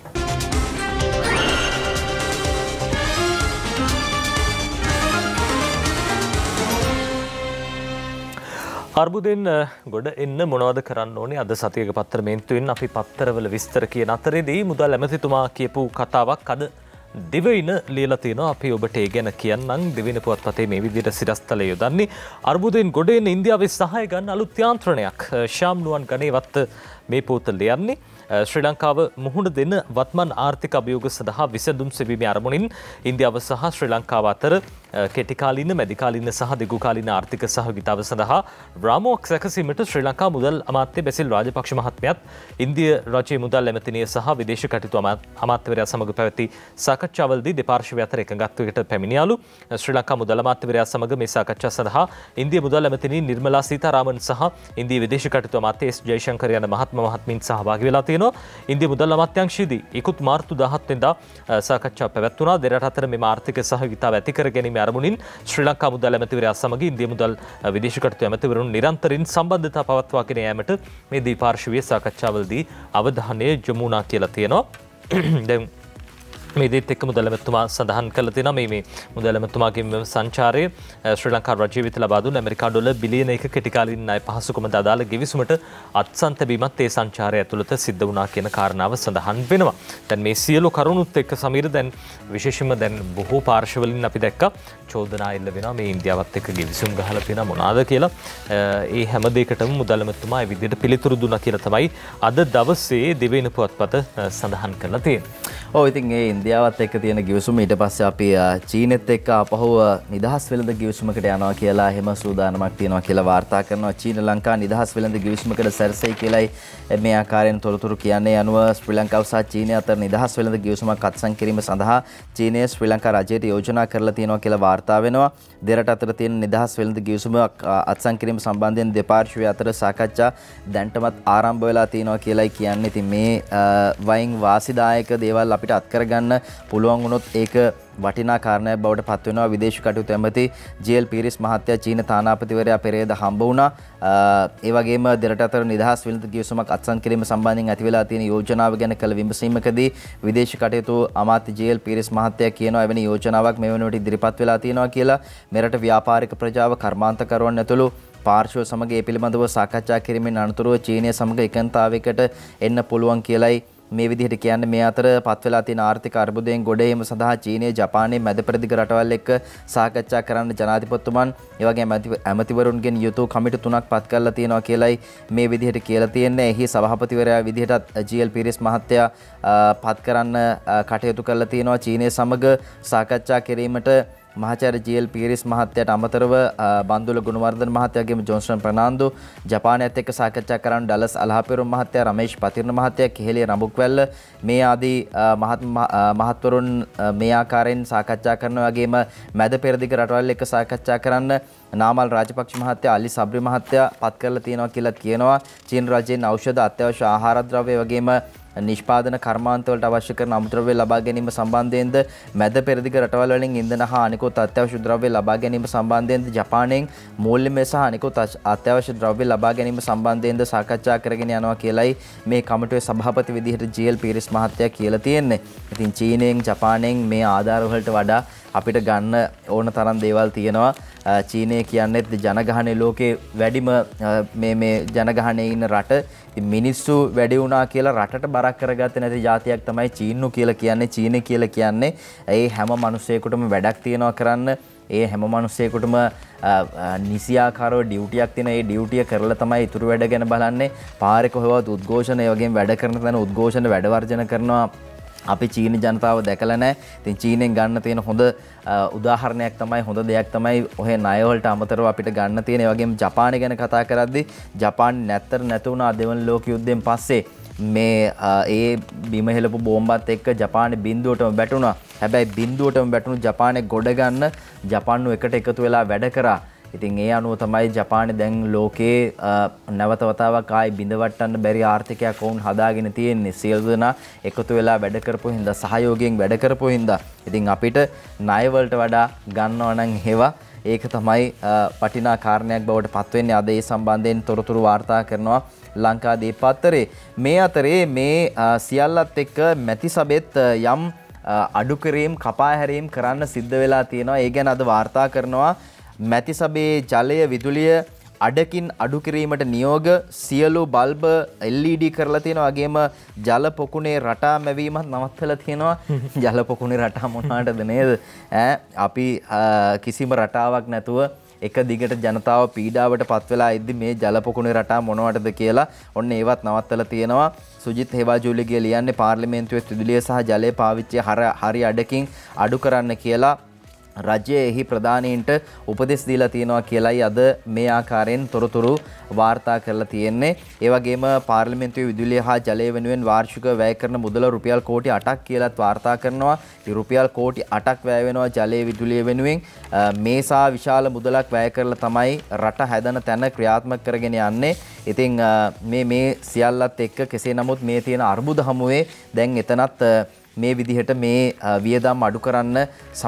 අර්බුදෙන් ගොඩ එන්න මොනවද කරන්න ඕනේ? අද සතියක පත්තර මේන්තුවෙන් අපි පත්තරවල විස්තර කියන අතරේදී මුදල් ඇමතිතුමා කියපු කතාවක් අද දිවයින ලියලා තියෙනවා. අපි ඔබට ඒ ගැන කියන්නම්. දිවයින පුවත්පතේ මේ විදිහට සිරස්තලය යොදන්නේ අර්බුදයෙන් ගොඩ එන්න ඉන්දියාවේ සහාය ගන්න අලුත් යාන්ත්‍රණයක්. ශාම් නුවන් ගණේවත් මේ පොත ලියන්නේ. ශ්‍රී ලංකාව මුහුණ දෙන වත්මන් ආර්ථික අභියෝග සඳහා විසඳුම් සෙවීමේ අරමුණින් ඉන්දියාව සහ ශ්‍රී ලංකාව අතර කෙටිකාලීන මැදිකාලීන සහ දිගුකාලීන ආර්ථික සහයෝගිතාව සඳහා රාමුවක් සැකසීමට ශ්‍රී ලංකා මුදල් අමාත්‍ය බැසිල් රාජපක්ෂ මහත්මයාත් ඉන්දිය රජයේ මුදල් ඇමතිනිය සහ විදේශ කටයුතු අමාත්‍යවරයා සමග පැවති සාකච්ඡාවලදී දෙපාර්ශ්වය අතර එකඟත්වයකට පැමිණියාලු. ශ්‍රී ලංකා මුදල් අමාත්‍යවරයා සමග මේ සාකච්ඡා සඳහා ඉන්දිය මුදල් ඇමතිනිය නිර්මලා සීතාරාමන් සහ ඉන්දිය විදේශ කටයුතු අමාත්‍ය එස් ජයශංකර යන මහත්මීන් සහභාගී වෙලා තියෙනවා. ඉන්දිය මුදල් අමාත්‍යාංශයේදී ඉකුත් මාර්තු 17 වෙනිදා සාකච්ඡා පැවැත්වුණා. දෙරට අතර මේ ආර්ථික සහයෝගිතාව ඇති කර ගැනීම අරමුණින් ශ්‍රී ලංකා මුදල් ඇමතිවරයා සමග ඉන්දිය මුදල් විදේශ කටයුතු ඇමතිවරුන් නිරන්තරයෙන් සම්බන්ධතා පවත්වාගෙන යාමට මේ දීපාර්ශ්වීය සාකච්ඡාවලදී අවධානය යොමු වුණා කියලා තියෙනවා. දැන් මේ දේත් එක්ක මුදල් ඇමතුමා සඳහන් කළ තියෙනවා මේ මුදල් ඇමතුමාගේ මෙම සංචාරයේ ශ්‍රී ලංකා රජය වෙත ලබා දුන්න ඇමරිකා ඩොලර් බිලියන 1 කෙටි කාලීන ණය පහසුකම අදාළ ගෙවිසුමට අත්සන් තැබීමත් ඒ සංචාරය ඇතුළත සිද්ධ වුණා කියන කාරණාව සඳහන් වෙනවා. දැන් මේ සියලු කරුණුත් එක්ක සමීර දැන් විශේෂයෙන්ම දැන් බොහෝ පාර්ශවවලින් අපි දැක්කා චෝදනා එල්ල වෙනවා මේ ඉන්දියාවත් එක්ක ගෙවිසුම් ගහලා තියෙනවා මොනවාද කියලා. ඒ හැම දෙයකටම මුදල් ඇමතුමා ඒ විදිහට පිළිතුරු දුන්නා කියලා තමයි අද දවසේ දෙවෙනි පුවත්පත සඳහන් කරලා තියෙන්නේ. ඔව් ඉතින් ඒ ඉන්දියාවත් එක්ක තියෙන ගිවිසුම ඊට පස්සේ අපි චීනෙත් එක්ක අපහුව නිදහස් වෙළඳ ගිවිසුමකට යනවා කියලා එහෙම සූදානමක් තියෙනවා කියලා වාර්තා කරනවා. චීන ලංකා නිදහස් වෙළඳ ගිවිසුමකට සැරසෙයි කියලායි මේ ආකාරයෙන් තොරතුරු කියන්නේ. අනුව ශ්‍රී ලංකාව සහ චීනය අතර නිදහස් වෙළඳ ගිවිසුමක් අත්සන් කිරීම සඳහා චීනය ශ්‍රී ලංකා රජයට යෝජනා කරලා තියෙනවා කියලා වාර්තා වෙනවා. දෙරට අතර තියෙන නිදහස් වෙළඳ ගිවිසුමක් අත්සන් කිරීම සම්බන්ධයෙන් දෙපාර්ශ්වය අතර සාකච්ඡා දැන්ටමත් ආරම්භ වෙලා තියෙනවා කියලායි කියන්නේ. ඉතින් මේ වයින් වාසිදායක දේවල් අපිට අත් කරගන්න පුළුවන් වුණොත් ඒක වටිනා කාරණයක් බවට පත් වෙනවා. විදේශ කටයුතු ඇමති ජී.එල්. පීරිස් මහත්තයා චීන තානාපතිවරයා පෙරේද හම්බ වුණා. ඒ වගේම දෙරට අතර නිදහස් වෙළඳ ගිවිසුමක් අත්සන් කිරීම සම්බන්ධයෙන් ඇති වෙලා තියෙන යෝජනාව ගැන කළ විමසීමකදී විදේශ කටයුතු අමාත්‍ය ජී.එල්. පීරිස් මහත්තයා කියනවා එවැනි යෝජනාවක් මේ වෙනකොට ඉදිරිපත් වෙලා තියෙනවා කියලා. මෙරට ව්‍යාපාරික ප්‍රජාව කර්මාන්තකරුවන් ඇතුළු පාර්ශ්ව සමග ඒ පිළිබඳව සාකච්ඡා කිරීමෙන් අනතුරුව චීනය සමග එකඟතාවයකට එන්න පුළුවන් කියලයි මේ විදිහට කියන්නේ. මේ අතර පත් වෙලා තියෙන ආර්ථික අර්බුදයෙන් ගොඩ ඒම සඳහා චීනය ජපානයේ මැද පෙරදිග රටවල් එක්ක සාකච්ඡා කරන්න ජනාධිපතිතුමන් ඒ වගේම ඇමතිවරුන්ගෙන් යුතු කමිටු 3ක් පත් කරලා තියෙනවා කියලයි මේ විදිහට කියලා තියෙන්නේ. එහි සභාපතිවරයා විදිහටත් ජී.එල්. පීරිස් මහත්තයා පත් කරන්න කටයුතු කරලා තියෙනවා. චීනය සමග සාකච්ඡා කිරීමට මහාචාර්ය ජී.එල්. පීරිස් මහත්තයාට අමතරව බන්දුල ගුණවර්ධන මහත්තයාගේම ජොන්සන් ප්‍රනාන්දු ජපානයත් එක්ක සාකච්ඡා කරන්න ඩලස් අලහපෙරුම් මහත්තයා රමේෂ් පතිර්ණ මහත්තයා කෙහෙලිය රඹුක්වැල්ල මේ ආදී මහත්වරුන් මේ ආකාරයෙන් සාකච්ඡා කරන වගේම මැද පෙරදිග රටවල් එක්ක සාකච්ඡා කරන්න නාමල් රාජපක්ෂ මහත්තයා අලි සබ්රි මහත්තයා පත් කරලා තියෙනවා කියලා කියනවා. චීන රජයෙන් ඖෂධ අත්‍යවශ්‍ය ආහාර ද්‍රව්‍ය වගේම නිෂ්පාදන කර්මාන්තවලට අවශ්‍ය කරන අමුද්‍රව්‍ය ලබා ගැනීම සම්බන්ධයෙන්ද මැද පෙරදිග රටවල් වලින් ඉන්ධන හා අනිකුත් අත්‍යවශ්‍ය ද්‍රව්‍ය ලබා ගැනීම සම්බන්ධයෙන්ද ජපානයෙන් මූල්‍යමය සහ අනිකුත් අත්‍යවශ්‍ය ද්‍රව්‍ය ලබා ගැනීම සම්බන්ධයෙන්ද සාකච්ඡා කරගෙන යනවා කියලයි මේ කමිටුවේ සභාපති විදිහට ජී.එල්. පීරිස් මහත්තයා කියලා තියෙන්නේ. ඉතින් චීනයෙන් ජපානයෙන් මේ ආධාර වලට වඩා අපිට ගන්න ඕන තරම් දේවල් තියෙනවා. චීනය කියන්නේත් ජනගහනය ලෝකේ වැඩිම මේ ජනගහනයේ ඉන්න රට. මිනිස්සු වැඩි වුණා කියලා රටට බරක් කරගත්තේ නැති ජාතියක් තමයි චීනු කියලා කියන්නේ. චීන කියලා කියන්නේ ඒ හැම මිනිසෙකුටම වැඩක් තියනවා කරන්න. ඒ හැම මිනිසෙකුටම නිසියාකාරව ඩියුටියක් තියෙන. ඒ ඩියුටිය කරලා තමයි ඉතුරු වැඩ ගැන බලන්නේ. පාරේ කොහෙවත් උද්ඝෝෂණ ඒ වගේම වැඩ කරන තැන උද්ඝෝෂණ වැඩ වර්ජන කරනවා. අපි චීන ජනතාව දැකලා නැහැ. ඉතින් චීනෙන් ගන්න තියෙන හොඳ උදාහරණයක් තමයි හොඳ දෙයක් තමයි ඔහේ ණය වලට අමතරව අපිට ගන්න තියෙන. ඒ වගේම ජපානය ගැන කතා කරද්දී ජපාන් නැතු වුණා දෙවන ලෝක යුද්ධයෙන් පස්සේ මේ ඒ බිම හෙලපු බෝම්බත් එක්ක ජපානේ බිඳුවටම වැටුණා. හැබැයි බිඳුවටම වැටුණු ජපානේ ගොඩ ගන්න ජපාන්නු එකට එකතු වෙලා වැඩ කරා. ඉතින් ඒ අනුව තමයි ජපානේ දැන් ලෝකේ නැවත වතාවක් ආයි බිඳවට්ටන්න බැරි ආර්ථිකයක් වුන් හදාගෙන තියෙන්නේ. සියලු දෙනා එකතු වෙලා වැඩ කරපු හින්දා සහයෝගයෙන් වැඩ කරපු හින්දා. ඉතින් අපිට ණය වලට වඩා ගන්නවා නම් හේවා ඒක තමයි වටිනා කාරණයක් බවට පත් වෙන්නේ. අද ඒ සම්බන්ධයෙන් තොරතුරු වාර්තා කරනවා ලංකාදීප පත්තරේ. මේ අතරේ මේ සියල්ලත් එක්ක මැති සබෙත් යම් අඩු කිරීම් කපා හැරීම් කරන්න සිද්ධ වෙලා තියෙනවා. ඒ ගැන අද වාර්තා කරනවා. මැති සබේ ජලය විදුලිය අඩකින් අඩු කිරීමට නියෝග සියලු බල්බ LED කරලා තියෙනවා. වගේම ජල පොකුණේ රටා මැවීමත් නවත්තලා තියෙනවා. ජල පොකුණේ රටා මොනවාටද නේද? අපි කිසිම රටාවක් නැතුව එක දිගට ජනතාව පීඩාවට පත් වෙලා ඉද්දි මේ ජල පොකුණේ රටා මොනවටද කියලා ඔන්න ඒවත් නවත්තලා තියෙනවා. සුජිත් හේවාජූලිගේ ලියන්නේ පාර්ලිමේන්තුවේ විදුලිය සහ ජලය පාවිච්චි හරි අඩකින් අඩු කරන්න කියලා. රජයේ එහි ප්‍රධානීන්ට උපදෙස් දීලා තියෙනවා කියලයි අද මේ ආකාරයෙන් තොරතුරු වාර්තා කරලා තියෙන්නේ. ඒ වගේම පාර්ලිමේන්තුවේ විදුලිය හා ජලය වෙනුවෙන් වාර්ෂිකව වැය කරන මුදල රුපියල් කෝටි 8ක් කියලාත් වාර්තා කරනවා. ඒ රුපියල් කෝටි 8ක් වැය වෙනවා ජලය විදුලිය වෙනුවෙන්. මේසා විශාල මුදලක් වැය කරලා තමයි රට හැදෙන තැන ක්‍රියාත්මක කරගෙන යන්නේ. ඉතින් මේ සියල්ලත් එක්ක කෙසේ නමුත් මේ තියෙන අර්බුද හමුවේ දැන් එතනත් මේ විදිහට මේ වියදම් අඩු කරන්න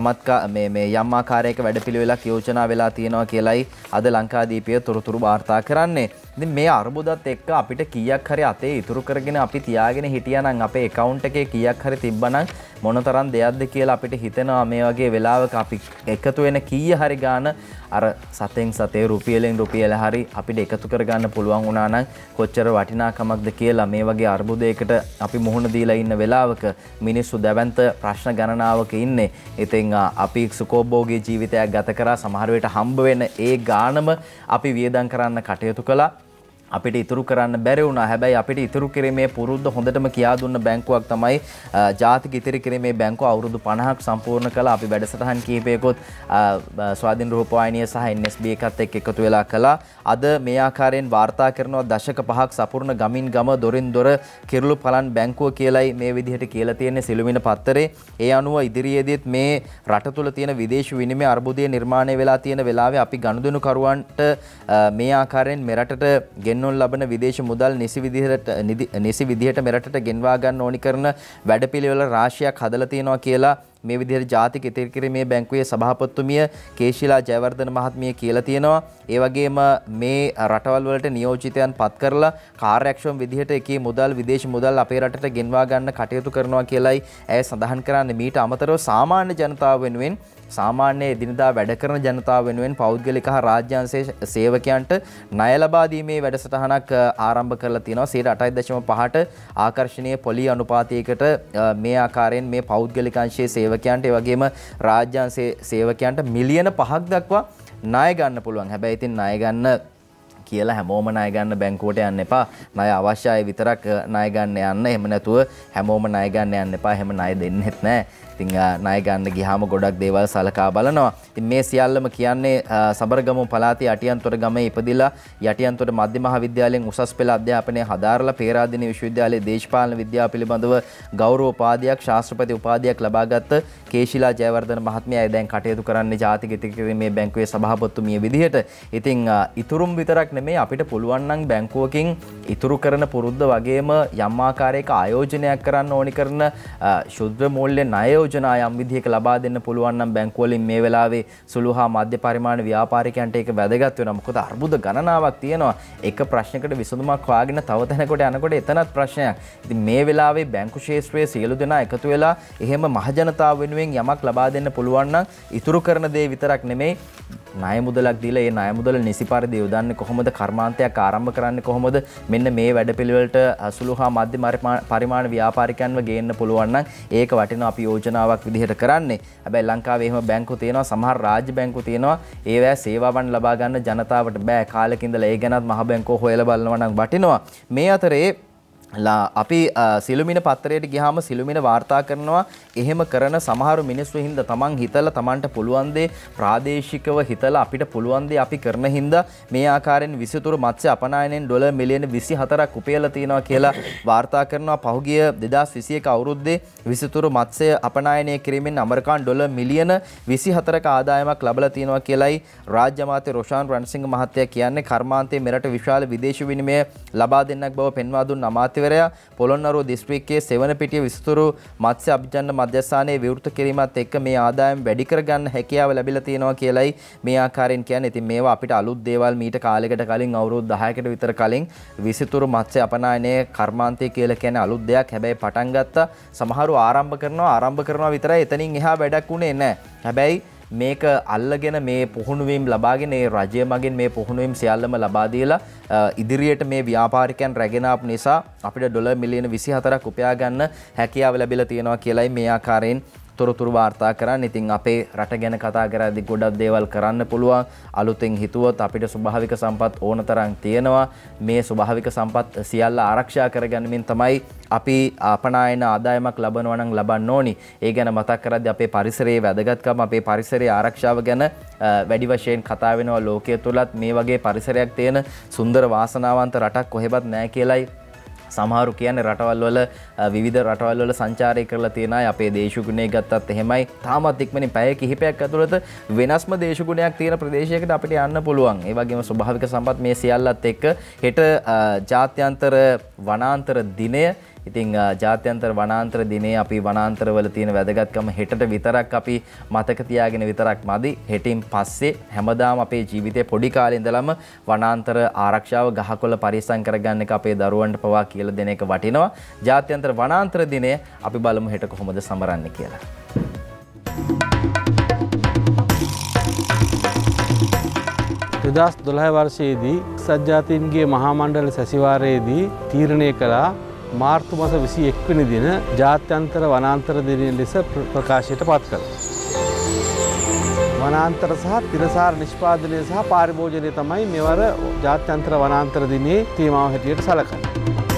මේ යම් ආකාරයක වැඩපිළිවෙලක් යෝජනා වෙලා තියෙනවා කියලයි අද ලංකාදීපය තොරතුරු වාර්තා කරන්නේ. ඉතින් මේ අර්බුදත් එක්ක අපිට කීයක් හරි අතේ ඉතුරු කරගෙන අපි තියාගෙන හිටියා නම් අපේ account එකේ කීයක් හරි තිබ්බනම් මොනතරම් දෙයක්ද කියලා අපිට හිතෙනවා මේ වගේ වෙලාවක අපි එකතු වෙන කීය හරි ගාන අර සතෙන් සතේ රුපියලෙන් රුපියල හරි අපිට එකතු කරගන්න පුළුවන් වුණා නම් කොච්චර වටිනාකමක්ද කියලා මේ වගේ අර්බුදයකට අපි මුහුණ දීලා ඉන්න වෙලාවක මිනිස්සු දැවැන්ත ප්‍රශ්න ගණනාවක ඉන්නේ. ඉතින් අපි සුඛෝභෝගී ජීවිතයක් ගත කරා සමහර වෙලට හම්බ වෙන ඒ ගානම අපි වියදම් කරන්න කටයුතු කළා. අපිට ඉතුරු කරන්න බැරි වුණා. හැබැයි අපිට ඉතුරු කිරීමේ පුරුද්ද හොඳටම කියා දුන්න බැංකුවක් තමයි ජාතික ඉතිරි කිරීමේ බැංකුව අවුරුදු 50ක් සම්පූර්ණ කළා. අපි වැඩසටහන් කීපයකොත් ස්වාධීන රූපවාහිනිය සහ NSB එකත් එක්ක එකතු වෙලා කළා. අද මේ ආකාරයෙන් වාර්තා කරනවා දශක 5ක් සපුරන ගමින් ගම දොරින් දොර කිරුළු පලන් බැංකුව කියලයි මේ විදිහට කියලා තියෙන්නේ සිළුමිණ පත්තරේ. ඒ අනුව ඉදිරියේදීත් මේ රට තුල තියෙන විදේශ විනිමය අර්බුදය නිර්මාණය වෙලා තියෙන වෙලාවේ අපි ගනුදෙනු කරුවන්ට මේ ආකාරයෙන් මෙරටට ගෙන්වන ලබන විදේශ මුදල් නිසි විදිහට මෙරටට ගෙන්වා ගන්න ඕනි කරන වැඩපිළිවෙල රාශියක් හදලා තියෙනවා කියලා මේ විදිහට ජාතික ඉතිරි කිරීමේ බැංකුවේ සභාපතිතුමිය කේශිලා ජයවර්ධන මහත්මිය කියලා තියෙනවා. ඒ වගේම මේ රටවල් වලට නියෝජිතයන් පත් කරලා කාර්යක්ෂම විදිහට එකී මුදල් විදේශ මුදල් අපේ රටට ගෙන්වා ගන්න කටයුතු කරනවා කියලායි ඇය සඳහන් කරන්නේ. මීට අමතරව සාමාන්‍ය ජනතාව වෙනුවෙන් සාමාන්‍ය එදිනදා වැඩ කරන ජනතාව වෙනුවෙන් පෞද්ගලික හා රාජ්‍යාංශ සේවකයන්ට ණය ලබා දීමේ වැඩසටහනක් ආරම්භ කරලා තියෙනවා. 8.5ට ආකර්ෂණීය පොලි අනුපාතයකට මේ ආකාරයෙන් මේ පෞද්ගලික අංශයේ සේවකයන්ට ඒ වගේම රාජ්‍යාංශ සේවකයන්ට මිලියන 5ක් දක්වා ණය ගන්න පුළුවන්. හැබැයි ඉතින් ණය ගන්න කියලා හැමෝම ණය ගන්න බැංකුවට යන්න එපා. ණය අවශ්‍යයි විතරක් ණය ගන්න යන්න. එහෙම නැතුව හැමෝම ණය ගන්න යන්න එපා. එහෙම ණය දෙන්නෙත් නැහැ. ඉතින් ණය ගන්න ගියාම ගොඩක් දේවල් සලකා බලනවා. ඉතින් මේ සියල්ලම කියන්නේ සබරගමු පළාතේ යටියන්තොට ගමේ ඉපදිලා යටියන්තොට මධ්‍ය මහාවිද්‍යාලයෙන් උසස් පෙළ අධ්‍යාපනය හදාරලා පේරාදෙණිය විශ්වවිද්‍යාලයේ දේශපාලන විද්‍යාව පිළිබඳව ගෞරව උපාධියක් ශාස්ත්‍රපති උපාධියක් ලබාගත් කේශිලා ජයවර්ධන මහත්මිය අය දැන් කටයුතු කරන්නේ ජාතික ඉතිරි කිරීමේ බැංකුවේ සභාපතිතුමිය විදිහට. ඉතින් ඉතුරුම් විතරක් නෙමෙයි අපිට පුළුවන් නම් බැංකුවකින් ඉතුරු කරන පුරුද්ද වගේම යම් ආකාරයක ආයෝජනයක් කරන්න ඕනි කරන ශුද්ධ මූල්‍ය ණය යෝජනා යම් විදිහක ලබා දෙන්න පුළුවන් නම් බැංකුව වලින් මේ වෙලාවේ සුළු හා මධ්‍ය පරිමාණ ව්‍යාපාරිකයන්ට ඒක වැදගත් වෙනවා. මොකද අර්බුද ගණනාවක් තියෙනවා. එක ප්‍රශ්නයකට විසඳුමක් හොයාගෙන තව තැනකට යනකොට එතනත් ප්‍රශ්නයක්. ඉතින් මේ වෙලාවේ බැංකු ශාස්ත්‍රයේ සියලු දෙනා එකතු වෙලා එහෙම මහජනතාව වෙනුවෙන් යමක් ලබා දෙන්න පුළුවන් නම් ඉතුරු කරන දේ විතරක් නෙමෙයි ණය මුදලක් දීලා ඒ ණය මුදල නිසි පරිදි යොදන්නේ කොහොමද, කර්මාන්තයක් ආරම්භ කරන්නේ කොහොමද, මෙන්න මේ වැඩපිළිවෙලට සුළු හා මධ්‍ය පරිමාණ ව්‍යාපාරිකයන්ව ගේන්න පුළුවන් නම් ඒක වටිනවා අපි යෝජනාවක් විදිහට කරන්නේ. හැබැයි ලංකාවේ එහෙම බැංකු තියෙනවා, සමහර රාජ්‍ය බැංකු තියෙනවා, ඒවැ සේවාවන් ලබා ගන්න ජනතාවට බෑ. කාලෙක ඉඳලා ඒ ගැනත් මහ බැංකුව හොයලා බලනවා නම් වටිනවා. මේ අතරේ අපි සිළුමිණ පත්තරයට ගියාම සිළුමිණ වාර්තා කරනවා එහෙම කරන සමහර මිනිස්සු හින්දා තමන් හිතලා තමන්ට පුළුවන් දේ ප්‍රාදේශිකව හිතලා අපිට පුළුවන් දේ අපි කරන හින්දා මේ ආකාරයෙන් විසිතුරු මත්ස්‍ය අපනයනෙන් ඩොලර් මිලියන 24ක් උපයලා තියෙනවා කියලා වාර්තා කරනවා. පහුගිය 2021 අවුරුද්දේ විසිතුරු මත්ස්‍ය අපනයනය කිරීමෙන් ඇමරිකානු ඩොලර් මිලියන 24ක ආදායමක් ලැබලා තියෙනවා කියලයි රාජ්‍ය අමාත්‍ය රොෂාන් රණසිංහ මහත්තයා කියන්නේ. කර්මාන්තයේ මෙරට විශාල විදේශ විනිමය ලබා දෙන්නක් බව පෙන්වා දුන් අමාත්‍යවරයා පොළොන්නරුව දිස්ත්‍රික්කයේ සෙවණපිටිය විසිතුරු මත්ස්‍ය අභිජන්න මධ්‍යස්ථානයේ විවෘත කිරීමත් එක්ක මේ ආදායම වැඩි කරගන්න හැකියාව ලැබිලා තියෙනවා කියලයි මේ ආකාරයෙන් කියන්නේ. ඉතින් මේවා අපිට අලුත් දේවල් මීට කාලයකට කලින් අවුරුදු 10කට විතර කලින් විසිතුරු මත්ස්‍ය අපනයනයේ කර්මාන්තය කියලා කියන්නේ අලුත් දෙයක්. හැබැයි පටන් ගත්තා සමහරව ආරම්භ කරනවා විතරයි. එතනින් එහා වැඩක් උනේ නැහැ. හැබැයි මේක අල්ලගෙන මේ පුහුණුවීම් ලබාගෙන ඒ රජය මගින් මේ පුහුණුවීම් සියල්ලම ලබා දීලා ඉදිරියට මේ ව්‍යාපාරිකයන් රැගෙන ආපු නිසා අපිට ඩොලර් මිලියන 24ක් උපයා ගන්න හැකියාව ලැබිලා තියෙනවා කියලයි මේ ආකාරයෙන් තොරතුරු වාර්තා කරන්න. ඉතින් අපේ රට ගැන කතා කරද්දී ගොඩක් දේවල් කරන්න පුළුවන්. අලුතෙන් හිතුවොත් අපිට ස්වභාවික සම්පත් ඕන තරම් තියෙනවා. මේ ස්වභාවික සම්පත් සියල්ල ආරක්ෂා කරගන්නමින් තමයි අපි අපනායන ආදායමක් ලබනවා නම් ලබන්න ඕනි. ඒ ගැන මතක් කරද්දී අපේ පරිසරයේ වැදගත්කම, අපේ පරිසරයේ ආරක්ෂාව ගැන වැඩි වශයෙන් කතා වෙනවා. ලෝකයේ තුලත් මේ වගේ පරිසරයක් තියෙන සුන්දර වාසනාවන්ත රටක් කොහෙවත් නැහැ කියලයි සමහරු කියන්නේ. රටවල් වල විවිධ රටවල් වල සංචාරය කරලා තියෙන අය අපේ දේශගුණය ගත්තත් එහෙමයි. තාමත් ඉක්මනින් පැය කිහිපයක් ඇතුළත වෙනස්ම දේශගුණයක් තියෙන ප්‍රදේශයකට අපිට යන්න පුළුවන්. ඒ වගේම ස්වභාවික සම්පත් මේ සියල්ලත් එක්ක හෙට ජාත්‍යන්තර වනාන්තර දිනය. ඉතින් ජාත්‍යන්තර වනාන්තර දිනේ අපි වනාන්තරවල තියෙන වැදගත්කම හෙටට විතරක් අපි මතක තියාගෙන විතරක් මදි. හෙටින් පස්සේ හැමදාම අපේ ජීවිතේ පොඩි කාලේ ඉඳලම වනාන්තර ආරක්ෂාව ගහකොළ පරිස්සම් කරගන්න එක අපේ දරුවන්ට පවා කියලා දෙන එක වටිනවා. ජාත්‍යන්තර වනාන්තර දිනය අපි බලමු හෙට කොහොමද සමරන්නේ කියලා. 2012 වර්ෂයේදී සජ්ජාතීන්ගේ මහා මණ්ඩල සැසිවාරයේදී තීරණය කළා මාර්තු මාස 21 වෙනි දින ජාත්‍යන්තර වනාන්තර දිනය ලෙස ප්‍රකාශයට පත් කළා. වනාන්තර සහ තිරසාර නිෂ්පාදනය සහ පාරිභෝජනය තමයි මෙවර ජාත්‍යන්තර වනාන්තර දිනයේ තේමාව හැටියට සැලකන්නේ.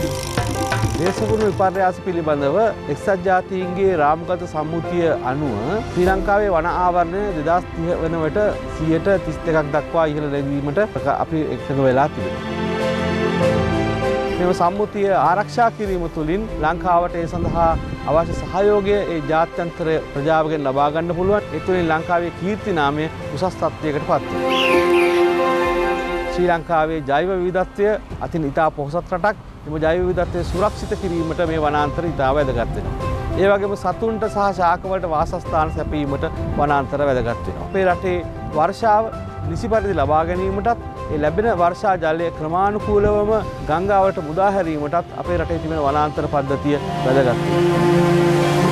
දේශගුණ විපර්යාස පිළිබඳව එක්සත් ජාතීන්ගේ රාමගත සම්මුතිය අනුව ශ්‍රී ලංකාවේ වන ආවරණය 2030 වන විට 32% දක්වා ඉහළ නැගීමට අපි එකඟ වෙලා තිබෙනවා. මෙම සම්මුතිය ආරක්ෂා කිරීම තුළින් ලංකාවට ඒ සඳහා අවශ්‍ය සහයෝගය ඒ ජාත්‍යන්තර ප්‍රජාවගෙන් ලබා ගන්න පුළුවන්. ඒ තුළින් ලංකාවේ කීර්ති නාමය උසස් තත්ත්වයකට පත් වෙනවා. ශ්‍රී ලංකාවේ ජෛව විවිධත්වය අතින් ඉතා පොහොසත් රටක්. එම ජෛව විවිධත්වය සුරක්ෂිත කිරීමට මේ වනාන්තර ඉතා වැදගත් වෙනවා. ඒ වගේම සතුන්ට සහ ශාකවලට වාසස්ථාන සැපීමට වනාන්තර වැදගත් වෙනවා. අපේ රටේ වර්ෂාව නිසි පරිදි ලබා ගැනීමටත් ඒ ලැබෙන වර්ෂා ජලය ක්‍රමානුකූලවම ගංගාවට මුදා හැරීමටත් අපේ රටේ තිබෙන වනාන්තර පද්ධතිය වැදගත් වෙනවා.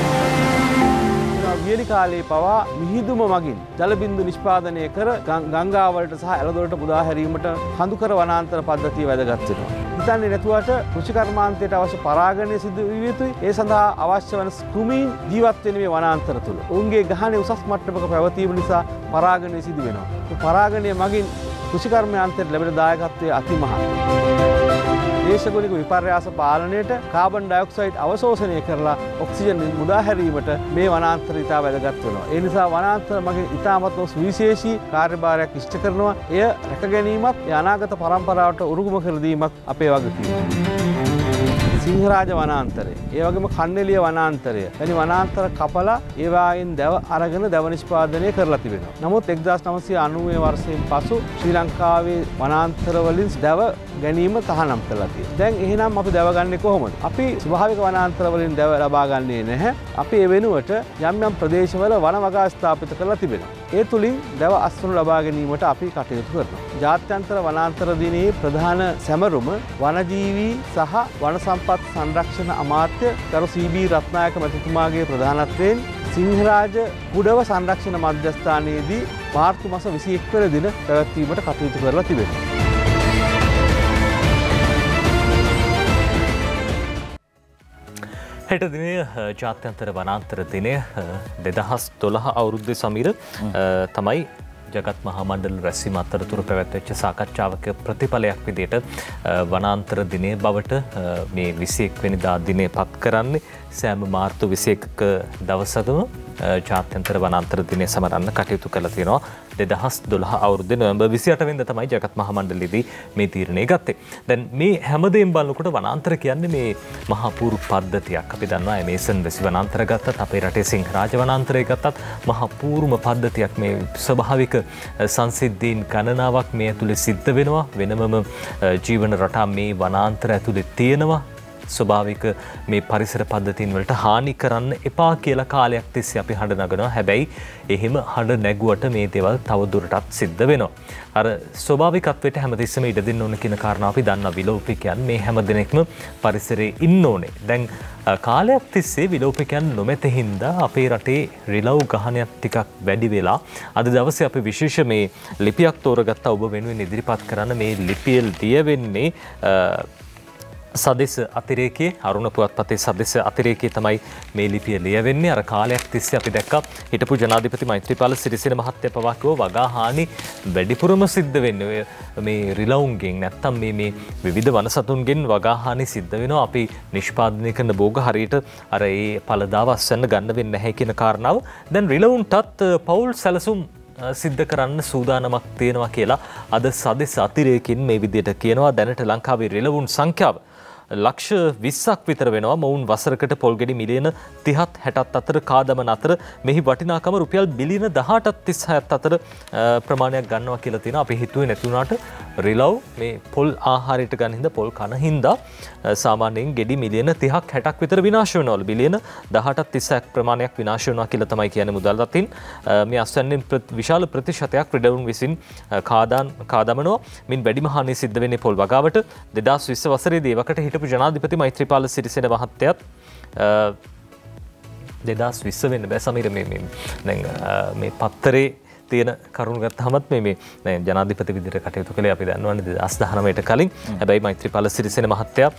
වියලි කාලයේ පවා මිහිදුම මගින් ජල බිඳු නිෂ්පාදනය කර ගංගාවලට සහ ඇලදොලට මුදා හැරීමට හඳුකර වනාන්තර පද්ධතිය වැදගත් වෙනවා. හිතන්නේ නැතුවට කෘෂි කර්මාන්තයට අවශ්‍ය පරාගණය සිදු විය යුතුයි. ඒ සඳහා අවශ්‍ය වන කෘමීන් ජීවත් වෙන මේ වනාන්තර තුල. ඔවුන්ගේ ගහනේ උසස් මට්ටමක පැවතීම නිසා පරාගණය සිදු වෙනවා. මේ පරාගණය මගින් කෘෂි කර්මාන්තයට ලැබෙන දායකත්වය අතිමහත්. දේශගුණික විපර්යාස පාලනයට කාබන් ඩයොක්සයිඩ් අවශෝෂණය කරලා ඔක්සිජන් මුදා හැරීමට මේ වනාන්තර ඉතා වැදගත් වෙනවා. ඒ නිසා වනාන්තර මගින් ඉතාමත්ම සුවිශේෂී කාර්යභාරයක් ඉෂ්ට කරනවා. එය රැක ගැනීමත් අනාගත පරම්පරාවට උරුම කර දීමක් අපේ වගකීමක්. සිංහරාජ වනාන්තරය, ඒ වගේම කන්නෙලිය වනාන්තරය වැනි වනාන්තර කපලා ඒවායින් දැව අරගෙන දැව නිෂ්පාදනය කරලා තිබෙනවා. නමුත් 1990 වර්ෂයෙන් පසු ශ්‍රී ලංකාවේ වනාන්තර වලින් දැව ගැනීම තහනම් කරලා තියෙනවා. දැන් එහෙනම් අපි දැව ගන්නේ කොහොමද? අපි ස්වභාවික වනාන්තර වලින් දැව ලබා ගන්නේ නැහැ. අපි ඒ වෙනුවට යම් යම් ප්‍රදේශවල වන වගා ස්ථාපිත කරලා තිබෙනවා. ඒ තුලින් දැව අස්වනු ලබා ගැනීමට අපි කටයුතු කරනවා. ජාත්‍යන්තර වනාන්තර දිනයේ ප්‍රධාන සැමරුම වනජීවී සහ වන සම්පත් සංරක්ෂණ අමාත්‍ය ගරු සී.බී. රත්නායක මැතිතුමාගේ ප්‍රධානත්වයෙන් සිංහරාජ කුඩව සංරක්ෂණ මධ්‍යස්ථානයේදී මාර්තු මාස 21 වෙනි දින පැවැත්වීමට කටයුතු කරලා තිබෙනවා. හෙට දිනය ජාත්‍යන්තර වනාන්තර දිනය 2012 අවුරුද්දේ සමීර තමයි ජගත් මහා මණ්ඩල රැස්වීම අතරතුර පැවැත්වෙච්ච සාකච්ඡාවක ප්‍රතිඵලයක් විදිහට වනාන්තර දිනය බවට මේ 21 වෙනිදා දිනය පත් කරන්නේ. සෑම මාර්තු 21ක දවසකම ජාත්‍යන්තර වනාන්තර දිනය සමරන්න කටයුතු කළා තියෙනවා. 2012 අවුරුද්දේ නොවැම්බර් 28 වෙනිදා තමයි ජගත් මහා මණ්ඩලයේදී මේ තීරණය ගත්තේ. දැන් මේ හැමදේම බලනකොට වනාන්තර කියන්නේ මේ මහා පූර්ව පද්ධතියක්. අපි දන්නවා ඇමේසන් වැසි වනාන්තර ගත්තත් අපේ රටේ සිංහරාජ වනාන්තරය ගත්තත් මහා පූර්ව පද්ධතියක්. මේ ස්වභාවික සංසිද්ධීන් ගණනාවක් මේ ඇතුලේ සිද්ධ වෙනවා. වෙනමම ජීවන රටා මේ වනාන්තර ඇතුලේ තියෙනවා. ස්වභාවික මේ පරිසර පද්ධතීන් වලට හානි කරන්න එපා කියලා කාලයක් තිස්සේ අපි හඬ නගනවා. හැබැයි එහෙම හඬ නැගුවට මේ දේවල් තව දුරටත් සිද්ධ වෙනවා. අර ස්වභාවිකත්වයට හැමතිස්සෙම ඉඩ දෙන්න ඕන කියන කාරණාව අපි දන්නා. විලෝපිකයන් මේ හැම දිනෙකම පරිසරයේ ඉන්න ඕනේ. දැන් කාලයක් තිස්සේ විලෝපිකයන් නොමැති හින්දා අපේ රටේ රිලව් ගහනයක් ටිකක් වැඩි වෙලා අද දවසේ අපි විශේෂ මේ ලිපියක් තෝරගත්ත ඔබ වෙනුවෙන් ඉදිරිපත් කරන්න. මේ ලිපිය ලියවෙන්නේ සදෙස් අතිරේකයේ අරුණ පුවත්පතේ සදෙස් අතිරේකයේ තමයි මේ ලිපිය ලියවෙන්නේ. අර කාලයක් තිස්සේ අපි දැක්කා හිටපු ජනාධිපති මෛත්‍රීපාල සිරිසේන මහත්තයා පවා කිව්වා වගා හානි වැඩිපුරම සිද්ධ වෙන්නේ මේ රිලවුන්ගෙන් නැත්තම් මේ විවිධ වනසතුන්ගෙන් වගා හානි සිද්ධ වෙනවා. අපි නිෂ්පාදනය කරන භෝග හරියට අර ඒ පළදාව අස්වැන්න ගන්න වෙන්නේ නැහැ කියන කාරණාව දැන් රිලවුන්ටත් පෞල් සැලසුම් සිද්ධ කරන්න සූදානමක් තියෙනවා කියලා අද සදෙස් අතිරේකින් මේ විදිහට කියනවා. දැනට ලංකාවේ රිලවුන් සංඛ්‍යාව ලක්ෂ 20ක් විතර වෙනවා. මොවුන් වසරකට පොල් ගෙඩි මිලියන 30ත් 60ත් අතර කාදමන අතර මෙහි වටිනාකම රුපියල් බිලියන 18ත් 36ත් අතර ප්‍රමාණයක් ගන්නවා කියලා තියෙනවා. අපි හිතුවේ නැති වුණාට රිලව් මේ පොල් ආහාරයට ගන්න හින්දා පොල් කන හින්දා සාමාන්‍යයෙන් ගෙඩි මිලියන 30ක් 60ක් විතර විනාශ වෙනවලු. බිලියන 18ත් 36ක් ප්‍රමාණයක් විනාශ වෙනවා කියලා තමයි කියන්නේ මුදල් රතින්. මේ අස්වැන්නෙන් විශාල ප්‍රතිශතයක් රිලවුන් විසින් කාදමනවා. මින් වැඩිම හානිය සිද්ධ වෙන්නේ පොල් වගාවට. 2020 වසරේදී එවකට හිටපු ජනාධිපති මෛත්‍රීපාල සිරිසේන මහත්තයත් 2020 වෙන්න බෑ සමීර මේ පත්තරේ තියෙන කරුණු ගත්තහමත් මේ ජනාධිපති විදිහට කටයුතු කළේ අපි දන්නවනේ 2019ට කලින්. හැබැයි මෛත්‍රීපාල සිරිසේන මහත්තයා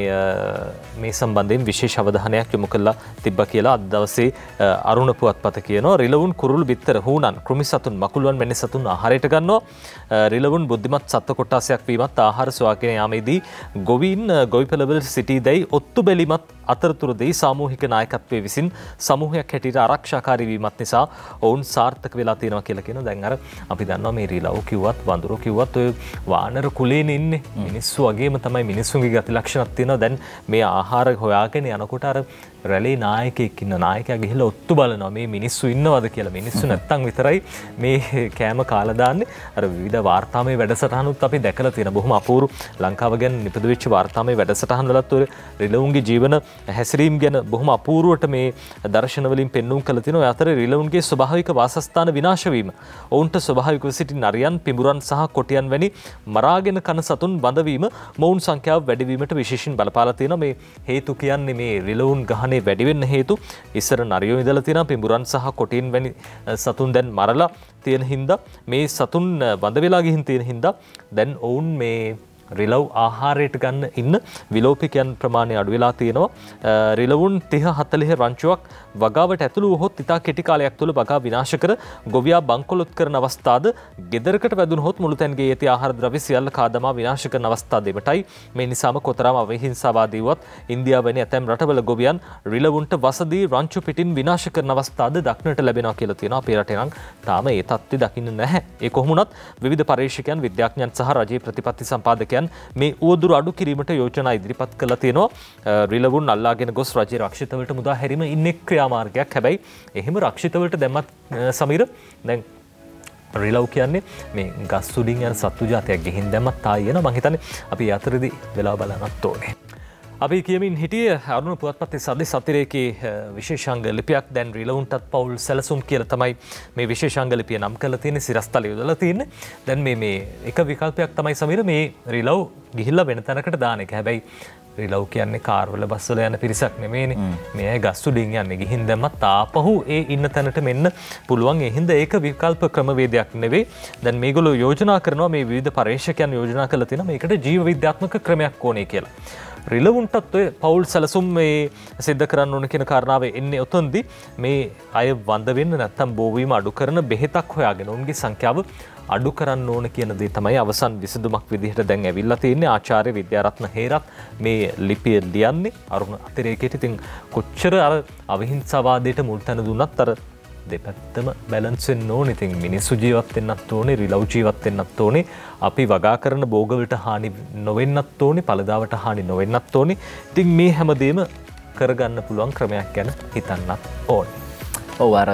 මේ සම්බන්ධයෙන් විශේෂ අවධානයක් යොමු කළා තිබ්බා කියලා අද දවසේ අරුණ පුවත්පත කියනවා. රිලවුන් කුරුළු බිත්තර හූනන් කෘමි සතුන් මකුළුවන් වැනි සතුන් ආහාරයට ගන්නවා. රිලවුන් බුද්ධිමත් සත්ව කොට්ටාසයක් වීමත් ආහාර සොයාගෙන යාමේදී ගොවීන් ගොවිපළවල සිටීදැයි ඔත්තු බැලිමත් අතරතුරදී සාමූහික නායකත්වයේ විසින් සමූහයක් හැටියට ආරක්ෂාකාරී වීමත් නිසා ඔවුන් සාර්ථක වෙලා තියෙනවා කියලා කියනවා. දැන් අර අපි දන්නවා මේ රිලව් කිව්වත් වඳුරු කිව්වත් ඔය වානර කුලේනේ ඉන්නේ. මිනිස්සු වගේම තමයි මිනිස්සුන්ගේ ගති ලක්ෂණක් තියෙනවා. දැන් මේ ආහාර හොයාගෙන යනකොට අර රැළේ නායකයෙක් ඉන්න නායකයා ගිහිල්ලා ඔත්තු බලනවා මේ මිනිස්සු ඉන්නවද කියලා. මිනිස්සු නැත්තම් විතරයි මේ කෑම කාලා දාන්නේ. අර විවිධ වාර්තාමය වැඩසටහනුත් අපි දැකලා තියෙන බොහොම අපූර්ව ලංකාව ගැන නිපද වෙච්ච වාර්තාමය වැඩසටහන් වලත් ඔය රිලවුන්ගේ ජීවන හැසිරීම් ගැන බොහොම අපූර්වට මේ දර්ශන වලින් පෙන්වුම් කළ තිනවා. ඒ අතර රිලවුන්ගේ ස්වභාවික වාසස්ථාන විනාශ වීම, ඔවුන්ට ස්වභාවිකව සිටි නරියන්, පිඹුරන් සහ කොටියන් වැනි මරාගෙන කන සතුන් බඳවීම මොවුන් සංඛ්‍යාව වැඩි වීමට විශේෂයෙන් බලපාලා තියෙනවා. මේ හේතු කියන්නේ මේ රිලවුන් ගහනේ වැඩි වෙන්න හේතු ඉස්සර නරියෝ ඉඳලා තියෙනවා. පිඹුරන් සහ කොටියන් වැනි සතුන් දැන් මරලා තියෙන හින්දා මේ සතුන් බඳ වෙලා ගිහින් තියෙන හින්දා දැන් ඔවුන් මේ රිලව් ආහාරයට ගන්න ඉන්න විලෝපිකයන් ප්‍රමාණය අඩු වෙලා තියෙනවා. රිලවුන් 30-40 රංචුවක් වගාවට ඇතුළු වුවහොත් ඉතා කෙටි කාලයක් තුළ වගා විනාශ කර ගොවියා බංකොලොත් කරන අවස්ථාද ගෙදරකට වැදුණහොත් මුළුතැන්ගේ ඇති ආහාර ද්‍රව්‍ය සියල්ල කාදමා විනාශ කරන අවස්ථා දෙමටයි. මේ නිසාම කොතරම් අවහිංසාවාදී වුවත් ඉන්දියාව වැනි ඇතැම් රටවල ගොවියන් රිලවුන්ට වසදී රංචු පිටින් විනාශ කරන අවස්ථාද දක්නට ලැබෙනවා කියලා තියෙනවා. අපේ රටේ නම් තාම ඒ තත්ත්වය දකින්න නැහැ. ඒ කොහොමුණත් විවිධ පරීක්ෂකයන්, විද්‍යාඥයන් සහ රජයේ ප්‍රතිපත්ති සම්පාදකයන් මේ උවදුරු අඩු කිරීමට යෝජනා ඉදිරිපත් කළා තියෙනවා. රිලවුන් අල්ලාගෙන ගොස් රජයේ රක්ෂිතවලට මුදා හැරීම ඉන්නේ ක්‍රියාමාර්ගයක්. හැබැයි එහෙම රක්ෂිතවලට දැම්මත් සමීර දැන් රිලව් කියන්නේ මේ ගස් උඩින් යන සත්තු జాතියක් ගිහින් දැම්මත් ආයෙ එනවා. මං හිතන්නේ අපි අතරදී වෙලාව බලන්නත් ඕනේ. අපි කියමින් හිටියේ අරුණ පුවත්පතේ සද්දේ සතිරේකේ විශේෂාංග ලිපියක්. දැන් රිලවුන්ටත් පවුල් සැලසුම් කියලා තමයි මේ විශේෂාංග ලිපිය නම් කරලා තියෙන්නේ, සිරස්තල යොදලා තියෙන්නේ. දැන් මේ එක විකල්පයක් තමයි සමීර මේ රිලව් ගිහිල්ලා වෙන තැනකට දාන එක. හැබැයි රිලව් කියන්නේ කාර්වල බස්වල යන පිරිසක් නෙමෙයිනේ. මේ අය ගස් උඩින් යන්නේ. ගිහින් දැම්මත් ආපහු ඒ ඉන්න තැනට මෙන්න පුළුවන්. ඒ හින්දා ඒක විකල්ප ක්‍රමවේදයක් නෙවෙයි. දැන් මේගොල්ලෝ යෝජනා කරනවා, මේ විවිධ පරීක්ෂකයන් යෝජනා කරලා තියෙනවා මේකට ජීව විද්‍යාත්මක ක්‍රමයක් ඕනේ කියලා. රිලවුන්ටත් ඔය පවුල් සැලසුම් මේ සිද්ධ කරන්න ඕන කියන කාරණාව එන්නේ ඔතනදී. මේ අය වඳ වෙන්න නැත්තම් බෝවීම අඩු කරන බෙහෙතක් හොයාගෙන උන්ගේ සංඛ්‍යාව අඩු කරන්න ඕන කියන දේ තමයි අවසන් විසඳුමක් විදිහට දැන් ඇවිල්ලා තියෙන්නේ. ආචාර්ය විද්‍යාරත්න හේරත් මේ ලිපිය ලියන්නේ අරුණ අතිරේකයට. ඉතින් කොච්චර අර අවිහිංසාවාදයට මුල් තැන දුන්නත් අර දෙපැත්තම බැලන්ස් වෙන්න ඕනේ. ඉතින් මිනිස්සු ජීවත් වෙන්නත් ඕනේ, රිලව් ජීවත් වෙන්නත් ඕනේ. අපි වගා කරන භෝගවලට හානි නොවෙන්නත් ඕනේ, පළදාවට හානි නොවෙන්නත් ඕනේ. ඉතින් මේ හැමදේම කරගන්න පුළුවන් ක්‍රමයක් ගැන හිතන්නත් ඕනේ. ඔව් අර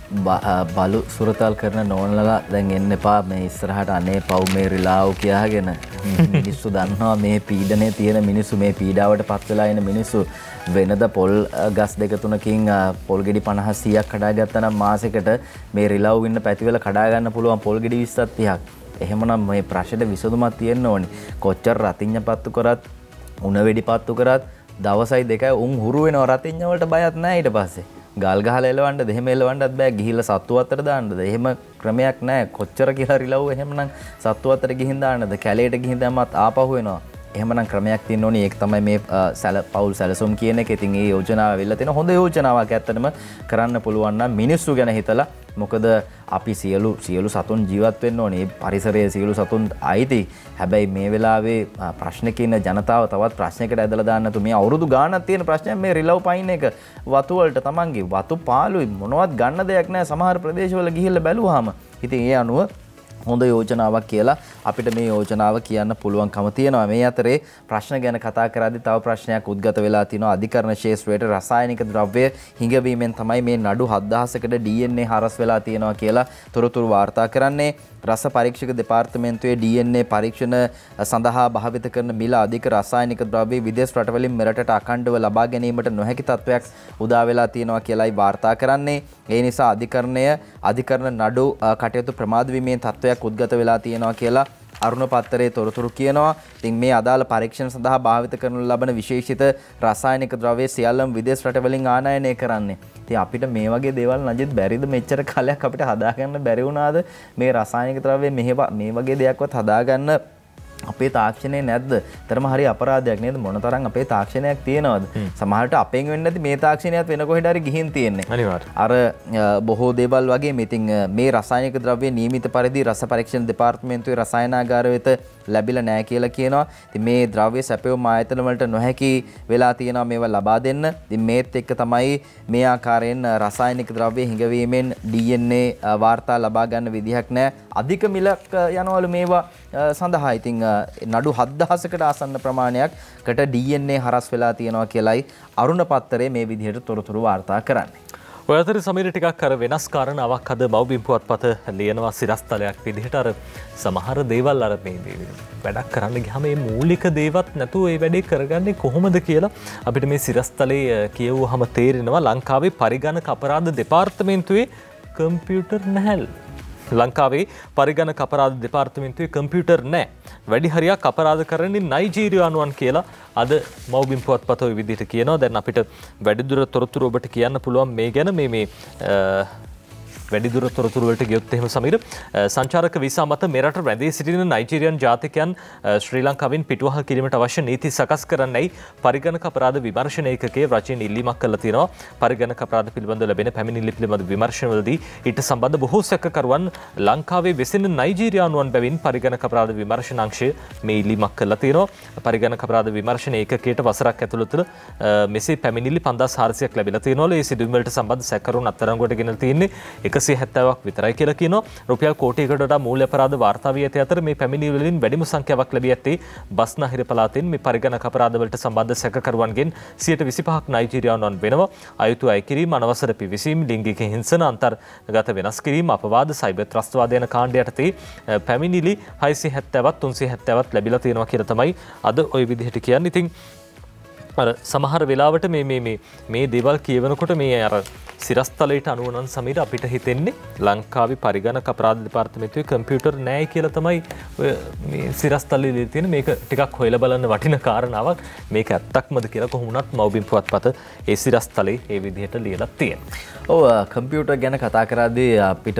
බලු සුරතල් කරන නෝනලලා දැන් එන්න එපා මේ ඉස්සරහට අනේ පව් මේ රිලාව් කියාගෙන. මිනිස්සු දන්නවා මේ පීඩනය තියෙන මිනිස්සු, මේ පීඩාවට පත් වෙලා ඉන මිනිස්සු වෙනද පොල් ගස් දෙක තුනකින් පොල් ගෙඩි 50-100ක් කඩා ගත්තා නම් මාසෙකට මේ රිලව් ඉන්න පැතිවල කඩා ගන්න පුළුවන් පොල් ගෙඩි 20-30ක්. එහෙමනම් මේ ප්‍රශ්නෙට විසඳුමක් තියෙන්න ඕනේ. කොච්චර රතිඤ්ඤ පත්තු කරත්, උණ වෙඩි පත්තු කරත් දවසයි දෙකයි උන් හුරු වෙනවා. රතිඤ්ඤ වලට බයක් නැහැ ඊට පස්සේ. ගල් ගහලා එලවන්නද, එහෙම එලවන්නත් බෑ. ගිහිල්ලා සත්තු අතර දාන්නද, එහෙම ක්‍රමයක් නැහැ. කොච්චර කියලා රිලව් එහෙමනම් සත්තු අතර ගිහින් දාන්නද, කැලේට ගිහින් දැම්මත් ආපහු වෙනවා. එහෙමනම් ක්‍රමයක් තියෙන්න ඕනේ. ඒක තමයි මේ පවුල් සැලසුම් කියන එක. ඉතින් මේ යෝජනාව වෙලා තියෙන හොඳ යෝජනාවක්. ඇත්තටම කරන්න පුළුවන් නම් මිනිස්සු ගැන හිතලා. මොකද අපි සියලු සතුන් ජීවත් වෙන්න ඕනේ. පරිසරයේ සියලු සතුන් අයිති. හැබැයි මේ වෙලාවේ ප්‍රශ්නක ඉන්න ජනතාව තවත් ප්‍රශ්නයකට ඇදලා දාන්න නැතු. මේ අවුරුදු ගාණක් තියෙන ප්‍රශ්නයක් මේ රිලව් පයින් එක. වතු වලට තමන්ගේ වතු පාළුයි මොනවත් ගන්න දෙයක් නැහැ. සමහර ප්‍රදේශවල ගිහිල්ලා බැලුවාම. ඉතින් ඒ අනුව හොඳ යෝජනාවක් කියලා අපිට මේ යෝජනාව කියන්න පුළුවන්කම තියෙනවා. මේ අතරේ ප්‍රශ්න ගැන කතා කරද්දී තව ප්‍රශ්නයක් උද්ගත වෙලා තිනවා. අධිකරණ ශාස්ත්‍රයේ රසායනික ද්‍රව්‍ය හිඟවීමෙන් තමයි මේ නඩු 7000කට DNA හරස් වෙලා තියෙනවා කියලා තොරතුරු වාර්තා කරන්නේ. රස පරීක්ෂක දෙපාර්තමේන්තුවේ DNA පරීක්ෂණ සඳහා භාවිත කරන මිල අධික රසායනික ද්‍රව්‍ය විදේශ රටවලින් මෙරටට අඛණ්ඩව ලබා ගැනීමට නොහැකි තත්වයක් උදා වෙලා තියෙනවා කියලායි වාර්තා කරන්නේ. ඒ නිසා අධිකරණ නඩු කටයුතු ප්‍රමාද වීමේ තත්වයක් උද්ගත වෙලා තියෙනවා කියලා අරුණ පත්තරේ තොරතුරු කියනවා. ඉතින් මේ අදාළ පරීක්ෂණ සඳහා භාවිත කරනු ලබන විශේෂිත රසායනික ද්‍රව්‍ය සියල්ලම විදේශ රටවලින් ආනයනය කරන්නේ. ඉතින් අපිට මේ වගේ දේවල් නජිත් බැරිද මෙච්චර කාලයක් අපිට හදාගන්න බැරි වුණාද මේ රසායනික ද්‍රව්‍ය මේ වගේ දෙයක්වත් හදාගන්න අපේ තාක්ෂණය නැද්ද? තරම හරි අපරාධයක් නේද? මොනතරම් අපේ තාක්ෂණයක් තියෙනවද? සමහරට අපෙන් වෙන්නේ නැති මේ තාක්ෂණයත් වෙන කොහෙද හරි ගිහින් තියෙන්නේ. අනිවාර්යයෙන්. අර බොහෝ දේවල් වගේ ඉතින් මේ රසායනික ද්‍රව්‍ය නියමිත පරිදි රස පරීක්ෂණ දෙපාර්තමේන්තුවේ රසායනාගාර වෙත ලැබිලා නැහැ කියලා කියනවා. ඉතින් මේ ද්‍රව්‍ය සැපයුම් ආයතන වලට නොහැකි වෙලා තියෙනවා මේවා ලබා දෙන්න. ඉතින් මේත් එක්ක තමයි මේ ආකාරයෙන් රසායනික ද්‍රව්‍ය හිඟවීමෙන් DNA වාර්තා ලබා ගන්න විදිහක් නැහැ. අධික මිලක් යනවලු මේවා සඳහා. ඉතින් නඩු 7000කට ආසන්න ප්‍රමාණයකට DNA හරස් වෙලා තියෙනවා කියලයි අරුණ පත්තරේ මේ විදිහට තොරතුරු වාර්තා කරන්නේ. ඔය අතර සමීර ටිකක් අර වෙනස් කාරණාවක් අද මව්බිම් පුවත්පත ලියනවා සිරස්තලයක් විදිහට අර සමහර දේවල් අර මේ වැඩක් කරන්න ගියාම මේ මූලික දේවත් නැතුව ඒ වැඩේ කරගන්නේ කොහොමද කියලා අපිට මේ සිරස්තලේ කියවුවාම තේරෙනවා. ලංකාවේ පරිගණක අපරාධ දෙපාර්තමේන්තුවේ කම්පියුටර් නැහැ. ලංකාවේ පරිගණක අපරාධ දෙපාර්තමේන්තුවේ කම්පියුටර් නැහැ. වැඩි හරියක් අපරාධ කරන්නේ නයිජීරියානුවන් කියලා අද මව්බිම් පුවත්පත ඔය විදිහට කියනවා. දැන් අපිට වැඩිදුර තොරතුරු ඔබට කියන්න පුළුවන් මේ ගැන මේ වැඩිදුර තොරතුරු වලට ගියොත් එහෙම සමීර සංචාරක වීසා මත මෙරට රැඳී සිටින නයිජීරියන් ජාතිකයන් ශ්‍රී ලංකාවෙන් පිටුවහල් කිරීමට අවශ්‍ය නීති සකස් කරන්නයි පරිගණක අපරාධ විමර්ශන ඒකකයේ රජයෙන් ඉල්ලීමක් කළා තියෙනවා. පරිගණක අපරාධ පිළිබඳව ලැබෙන පැමිණිලි පිළිබඳ විමර්ශනවලදී ඊට සම්බන්ධ බොහෝ සැකකරුවන් ලංකාවේ වෙසෙන නයිජීරියානුවන් බැවින් පරිගණක අපරාධ විමර්ශනාංශය මේ ඉල්ලීමක් කළා තියෙනවා. පරිගණක අපරාධ විමර්ශන ඒකකයට වසරක් ඇතුළත මෙසේ පැමිණිලි 5400ක් ලැබිලා තියෙනවලු. ඒ සිදුවීම් වලට සම්බන්ධ සැකකරුවන් අත්අඩංගුවට ගෙනලා තියෙන්නේ 170ක් විතරයි කියලා කියනවා. රුපියල් කෝටියකට වඩා මූල්‍ය අපරාධ වාර්තා වී ඇති අතර මේ පැමිණිලි වලින් වැඩිම සංඛ්‍යාවක් ලැබී ඇත්තේ බස්නාහිර පළාතෙන්. මේ පරිගණක අපරාධ වලට සම්බන්ධ සැකකරුවන්ගෙන් 125ක් නයිජීරියානුවන් වෙනවා. අයුතු අය කිරීම, අනවසර පිවිසීම්, ලිංගික හිංසන, අන්තර්ගත වෙනස් කිරීම, අපවාද, සයිබර් ත්‍රස්තවාද යන කාණ්ඩ යටතේ පැමිණිලි 670ක් 370ක් ලැබිලා තියෙනවා කියලා තමයි අද ওই විදිහට කියන්නේ. ඉතින් අර සමහර වෙලාවට මේ දේවල් කියවනකොට මේ අර සිරස්තලයට අනුව නම් සමීර අපිට හිතෙන්නේ ලංකාවේ පරිගණක අපරාධ දෙපාර්තමේන්තුවේ කම්පියුටර් නැහැ කියලා තමයි මේ සිරස්තලයේ තියෙන. මේක ටිකක් හොයලා බලන්න වටින කාරණාවක්. මේක ඇත්තක්මද කියලා කොහොමුණත් මව්බිම් පුවත්පත ඒ සිරස්තලයේ ඒ විදිහට ලියලා තියෙනවා. ඔව් කම්පියුටර් ගැන කතා කරද්දී අපිට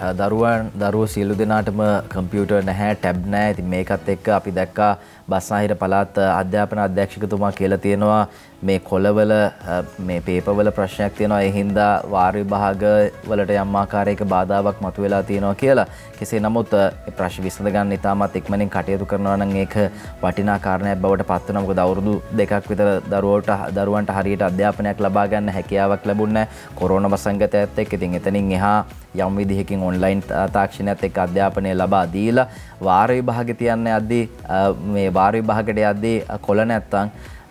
දරුවෝ සියලු දෙනාටම කම්පියුටර් නැහැ, ටැබ් නැහැ. ඉතින් මේකත් එක්ක අපි දැක්කා බස්නාහිර පළාත් අධ්‍යාපන අධ්‍යක්ෂකතුමා කියලා තියෙනවා මේ කොළවල මේ පේපර්වල ප්‍රශ්නයක් තියෙනවා. ඒ හින්දා වාර විභාග වලට යම් ආකාරයක බාධාවක් මතුවලා තියෙනවා කියලා. කෙසේ නමුත් මේ ප්‍රශ්න විසඳ ගන්න ඉතාමත් ඉක්මනින් කටයුතු කරනවා නම් ඒක වටිනා කාරණයක් බවට පත් වෙනවා. මොකද අවුරුදු 2ක් විතර දරුවන්ට හරියට අධ්‍යාපනයක් ලබා ගන්න හැකියාවක් ලැබුණේ නැහැ කොරෝනා වසංගතයත් එක්ක. ඉතින් එතනින් එහා යම් විදිහකින් ඔන්ලයින් තාක්ෂණයත් එක්ක අධ්‍යාපනය ලබා දීලා වාර විභාගෙ තියන්නේ යද්දී මේ වාර විභාගයට යද්දී කොළ නැත්තම්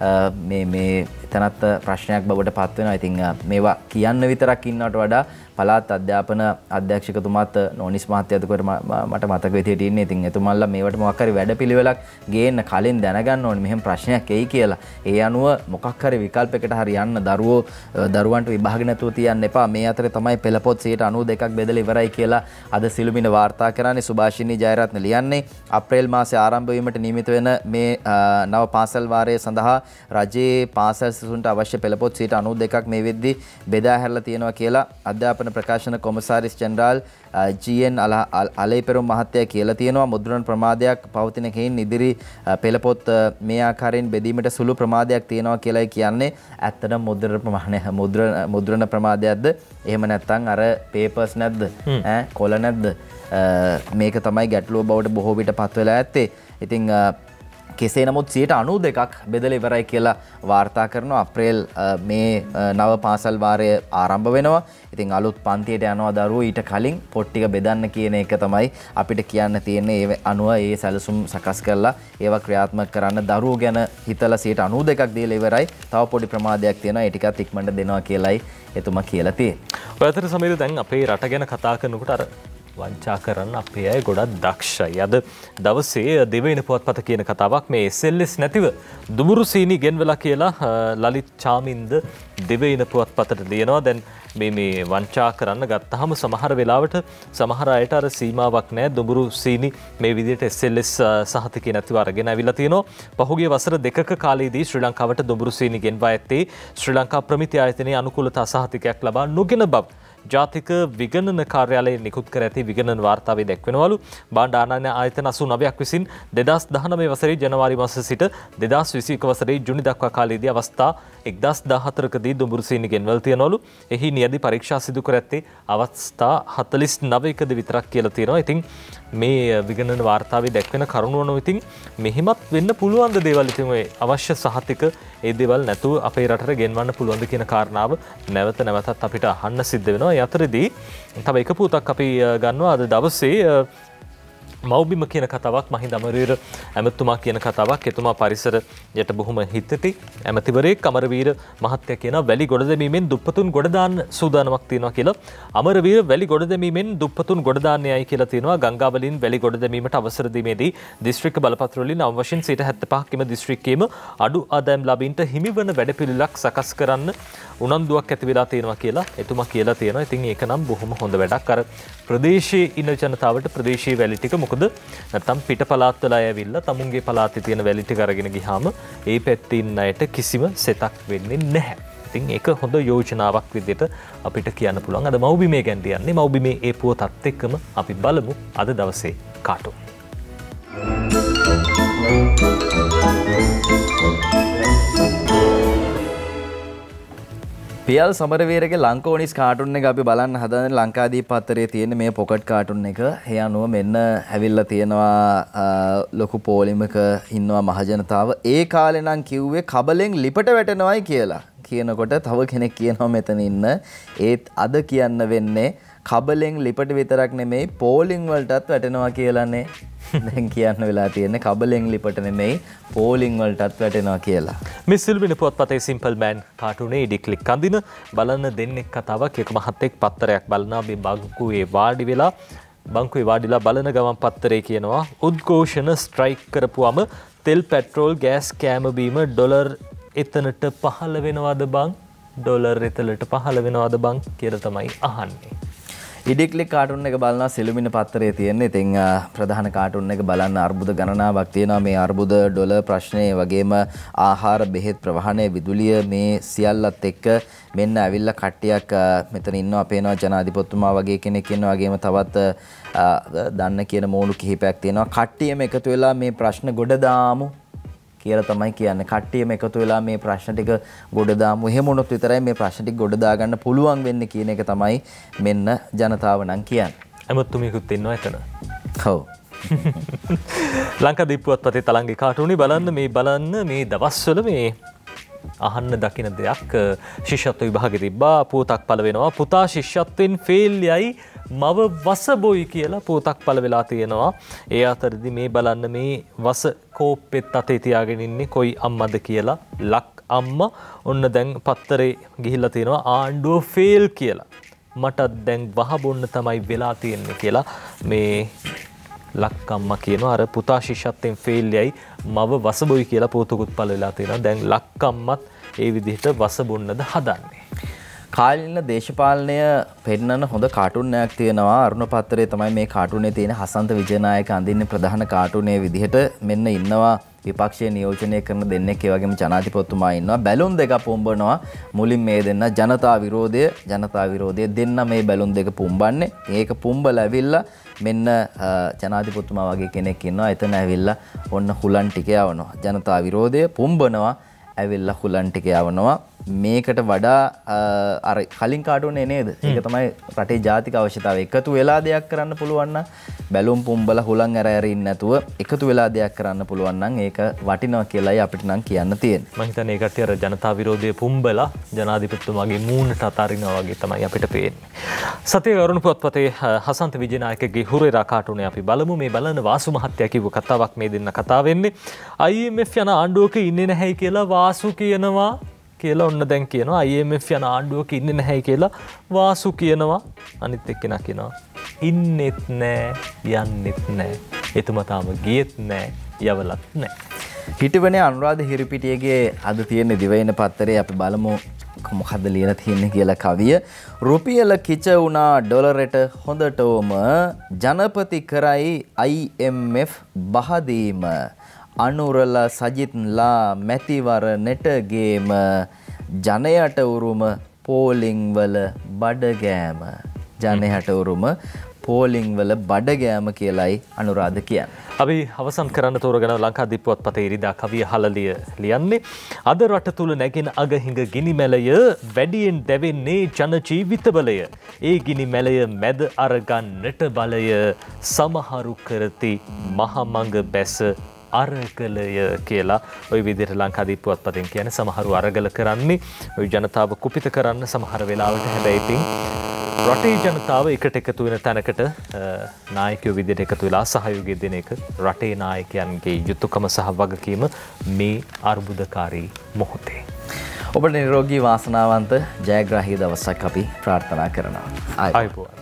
මේ එතනත් ප්‍රශ්නයක් බවට පත් වෙනවා. ඉතින් මේවා කියන්න විතරක් ඉන්නවට වඩා පළාත් අධ්‍යාපන අධ්‍යක්ෂකතුමාත් නෝනිස් මහත්තයාට මට මතක විදිහට ඉන්නේ. ඉතින් එතුමන්ලා මේවට මොකක් හරි වැඩපිළිවෙලක් ගේන්න කලින් දැනගන්න ඕනේ මෙහෙම ප්‍රශ්නයක් එයි කියලා. ඒ අනුව මොකක් හරි විකල්පයකට හරි යන්න දරුවන්ට විභාග නැතුව තියන්න එපා. මේ අතරේ තමයි පෙළපොත් 92ක් බෙදලා ඉවරයි කියලා අද සිළුමිණ වාර්තා කරන්නේ. සුභාෂිනී ජයරත්න ලියන්නේ අප්‍රේල් මාසයේ ආරම්භ වීමට නියමිත වෙන මේ නව පාසල් වාරය සඳහා රජයේ පාසල් සිසුන්ට අවශ්‍ය පෙළපොත් 92ක් මේ වෙද්දී බෙදා හැරලා තියෙනවා කියලා අධ්‍යාපන ප්‍රකාශන කොමසාරිස් ජෙනරාල් GN අලයිපෙරුම් මහත්තයා කියලා තියෙනවා. මුද්‍රණ ප්‍රමාදයක් පවතින හේයින් ඉදිරි පෙළපොත් මේ ආකාරයෙන් බෙදීමට සුළු ප්‍රමාදයක් තියෙනවා කියලායි කියන්නේ. ඇත්තටම මුද්‍රණ ප්‍රමාදයක්ද එහෙම නැත්නම් අර පේපර්ස් නැද්ද කොළ නැද්ද මේක තමයි ගැටලුව බවට බොහෝ විට පත් වෙලා ඇත්තේ. ඉතින් කෙසේ නමුත් 92ක් බෙදලා ඉවරයි කියලා වාර්තා කරනවා. අප්‍රේල් මේ නව පාසල් වාරය ආරම්භ වෙනවා. ඉතින් අලුත් පන්තියට යනවා දරුවෝ. ඊට කලින් පොත් ටික බෙදන්න කියන එක තමයි අපිට කියන්න තියෙන්නේ. ඒ අනුව ඒ සැලසුම් සකස් කරලා ඒවා ක්‍රියාත්මක කරන්න දරුවෝ ගැන හිතලා 92ක් දීලා ඉවරයි. තව පොඩි ප්‍රමාදයක් තියෙනවා. ඒ ටිකත් ඉක්මනට දෙනවා කියලායි එතුමා කියලා තියෙන්නේ. ඔය අතර සමීර දැන් අපේ රට ගැන කතා කරනකොට අර වංචා කරන්න අපේ අය ගොඩක් දක්ෂයි. අද දවසේ දෙවෙනි පුවත්පත කියන කතාවක් මේ SLS නැතිව දුඹුරු සීනි ගෙන්වලා කියලා ලලිත් චාමින්ද දෙවෙනි පුවත්පතට ලියනවා. දැන් මේ වංචා කරන්න ගත්තාම සමහර වෙලාවට සමහර අයට අර සීමාවක් නැහැ. දුඹුරු සීනි මේ විදිහට SLS සහතිකේ නැතිව අරගෙන අවිලා තියෙනවා. පහුගිය වසර දෙකක කාලයේදී ශ්‍රී ලංකාවට දුඹුරු සීනි ගෙන්වා ඇත්තේ ශ්‍රී ලංකා ප්‍රමිති ආයතනයේ අනුකූලතා සහතිකයක් ලබා නොගෙන බව ජාතික විගණන කාර්යාලයේ නිකුත් කර ඇති විගණන වාර්තාවේ දැක්වෙනවලු. භාණ්ඩ ආනයන ආයතන 89ක් විසින් 2019 වසරේ ජනවාරි මාසයේ සිට 2021 වසරේ ජුනි දක්වා කාලයේදී අවස්ථා 1014කදී දුඹුරු සීනි ගෙන්වල තියනවලු. එහි නියැදි පරීක්ෂා සිදු කර ඇත්තේ අවස්ථා 49කදී විතරක් කියලා තියෙනවා. ඉතින් මේ විගණන වාර්තාවේ දැක්වෙන කරුණු වන ඉතින් මෙහිමත් වෙන්න පුළුවන් ද දේවල්. ඉතින් ඔය අවශ්‍ය සහතික ඒ දේවල් නැතුව අපේ රටට ගෙන්වන්න පුළුවන්ද කියන කාරණාව නැවත නැවතත් අපිට අහන්න සිද්ධ වෙනවා. ඒ අතරදී තව එක පුතක් අපි ගන්නවා අද දවසේ මව්බිම කියන කතාවක්. මහින්ද අමරවීර ඇමතුමා කියන කතාවක්. එතුමා පරිසරයට බොහොම හිතති ඇමතිවරයෙක්. අමරවීර මහත්තයා කියනවා වැලි ගොඩ දැමීමෙන් දුප්පතුන් ගොඩ දාන්න සූදානමක් තියෙනවා කියලා. අමරවීර වැලි ගොඩ දැමීමෙන් දුප්පතුන් ගොඩ දාන්නේයි කියලා තියෙනවා. ගංගාවලින් වැලි ගොඩ දැමීමට අවසර දීමේදී දිස්ත්‍රික්ක බලපත්‍ර වලින් අවම වශයෙන් 75%ක්ම දිස්ත්‍රික්කයේම අඩු ආදායම් ලාභීන්ට හිමිවන වැඩපිළිවෙලක් සකස් කරන්න උනන්දුවක් ඇති වෙලා තියෙනවා කියලා එතුමා කියලා තියෙනවා. ඉතින් ඒක නම් බොහොම හොඳ වැඩක්. අර ප්‍රදේශයේ ඉන්න ජනතාවට ප්‍රදේශීය වැලි ටික මොකද නැත්තම් පිට පළාත් වල ඇවිල්ලා තමුන්ගේ පළාතේ තියෙන වැලි ටික අරගෙන ගියාම ඒ පැත්තේ ඉන්න අයට කිසිම සෙතක් වෙන්නේ නැහැ. ඉතින් ඒක හොඳ යෝජනාවක් විදිහට අපිට කියන්න පුළුවන්. අද මව්බිමේ ගැන කියන්නේ මව්බිමේ ඒ පුවතත් එක්කම අපි බලමු අද දවසේ කාටුන්. පියල් සමරවීරගේ ලංකෝනිස් කාටුන් එක අපි බලන්න හදන ලංකාදීප පත්තරේ තියෙන මේ පොකට් කාටුන් එක. ඒ අනුව මෙන්න ඇවිල්ලා තියෙනවා ලොකු පෝලිමක ඉන්නවා මහජනතාව. ඒ කාලේ නම් කිව්වේ කබලෙන් ලිපට වැටෙනවයි කියලා. කියනකොට තව කෙනෙක් කියනවා මෙතන ඉන්න ඒත් අද කියන්න වෙන්නේ කබලෙන් ලිපට විතරක් නෙමෙයි පෝලිං වලටත් වැටෙනවා කියලානේ. දැන් කියන්න වෙලා තියෙන්නේ කබලෙන් ලිපට නෙමෙයි පෝලිං වලටත් වැටෙනවා කියලා. මේ සිල්වින පුවත්පතේ සිම්පල් මෑන් කාටුනේ ඉඩි ක්ලික් අඳින බලන්න දෙන්නෙක් කතාවක්. එක මහත්තයෙක් පත්තරයක් බලනවා මේ බංකුවේ වාඩි වෙලා බංකුවේ වාඩිලා බලන ගමන් පත්තරේ කියනවා උද්ඝෝෂණ ස්ට්‍රයික් කරපුවම තෙල් පෙට්‍රෝල් ගෑස් කෑම බීම ඩොලර් එතනට පහළ වෙනවද බං? ඩොලර් එතනට පහළ වෙනවද බං කියලා තමයි අහන්නේ. ඉඩික්ලික් කාටුන් එක බලනවා සිළුමිණ පත්තරේ තියෙන්නේ. ඉතින් ප්‍රධාන කාටුන් එක බලන්න අර්බුද ගණනාවක් තියෙනවා. මේ අර්බුද ඩොලර් ප්‍රශ්නේ වගේම ආහාර බෙහෙත් ප්‍රවාහනය විදුලිය මේ සියල්ලත් එක්ක මෙන්න ඇවිල්ලා කට්ටියක් මෙතන ඉන්නවා. පේනවා ජනාධිපතිතුමා වගේ කෙනෙක් ඉන්නවා. වගේම තවත් දන්න කියන මූණු කිහිපයක් තියෙනවා. කට්ටියම එකතු වෙලා මේ ප්‍රශ්න ගොඩ දාමු කියලා තමයි කියන්නේ. කට්ටියම එකතු වෙලා මේ ප්‍රශ්න ටික ගොඩ දාමු. එහෙම වුණොත් විතරයි මේ ප්‍රශ්න ටික ගොඩ දාගන්න පුළුවන් වෙන්නේ කියන එක තමයි මෙන්න ජනතාව නම් කියන්නේ. ඇමතුමියකුත් ඉන්නවා එතන. ඔව්. ලංකාදීප පුවත්පතේ තරංගේ කාටුනේ බලන්න මේ දවස්වල මේ අහන්න දකින දෙයක් ශිෂ්‍යත්ව විභාගෙ තිබ්බා. පුවතක් පළ වෙනවා. පුතා ශිෂ්‍යත්වෙන් ෆේල් යයි මව වසබොයි කියලා පුවතක් පළ වෙලා තියෙනවා. ඒ අතරදී මේ බලන්න මේ වස කෝප්පෙත් අතේ තියාගෙන ඉන්නේ කොයි අම්මද කියලා. ලක් අම්මා ඔන්න දැන් පත්තරේ ගිහිල්ලා තියෙනවා ආණ්ඩුව ෆේල් කියලා. මටත් දැන් වහබොන්න තමයි වෙලා තියෙන්නේ කියලා මේ ලක් අම්මා කියනවා. අර පුතා ශිෂ්‍යත්වෙන් ෆේල් යයි මව වසබොයි කියලා පුවතකුත් පළ වෙලා තියෙනවා. දැන් ලක් අම්මත් ඒ විදිහට වසබොන්නද හදන්නේ. කාලින දේශපාලනය පෙන්නන හොඳ කාටුන් එකක් තියෙනවා. අරුණ පත්තරේ තමයි මේ කාටුනේ තියෙන. හසන්ත විජයනායක අඳින්නේ ප්‍රධාන කාටුනේ විදිහට. මෙන්න ඉන්නවා විපක්ෂයේ නියෝජනය කරන දෙන්නෙක්. ඒ වගේම ජනාධිපතිතුමා ඉන්නවා. බැලුන් දෙක පුම්බනවා. මුලින් මේ දෙන්න ජනතා විරෝධය දෙන්න මේ බැලුන් දෙක පුම්බන්නේ. ඒක පුම්බලා ඇවිල්ලා මෙන්න ජනාධිපතිතුමා වගේ කෙනෙක් ඉන්නවා. එතන ඇවිල්ලා ඔන්න හුලන් ටික යවනවා. ජනතා විරෝධය පුම්බනවා. ඇවිල්ලා හුලන් ටික යවනවා. මේකට වඩා අර කලින් කාටුනේ නේද? ඒක තමයි රටේ ජාතික අවශ්‍යතාවය. එකතු වෙලා දෙයක් කරන්න පුළුවන් නම් බැලුම් පුම්බල හුලං ඇර ඇර ඉන්න නැතුව එකතු වෙලා දෙයක් කරන්න පුළුවන් නම් ඒක වටිනවා කියලායි අපිට නම් කියන්න තියෙන්නේ. මම හිතන්නේ ඒ කට්ටිය අර ජනතා විරෝධයේ පුම්බලා ජනාධිපතිතුමාගේ මූණට අතාරිනවා වගේ තමයි අපිට පේන්නේ. සතිය වරුණ පුවත්පතේ හසන්ත විජේනායකගේ හුරේරා කාටුනේ අපි බලමු. මේ බලන වාසු මහත්තයා කිව්ව කතාවක් මේ දෙන්න කතා වෙන්නේ. IMF යන ආණ්ඩුවක ඉන්නේ නැහැයි කියලා වාසු කියනවා කියලා ඔන්න දැන් කියනවා. IMF යන ආණ්ඩුවක ඉන්නේ නැහැයි කියලා වාසු කියනවා. අනිත් එක්කෙනා කියනවා ඉන්නෙත් නෑ යන්නෙත් නෑ. එතුමා තාම ගියෙත් නෑ යවලත් නෑ. හිටවනේ අනුරාධ හිරිපිටියගේ අද තියෙන දිවයින පත්තරේ අපි බලමු මොකද්ද ලියලා තියෙන්නේ කියලා කවිය. රුපියල කිච වුණා ඩොලරට හොඳටම ජනපති කරයි IMF බහදීම. අනුරල සජිත්ලා මැතිවරණට ගේම ජනයට උරුම පෝලිං වල බඩගෑම. ජනයට උරුම පෝලිං වල බඩගෑම කියලයි අනුරාධ කියන්නේ. අපි අවසන් කරන්න තෝරගෙන ලංකාදීප පුවත්පතේ ඉරිදා කවිය හලලිය ලියන්නේ. අද රට තුල නැගෙන අගහිඟ ගිනි මැලය වැඩියෙන් දැවෙන්නේ ජන ජීවිත බලය. ඒ ගිනි මැලය මැද අරගන්නට බලය සමහරු කරති මහමඟ බැස අරගලය කියලා ওই විදිහට ලංකාදීප පුවත්පතෙන් කියන්නේ සමහරු අරගල කරන්නේ ওই ජනතාව කුපිත කරන්න සමහර වෙලාවට. හැබැයි ඉතින් රටේ ජනතාව එකට එකතු වෙන තැනකට නායකයෝ විදිහට එකතු වෙලා සහයෝගය දෙන එක රටේ නායකයන්ගේ යුතුයකම සහ වගකීම මේ අර්බුදකාරී මොහොතේ. ඔබට නිරෝගී වාසනාවන්ත ජයග්‍රාහී දවසක් අපි ප්‍රාර්ථනා කරනවා. ආයුබෝවන්.